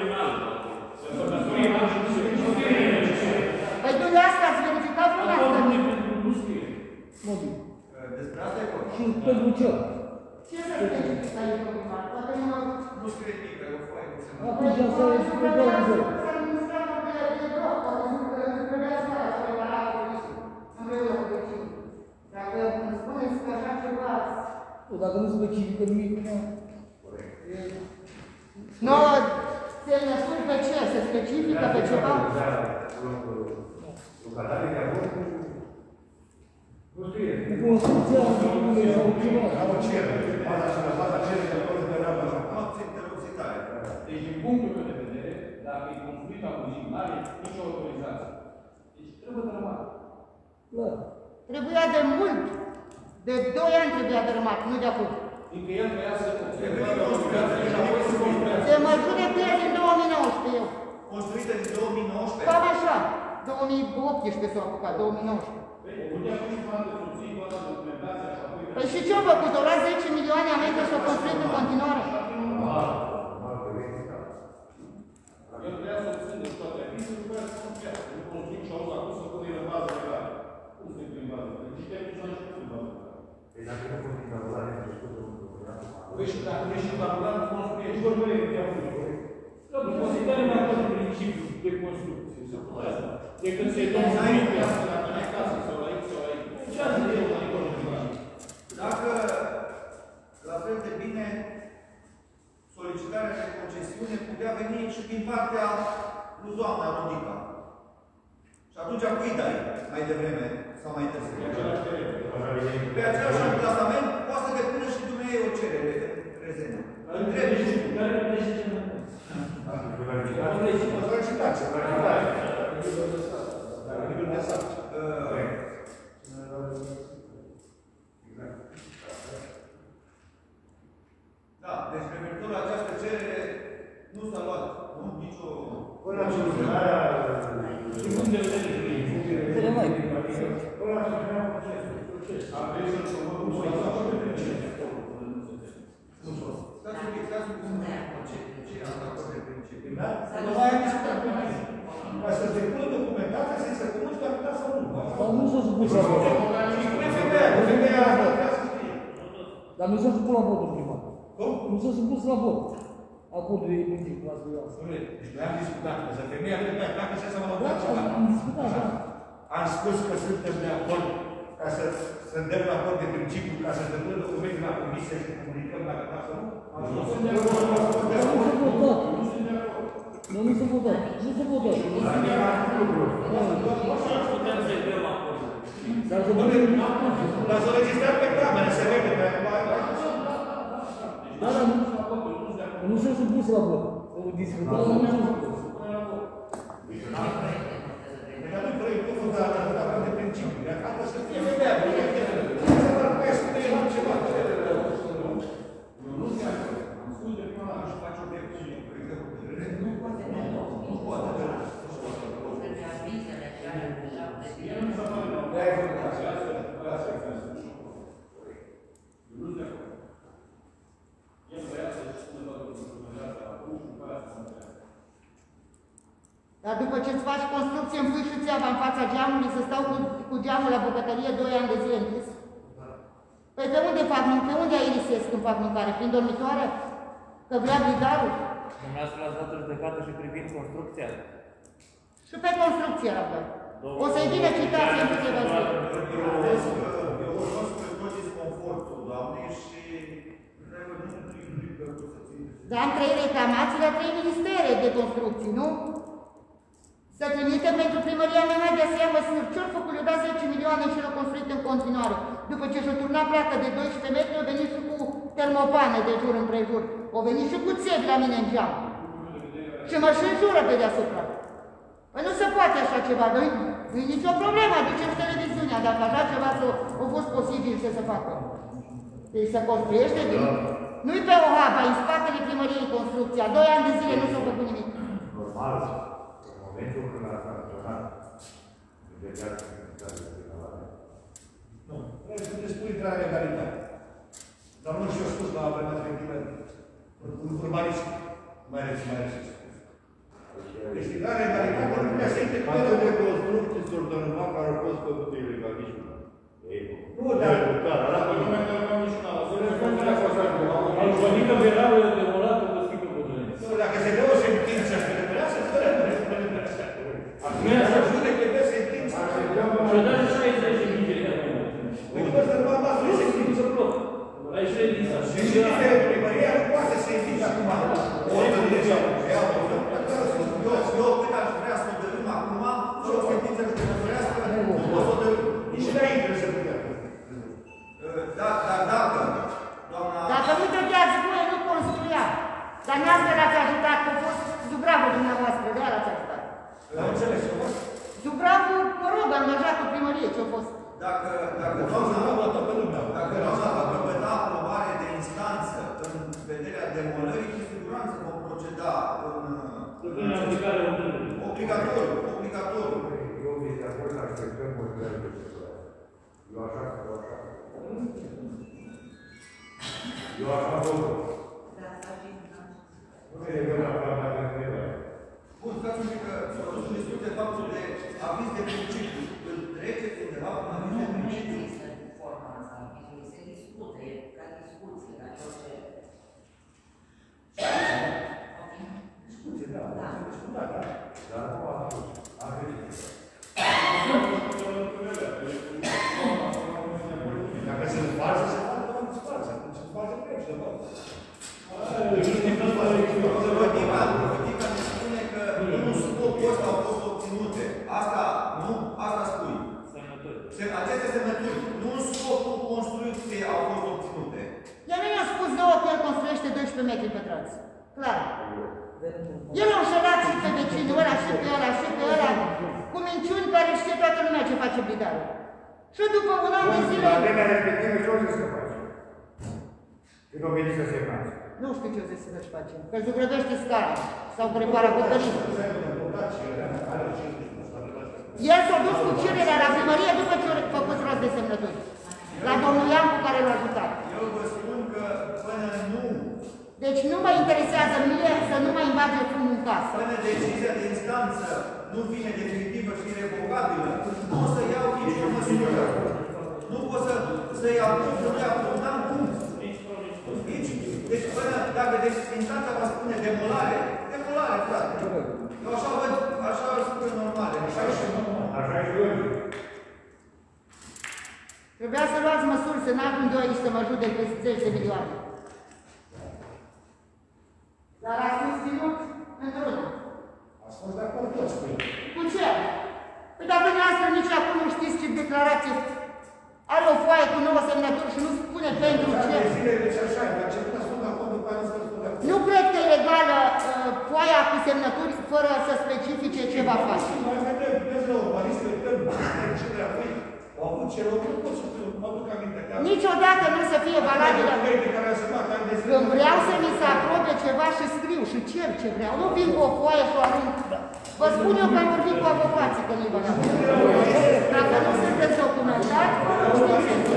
Păi dumneavoastră ați verificat vreodată? Nu scrie. Mobil. Despre asta e vorba. Și pentru ce? Ce să specific aici, domnul primar? Poate nu mă... Nu scrie nimic, e o foaie cu semnături. Atunci să explicăm de... Dacă îmi spuneți că așa ceva... Dacă nu specifică nimic, nu... Nu, semnături pe ce? Se specifică pe ceva? Lucrătorii de avut nu scrie. Construcția unui sau ceva. Am o cerere. Baza și la baza cerere de acolo de la baza. Deci, din punctul meu de vedere, dacă e construit abuziv, nu are nicio autorizație. Deci, trebuie dărâmat. Clar. Trebuia de mult. De doi ani trebuia dărâmat, nu de acum. Fiindcă el vrea să construiască și apoi să construiască. Se mă jure cu el din două mii nouăsprezece eu. Construită din două mii nouăsprezece? Cam așa. două mii optsprezece s-a apucat, două mii nouăsprezece. Păi și ce-au făcut? Au luat zece milioane amendă și au construit în continuare? El vrea să țină toate avizele, nu vrea să construiască. Nu construim și auzi acum să pune în bază legală. Cum se pune în bază? Deci chiar nici nu a început în bază legală. Deci dacă nu fost inaugurate în începutul Păi și dacă nu ești inaugurate, nu construiești. Nici vorbire de chiar nu. Nu considerăm acolo principiul de construcție. Se pune asta. De când se-i dă un piață la mine acasă sau la aici sau la aici. Ce azi de eu la Nicol Dacă la fel de bine solicitarea de concesiune putea veni și din partea lui doamna Rodica. Și atunci cui dai mai devreme sau mai târziu? Pe același amplasament poate să depună și dumneavoastră o cerere rezenă. Întreb și tu. Care vreți ce mă pun? O solicitație. Dar nu ne saci. Da, deci referitor la această cerere nu s-a luat, nu? Nicio... Până la soluționarea... Și cum de vedere juridic? Să le mai bine. Până la soluționarea procesului. Am venit să-l să mă duc să-l să mă duc. Stați un pic, stați un pic. Da? Nu mai am discutat cu mine. Ca să se pună documentația, să-i se cunoști dacă da sau nu. Dar nu s-a supus la vot. Dar nu s-a supus la vot, primar. Cum? Nu s-a supus la vot. Acordul e politic, la asta. Deci noi am discutat, că femeia nu mai pleacă și să mă Da, am discutat, da. Am spus că suntem de acord ca să suntem de acord de principiu, ca să dăm documente la comisie și comunicăm dacă da sau nu. Nu sunt de acord. Nu sunt de acord. Nu, nu sunt votat. Nu sunt votat. Dar să registrăm pe cameră, se vede pe Da, da, nu. Nu s-a supus la vot. O discutăm, nu s-a supus. Deci atunci proiectul nu s-a dat de principiu. Dacă asta să fie vedea, nu e vedea. Se va putea să fie altceva. Nu se acord. Am spus de prima dată și face o obiecție. Nu poate. Nu poate. El nu s-a făcut. De-aia e făcut. Asta e făcut. Nu de acord. El vrea să-și spună toată documentația acum și după aia să se întreabă. Dar după ce îți faci construcție, îmi pui și țeava în fața geamului, să stau cu, cu geamul la bucătărie doi ani de zile închis? Păi pe unde fac mâncare? Pe unde aerisesc când fac mâncare? Prin dormitoare? Că vrea blidarul? Dumneavoastră l-ați dat în judecată și privind construcția? Și pe construcție, rapă. O să-i vină citație în câteva zile. Eu cunosc pe tot disconfortul, Doamne, și Dar am trei reclamații la trei ministere de construcții, nu? Să trimite pentru primăria Mehedea să ia măsuri. Ce-au făcut? Le-au dat zece milioane și l-au construit în continuare. După ce și-au turnat placa de doisprezece metri, au venit și cu termopană de jur împrejur. Au venit și cu țevi la mine în geam. Și mă și înjură pe deasupra. Păi nu se poate așa ceva, nu e nicio problemă, aducem și televiziunea, dacă așa ceva a fost posibil să se facă. Deci se construiește bine. Nu-i pe o hapă, în spatele primăriei construcția. Doi ani de zile nu s-a făcut nimic. Normal, în momentul când a sancționat imediat comunitatea de calare. Nu, trebuie să ne spui intrarea legalitate. Dar nu și-o spus la vremea respectivă, urbanist, mai ales, mai ales. Deci intrarea legalitate nu putea să intre cu atât de construcții s-au dărâmat care au fost făcute ilegalism. Nu, dar... Adică verau demolată cu schimbă pădure. Nu, dacă se dă o sentință și le vrea să fără acum să judece de sentință. Și-o dă și șaizeci de mii de euro. Păi nu poți să nu am asta de sentință. Ai ședința. Și ședința primăria nu poate să sentință acum. O întâlnire sau eu cât aș vrea să o dărâm acum, și o sentință judecătorească, nu pot să o dărâm. Nici înainte să putea. Da, dar dacă, doamna... Dacă nu dădeați voie, nu construia. Dar neastră l-ați ajutat, că a fost Zubravul dumneavoastră, de aia l-ați ajutat. L-am înțeles, ce-a fost? Zubravul, mă rog, angajat cu primărie, ce-a fost. Dacă, dacă doamna, dacă doamna va căpăta aprobare de instanță în vederea demolării, cu siguranță vom proceda în... În aplicare obligatoriu, obligatoriu. Eu mi de acord să așteptăm măsurările de procedură. Eu așa, eu așa. Eu așa văd. Nu e de la doamna de întrebare. Bun, stați un pic că s-a dus în discuție faptul de aviz de principiu. Îl treceți undeva în aviz de principiu? Nu există forma asta, avizului, se discute, ca discuție, ca orice. Discuție, da, da. Da, da. Dar nu am spus. Am venit. Dacă se sparge, se sparge, nu se sparge. Atunci se sparge preț, de bă. Rotica ne spune că nu scopul ăsta au fost obținute. Asta, nu? Asta spui. Aceste semnături, nu în scopul construcției au fost obținute. El nu i-a spus nouă că el construiește doisprezece metri pătrați. Clar. El a înșelat și pe vecinul ăla, și pe ăla, și pe ăla, cu minciuni care știe toată lumea ce face blidarul. Și după un an de zile... La vremea respectivă ce o să se face? Când o venit să se face? Nu știu ce o să se face. Că zugrăvește scara sau că repară acoperiș. El s-a dus cu cererea la primărie după ce a făcut rost de semnături. La domnul Ian cu care l-a ajutat. Eu vă spun că până nu Deci nu mă interesează mie să nu mai îmbage fumul în casă. Până decizia de instanță nu vine definitivă și irrevocabilă, nu o să iau nicio măsură. Nu pot să, să-i apuc, să nu-i apuc, n-am cum. Nici. Deci până, dacă deci, instanța va spune demolare, demolare, frate. Eu așa văd, așa văd spune normale. Așa e și normal. Așa e și logic. Trebuia să luați măsuri, să n-ajung eu aici să mă judec pe zeci de milioane. Dar ați susținut într-una. Ați fost de acord toți cu el. Cu ce? Păi dacă dumneavoastră nici acum nu știți ce declarație are o foaie cu nouă semnături și nu spune pentru ce. Deci așa e, dar ce putea spune acum după aia nu să spune acum. Nu cred că e legală uh, foaia cu semnături fără să specifice ce va face. Mai vedem, vezi la urbanistă, vedem ce de apoi. Au avut ce rău, nu pot să mă duc aminte. Niciodată nu o să fie valabilă. Când vreau să mi se aprobe ceva și scriu și cer ce vreau. Nu vin cu o foaie și o arunc. Vă spun eu că am vorbit cu avocații că nu-i valabil. Dacă nu sunteți documentați, nu știți.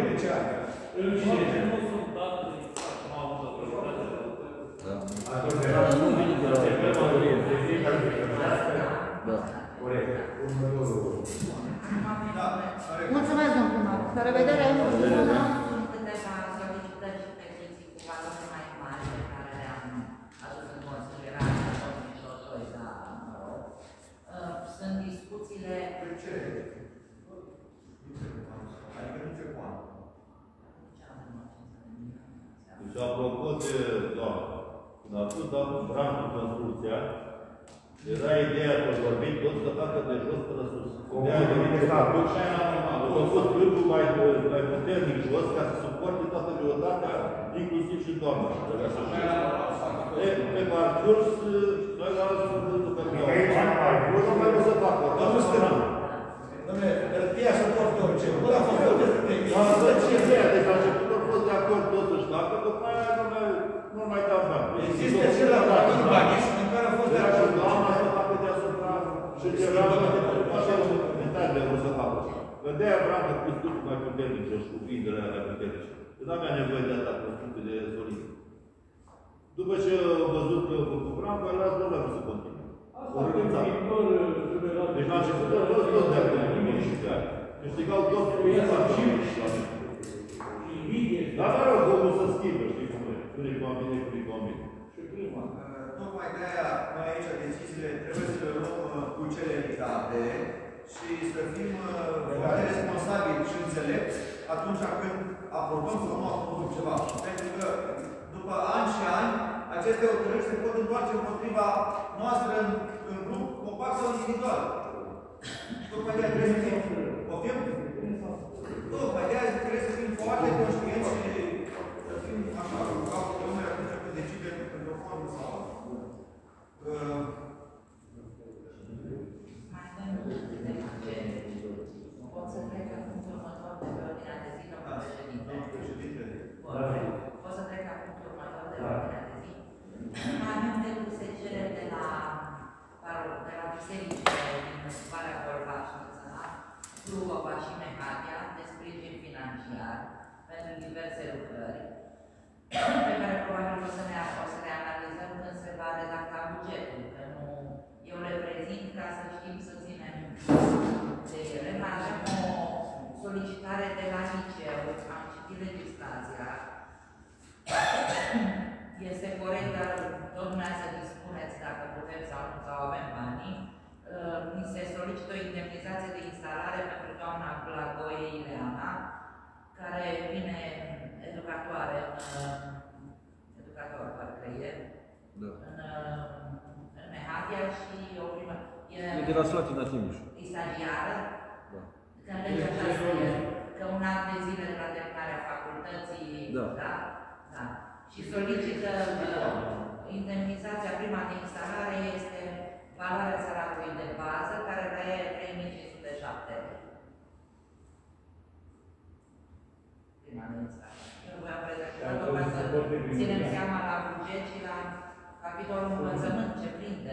Nu vine de la primărie. Da. Mulțumesc, domnul primar. La revedere! Sunt câteva solicitări și petiții cu valori mai mari pe care le-am adus în considerare în două mii douăzeci și doi, dar, mă rog. Sunt discuțiile... Pe ce? Adică nu ce poate. Deci, apropo de doamnă, când a spus doamnă Brancu construcția, era ideea că vorbim tot să facă de jos până sus. Ideea de mine s-a făcut și aia normal. A fost câmpul mai, mai puternic jos ca să suporte toată greutatea, inclusiv și doamna. Pe, pe parcurs, noi la alții după parcurs, nu mai pot să facă. Domnul Stănan, domnule, ea suportă orice. Nu a fost tot despre ideea. Deci la început au fost de acord toți să-și facă, după aia nu mai dau bani. Există acela urbanism în care a fost de acord. Doamna să facă deasupra și celălalt, așa o mentală o să facă. Că de-aia vreau că cu studiul mai puternice și cu findele alea puternice. Că n-avea nevoie de asta construcție de solide. După ce au văzut că cu Branco, a luat doar să continue. Deci la început au fost toți de acord cu modificare. Câștigau toți cu ei la dar mă rog, omul să schimbă, știi cum e? Când-i convine, când-i convine. Tocmai de-aia, noi aici, deciziile trebuie să le luăm cu celeritate și să fim foarte responsabili și înțelepți atunci când aprobăm sau nu aprobăm ceva. Pentru că, după ani și ani, aceste hotărâri se pot întoarce împotriva noastră în, în grup, compact sau individual. Tocmai de-aia trebuie să fim, poftim? Tocmai de-aia trebuie să fim foarte conștienți și să fim așa, ca o lume atunci când decidem într-o formă sau altă. Mai avem câteva cereri. Pot să trec la punctul următor de pe ordinea de zi, domnul președinte? Pot să trec la punctul următor de pe ordinea de zi? Mai avem depuse cereri de la de la bisericile din Valea Golbaș, Clujova și Mehadia, de sprijin financiar pentru diverse lucrări, pe care probabil o să le, o să le analizăm când se va redacta bugetul, că nu eu le prezint ca să știm să ținem de ele. Mai avem o solicitare de la liceu, am citit legislația. Este corect, dar tot dumneavoastră dispuneți dacă putem sau nu, sau avem banii. Mi se solicită o indemnizație de instalare pentru doamna Blagoie Ileana, care vine educatoare în educator, parcă e, da. în, în Mehadia și o primă... E, e de la Slatina Timiș. E stagiară, da. Că în legea așa scrie că un an de zile de la terminarea facultății, da, da, da. Și solicită indemnizația prima de instalare este valoarea salariului de bază, care e trei mii cinci sute șapte lei. Prima de instalare. Eu voiam prezenta doar să ținem seama la buget și la capitolul învățământ ce prinde.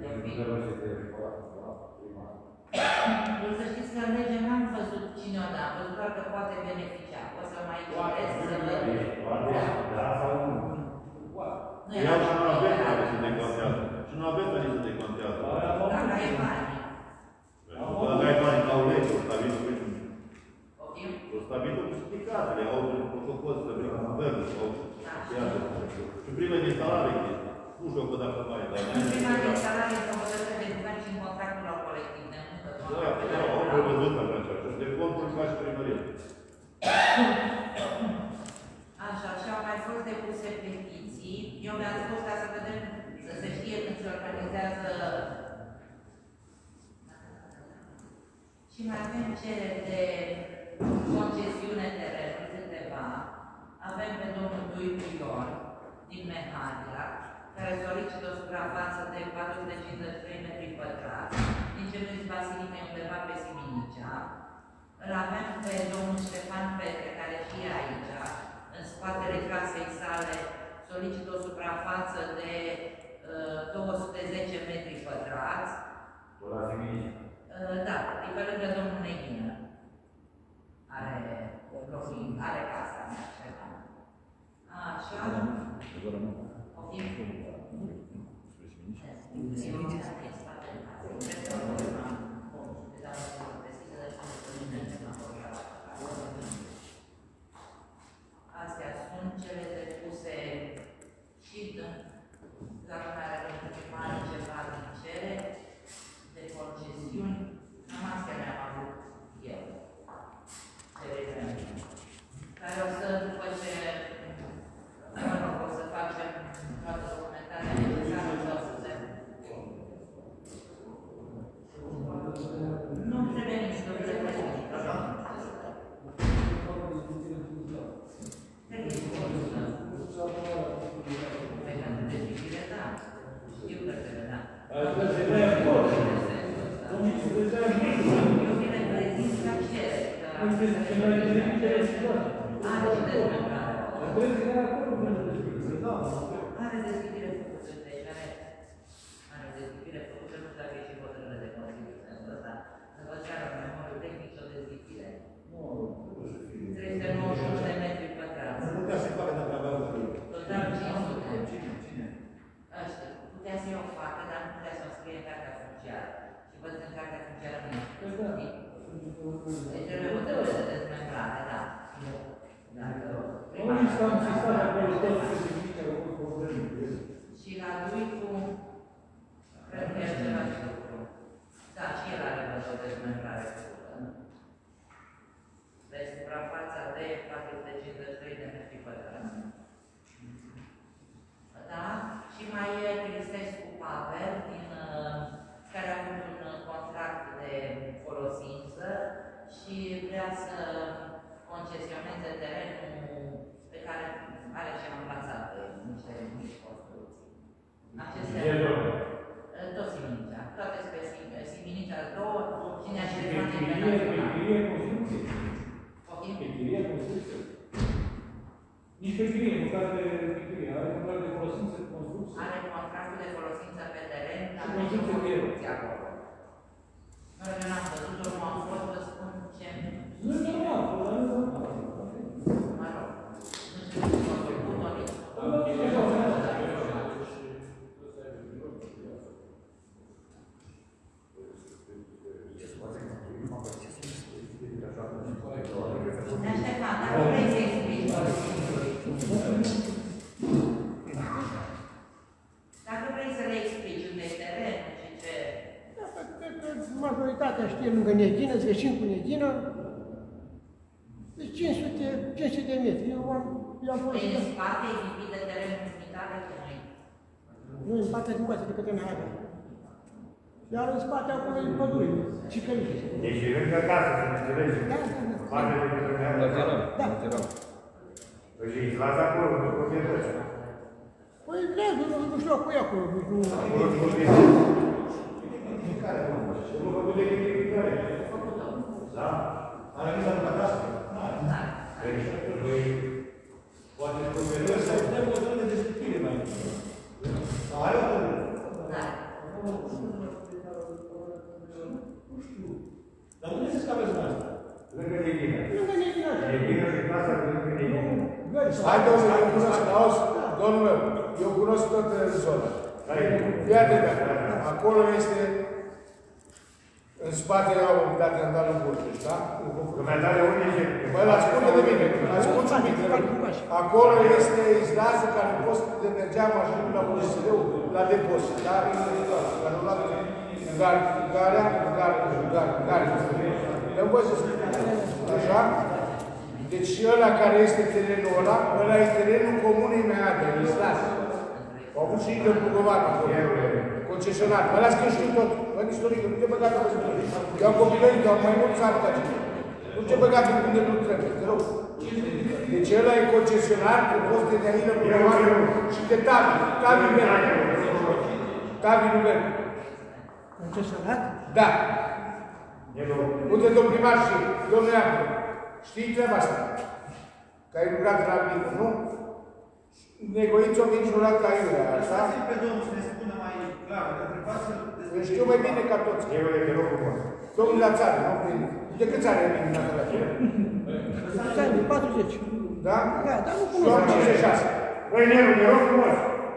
Să știți că în lege n-am văzut cine o da, am văzut doar că poate beneficia. O să mai citesc, să văd. Iau și nu avem care se decontează. Și nu avem care se decontează. Dacă ai bani. Dacă ai bani, au lege, o stabilit cu o stabilit cu sindicatele, au protocol să vină cu guvernul, au și prima de instalare chestia. Nu știu că dacă mai e, dar... Prima de instalare este o hotărâre de bani și în contractul lor colectiv. Da, da, au prevăzut așa ceva. Și de conturi ca și primărie. Așa, și au mai fost depuse petiții. Eu mi-am spus ca să vedem, să se știe când se organizează. Și mai avem cereri de concesiune terenului câteva. Avem pe domnul Duicu Ion, din Mehadia, care solicită o suprafață de patru sute cincizeci și trei metri pătrați, din ce nu-i Vasilică undeva pe Siminicea. Îl avem pe domnul Ștefan Petre, care și e aici, în spatele casei sale, solicită o suprafață de uh, două sute zece metri pătrați. Tot la Siminicea. Uh, da, e pe lângă domnul Neghină. Are locuin, are casa mea, ceva. Așa. Poftim? Astea sunt cele depuse și dacă mai are mai ceva din cere de concesiuni, cam astea mi-am avut eu. Care o să, după ce mă rog, o să facem toată documentarea necesară, o să o putem. Nu trebuie nici să le prezint. Trebuie să o pe când de deschide, da. Știu că trebuie, da. Eu vi le prezint ca cerere. Are și dezmembrare. Are deschidere făcută, deci are, are deschidere făcută, nu știu dacă e și hotărâre de Consiliu în sensul ăsta. Să vă ceară în memoriu tehnic și o deschidere. trei sute nouăzeci și unu de metri pătrați. Nu putea să facă dacă avea o Total cinci sute. Cine? Cine? Ăștia. Putea să o facă, dar nu putea să o scrie în cartea funciară. Și văd în cartea funciară nu e. Deci trebuie hotărâre de dezmembrare, da. Și la Duicu, cred că e același lucru. Da, și el are văzut o dezmembrare făcută. Deci suprafața de patru sute cincizeci și trei de metri pătrați. Da? Și mai e Cristescu Pavel, din, care a avut un contract de folosință și vrea să concesioneze terenul pe care are și amplasat pe niște mici construcții. Acestea, tot Siminicea, toate spre Siminicea două, cine a ștefat din Benațional. Pe chirie construcție. Poftim? Pe chirie construcție. Nici pe chirie, măcar pe chirie. Are contract de folosință de construcție. Are contractul de folosință pe teren, dar și nu e construcție acolo. Noi nu am văzut-o, nu am fost, vă spun ce... Nu e normal, dar nu e normal. Mă rog, nu știu cum a făcut-o nici. Ne Ștefan, dacă vrei să explici. Dacă vrei să le explici unde e terenul și ce... Cred că majoritatea știe lângă Neghină, veșin cu Neghină. Deci cinci sute de metri. Eu am, eu am folosit. În spate e lipit de terenul unitate cu noi. Nu, în partea din bață de către Mehadia. Iar în spate acolo e pădure, Cicăriș. Deci e lângă casă, să ne înțelegem. Da, da, da. Partea de către Mehadia. Da. Păi și îți lasă acolo, nu proprietăți. Păi, legul, nu știu, cu ea acolo. Acolo nu proprietăți. Care? Nu făcut de electrificare. Da? Are visa de cadastru? Da. Păi, poate proprietăți. Să dăm o zonă de deschidere mai întâi. Are o zonă? Da. Nu știu. Dar unde se scape zona asta? Lângă Neghină. Lângă Neghină. Neghină și casa de lângă Neghină. Hai, domnule, auzi, domnul meu, eu cunosc tot zona. Iată, acolo este, în spate au dat în dalul Burteș, da? Bă, ascultă de mine, ascultă de mine. Acolo este izlazul care poți de mergea mașinul la U S D-ul, la depozit, da? Care nu l-a în gare, în gare, în gare, în gare, în gare. Le-am văzut. Așa? Deci și ăla care este terenul ăla, ăla e terenul comunei mea de izlaz. Au avut și de Bugovan acolo, concesionat. Mă las că știu tot. Bă, istorică, nu te băga pe istorică. Eu am copilărit, eu am mai mulți ani ca cine. Nu te băga pe unde nu trebuie, te rog. Deci ăla e concesionar, că poți de Neailă, Bugovan și de Tavi. Tavi nu merg. Tavi nu merg. Concesionat? Da. Uite, domn primar și domnul Iacov, știi treaba asta? Că ai lucrat la mine, nu? Negoiți-o niciodată la Iurea, așa? Lăsați-l pe domnul să ne spună mai clar, că întrebați-l despre... Știu mai bine ca toți. Eu te rog frumos. Domnul la țară, nu? De câți ani ai venit la țară? Câți ani? patruzeci. Da? Da, dar nu cunosc. Eu am cincizeci și șase. Băi, Nelu, te rog frumos.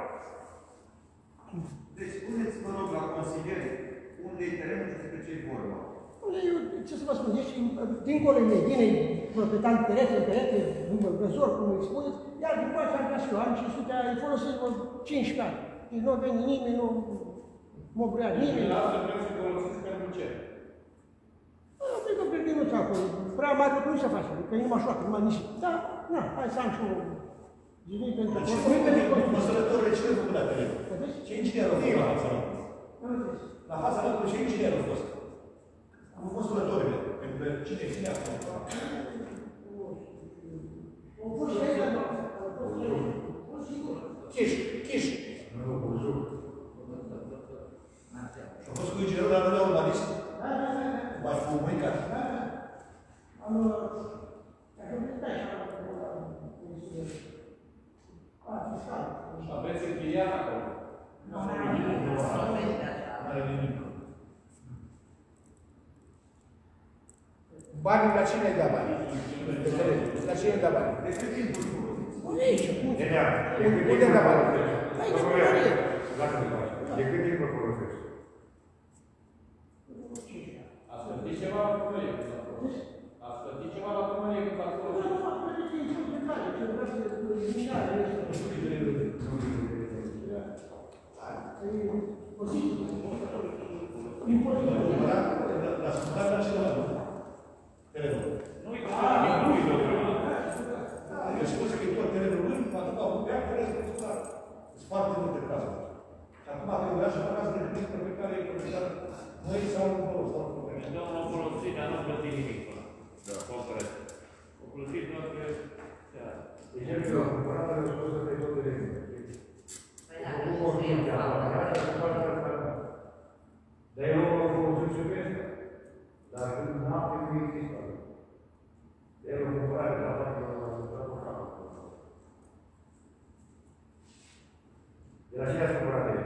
Deci, spuneți, mă rog, la consiliere, unde e terenul și despre ce e vorba? Eu, ce să vă spun, ești dincolo de bine, proprietant perete, perete, văzor, cum îi spuneți, iar după aceea am vrea și eu, am cinci sute, ai folosit vreo cincisprezece ani. Deci nu a venit nimeni, nu mă vrea nimeni. La asta vreau să folosiți pentru ce? Eu cred că pentru nu acolo, prea mare lucru nu se face, că e numai șoacă, numai nisip. Da, na, hai să am și o zi pentru construcție. Măsurătorile cine a făcut la teren? Ce inginer a fost la fața locului? La fața locului ce inginer a fost? Am fost măsurătorile, pentru că cine ține acolo? Chiș, chiș. Și a fost cu inginerul la la urbanist? Mai cu mâicat? Am... Și aveți închiriat acolo? Nu, nu are nimic. Nu are nimic. Banii la cine ai dat bani? La cine ai dat bani? Aici, unde? Unde ai dat bani? Aici, în primărie. De cât timp îl folosești? Ați plătit ceva la primărie? Ați plătit ceva la primărie când ați folosit? Nu, am plătit din ce de care, ce vreau să eliminare. L-a scutat la cineva, nu? Terenul. Nu-i nu-i Eu spun că e tot terenul lui, atât au făcut ea, terenul lui, dar sunt foarte multe cazuri. Și acum avem vrea să facă de câte pe care e proprietar noi sau nu sau nu proprietar. Domnul a folosit, dar nu a plătit nimic până. Da. Concret. A folosit doar pe... Deci, eu am cumpărat la răspuns să te tot de rând. Păi da, că nu scrie în față. Dar eu am folosit și pe asta. Dar când noapte nu există. El a cumpărat de la toată la de la cine a cumpărat de el?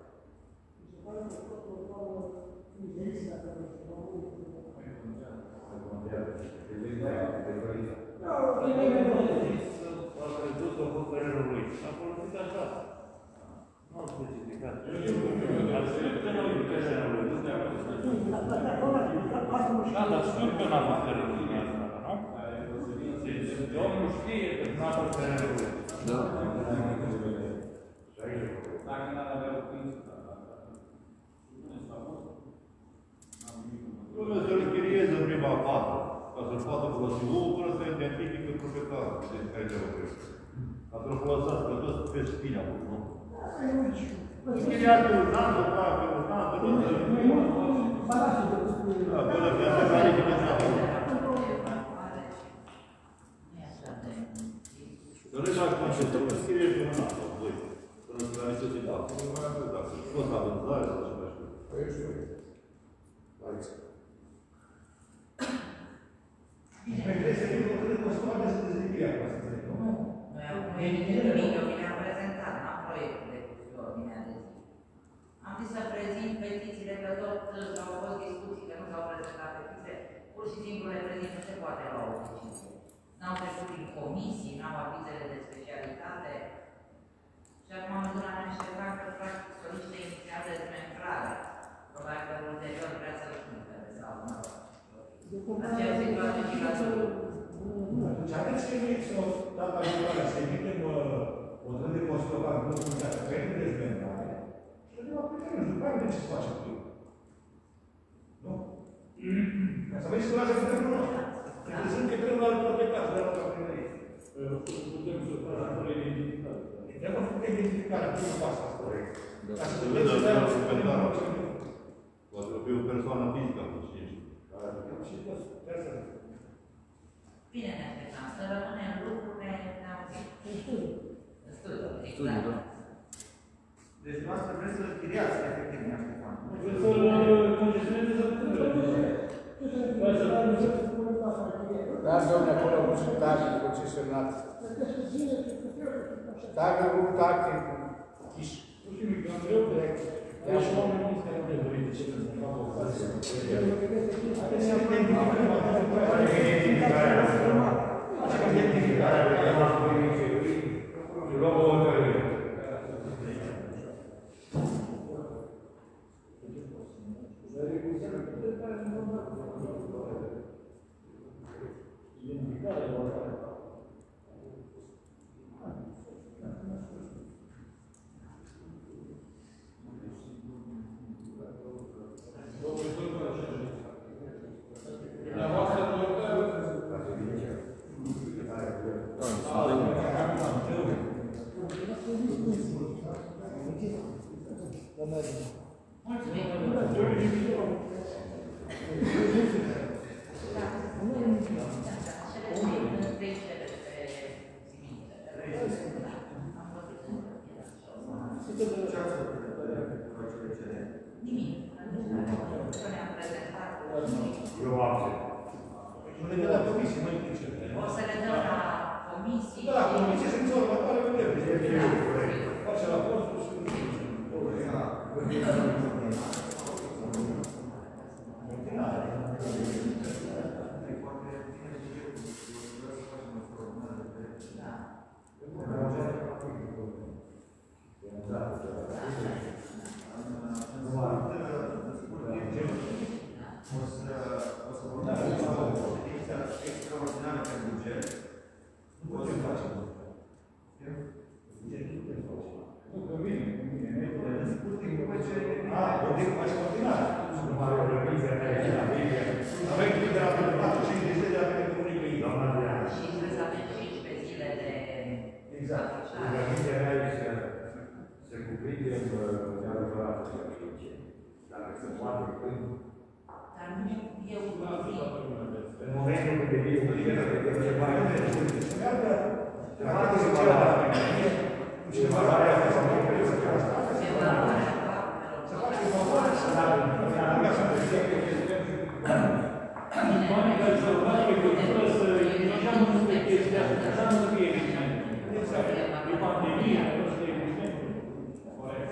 A crezut că a fost părerea lui. A folosit așa. Nu a specificat. A spus că nu e părerea lui. Da, dar știu că n-a fost părerea lui. Domnul știe că n-a fost părerea lui. Da. Dacă n-ar avea o cânță, Trebuie să-l închirieze în prima fază, ca să-l poată folosi omul până să identifică proprietarul de care te locuiește. Ca să-l folosească toți pe spine acolo, nu? Închiriază un an, după aia pe un an, până să... Da, până pe asta care e deja. Să nu-i dai concediu, să închiriezi un an sau doi, până să la necesitate. Nu mai avem, dacă poți la vânzare sau ceva știu. Păi eu știu. Aici. Păi trebuie să fie o cât o scoate să te zic ea, să zic, nu? Nu, noi am proiectul nimic, eu mi le-am prezentat, n-am proiectul de ordinea de zi. Am zis să prezint petițiile, că tot au fost discuții, că nu s-au prezentat petițiile, pur și simplu le prezint, nu se poate lua o decizie. N-au trecut prin comisii, n-au avizele de specialitate. Și acum am adunat putem să facem fără identificare. Dacă făcut identificarea, primul pas asta. Corect. Ca să vedă că suplimentară. Poate fi o persoană fizică, nu știu. Bine ne așteptam, să rămânem lucrurile ne-am zis. În studiu. În studiu, Studiu, da. Deci noastră vreți să-l chiriați, efectiv, ne așteptam. Vreți să-l congestioneze să Da, domnule, acolo au pus taxe concesionat. Dacă au avut acte închiși. Nu știu, e cam greu de... Deci oamenii nu se de dorit de ce să se facă o față. Haideți să identificarea. Așa că identificarea. Luăm o hotărâre. O să le dăm la comisii. Da, la comisie și în ziua următoare vedem. Face raportul și... extraordinară pe buget. Nu putem face. Nu, că vine, că vine. Ah, putem face continuare. Avem literatură patru și cincizeci de avem comunică ei. Și trebuie să avem cincisprezece zile de... Exact. Rugămintea mea este să cuprinde neadevărat dacă se poate când. Dar nu eu În momentul când devii un lider, vedem ce mai este. Se poate să ce la și evaluarea asta sau mai trebuie să fie asta. Să faci evaluarea să dă. Așa să fie. Oamenii care se fac pe cultură să ieșeam în pe chestia asta, așa nu fie evident. E pandemie, nu știu evident. Corect.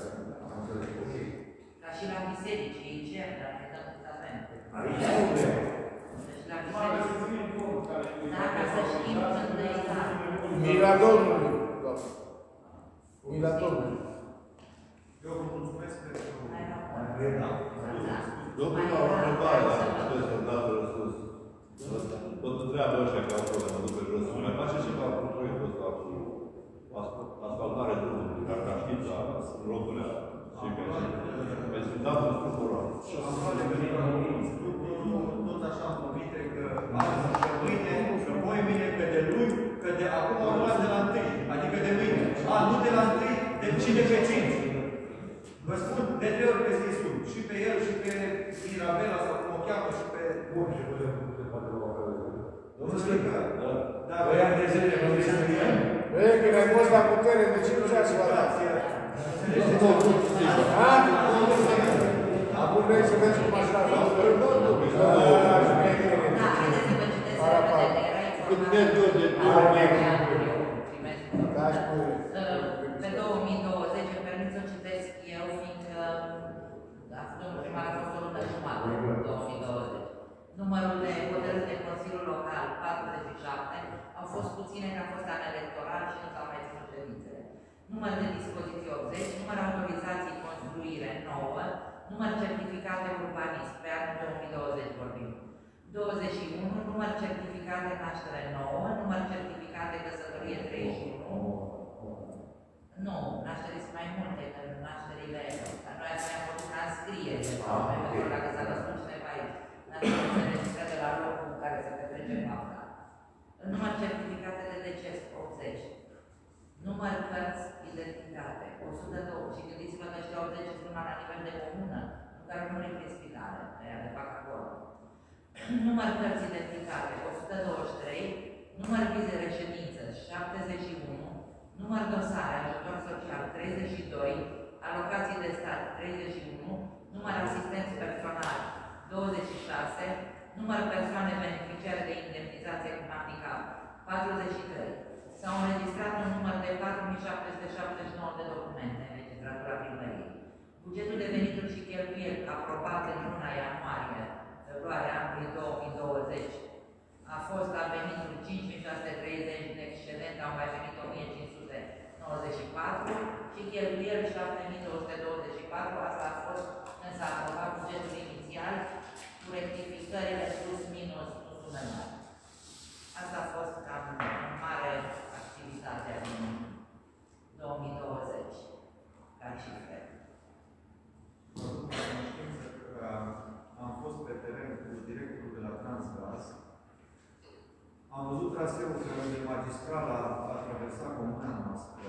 Ca și la biserici, ei cer, dar ne dăm testament. Aici nu vrem. Deci la biserici, dacă să știm când e exact. Mila Domnului, doamne. Mila Domnului. Eu vă mulțumesc pentru... Domnul la o întrebare, dacă puteți să-mi dați răspuns. Tot întreabă ăștia că au problemă după jos. Nu mai face ceva cu proiectul ăsta cu asfaltare drumului, dacă știți, în locurile alea. Și pe sunt un structural. Tot așa am promite că azi, că mâine, că voi mine, că de luni, că de acum au luat de la întâi, adică de mâine. A, nu de la întâi, de ci de pe cinci. Vă spun, de trei ori pe zi spun. Și pe el, și pe Mirabela, sau cum o cheamă, și pe... Bun, și putem să facem o hotărâre. Domnul Sfântă, da. Voi ani de zile, nu vrei să fie? Băi, când ai fost la putere, de ce nu ți-ați luat? Acum vrei să mergi cu mașina la hotărâre? Nu, nu, nu. Pe două mii douăzeci, îmi permit să citesc eu, fiindcă domnul primar a fost o lună jumătate în două mii douăzeci. Numărul de hotărâri de Consiliul Local, patruzeci și șapte, au fost puține că a fost an electoral și nu s-au mai ținut ședințele. Număr de dispoziții optzeci, număr autorizații construire nouă, număr certificate urbanism, pe anul două mii douăzeci vorbim. douăzeci și unu, număr certificate naștere nouă, număr certificate căsătorie treizeci și unu. Nu, nașterii sunt mai multe, că nașterile, dar noi asta am făcut transcriere, pentru că dacă s-a născut cineva aici, nașterile se registră de la locul în care se petrece fapta. Număr certificate de deces, numai la nivel de comună, în care nu le prin spitale, aia de fac acolo. Număr cărți identificate, o sută douăzeci și trei, număr vize de reședință, șaptezeci și unu, număr dosare, ajutor social, treizeci și doi, alocații de stat, treizeci și unu, număr asistenți personal, douăzeci și șase, număr persoane beneficiare de indemnizație cu handicap, patruzeci și trei. S-au înregistrat un număr de patru mii șapte sute șaptezeci și nouă de documente în registratura primăriei. Bugetul de venituri și cheltuieli aprobat în luna ianuarie, februarie anului două mii douăzeci, a fost la venitul cinci mii șase sute treizeci, de excedent au mai venit o mie cinci sute nouăzeci și patru și cheltuieli șapte mii două sute douăzeci și patru, asta a fost când s-a aprobat bugetul inițial cu rectificările plus minus nu sume mari. Asta a fost cam mare activitatea din două mii douăzeci, ca cifre. Am fost pe teren cu directorul de la Transgaz. Am văzut traseul care de magistrala a traversat comuna noastră.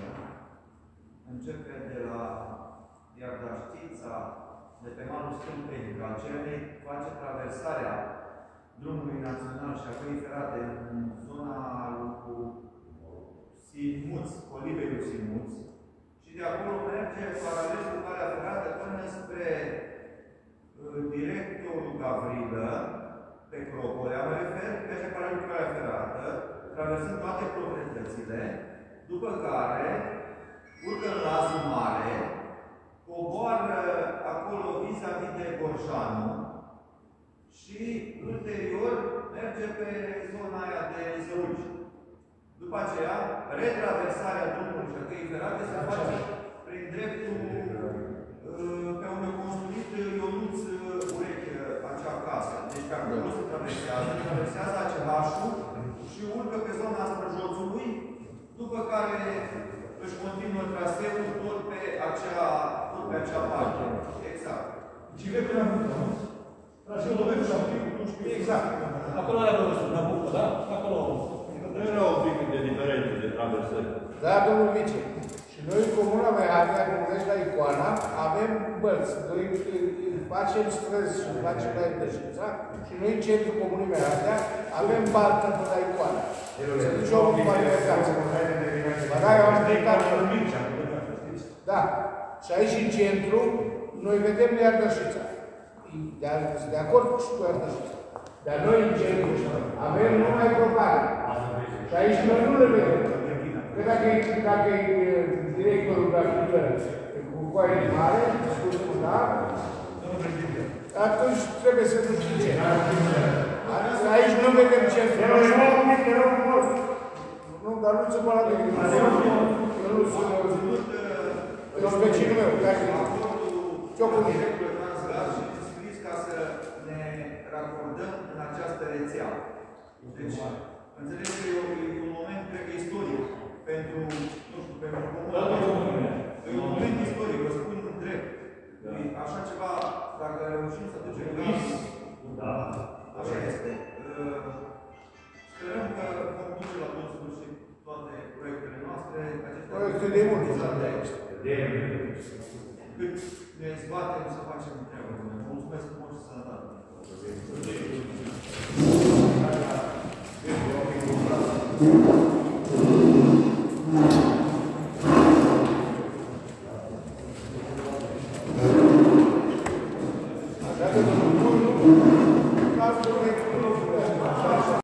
Începe de la Iardaștița, de pe malul Stâmpei Gacene, face traversarea drumului național și a căii ferate în zona cu Simuț, Coliberiul Simuț, și de acolo merge paralel cu calea ferată până spre uh, directorul Gavrilă, pe Cropolea, mă refer, merge paralel cu calea ferată, traversând toate proprietățile, după care urcă în Lazul Mare, coboară acolo vis-a-vis de Gorjanu și ulterior merge pe zona aia de Zăuci. După aceea, retraversarea drumului și a căii ferate se face prin dreptul pe unde a construit Ionuț Ureche acea casă. Deci pe acolo se traversează, traversează acelașul și urcă pe zona Străjoțului, după care își continuă traseul tot pe acea, tot pe acea parte. Exact. Și vei până acum, nu? Traseul o vei nu știu exact. Acolo era văzut, la bucă, da? Acolo. Nu era un pic de diferență de traversări. Da, domnul vice. Și noi, Comuna Mehardea, cum vedeți la icoana, avem bărți. Noi facem străzi și facem la Iberșița și noi, în centrul Comunii Mehardea, avem baltă pe la icoana. Se duce omul cu valerizație. Ba da, eu am dreptat. Da. Și aici, în centru, noi vedem Iardășița. De acord și cu Iardășița. Dar noi, în centru, avem numai propagă. Și aici noi nu le vedem. Că dacă e, dacă e directorul grafică cu coaie mare, spune, da, atunci trebuie să nu știu ce. Aici nu vedem ce nu, dar nu se poate de gândit. Eu nu sunt eu vecinul meu, ce-o cu mine? Scris ca să ne racordăm în această rețea. Deci, înțeleg că e un moment, cred că, istoric pentru, nu știu, pentru comună. E un moment istoric, vă spun drept. Așa ceva, dacă reușim să ducem la așa este. Sperăm că vom duce la bun sfârșit toate proiectele noastre. Proiecte de mult, cât ne zbatem să facem treabă. Mulțumesc frumos și sănătate. Așa că, domnul, nu, nu, nu, nu, nu, nu, nu, nu, nu,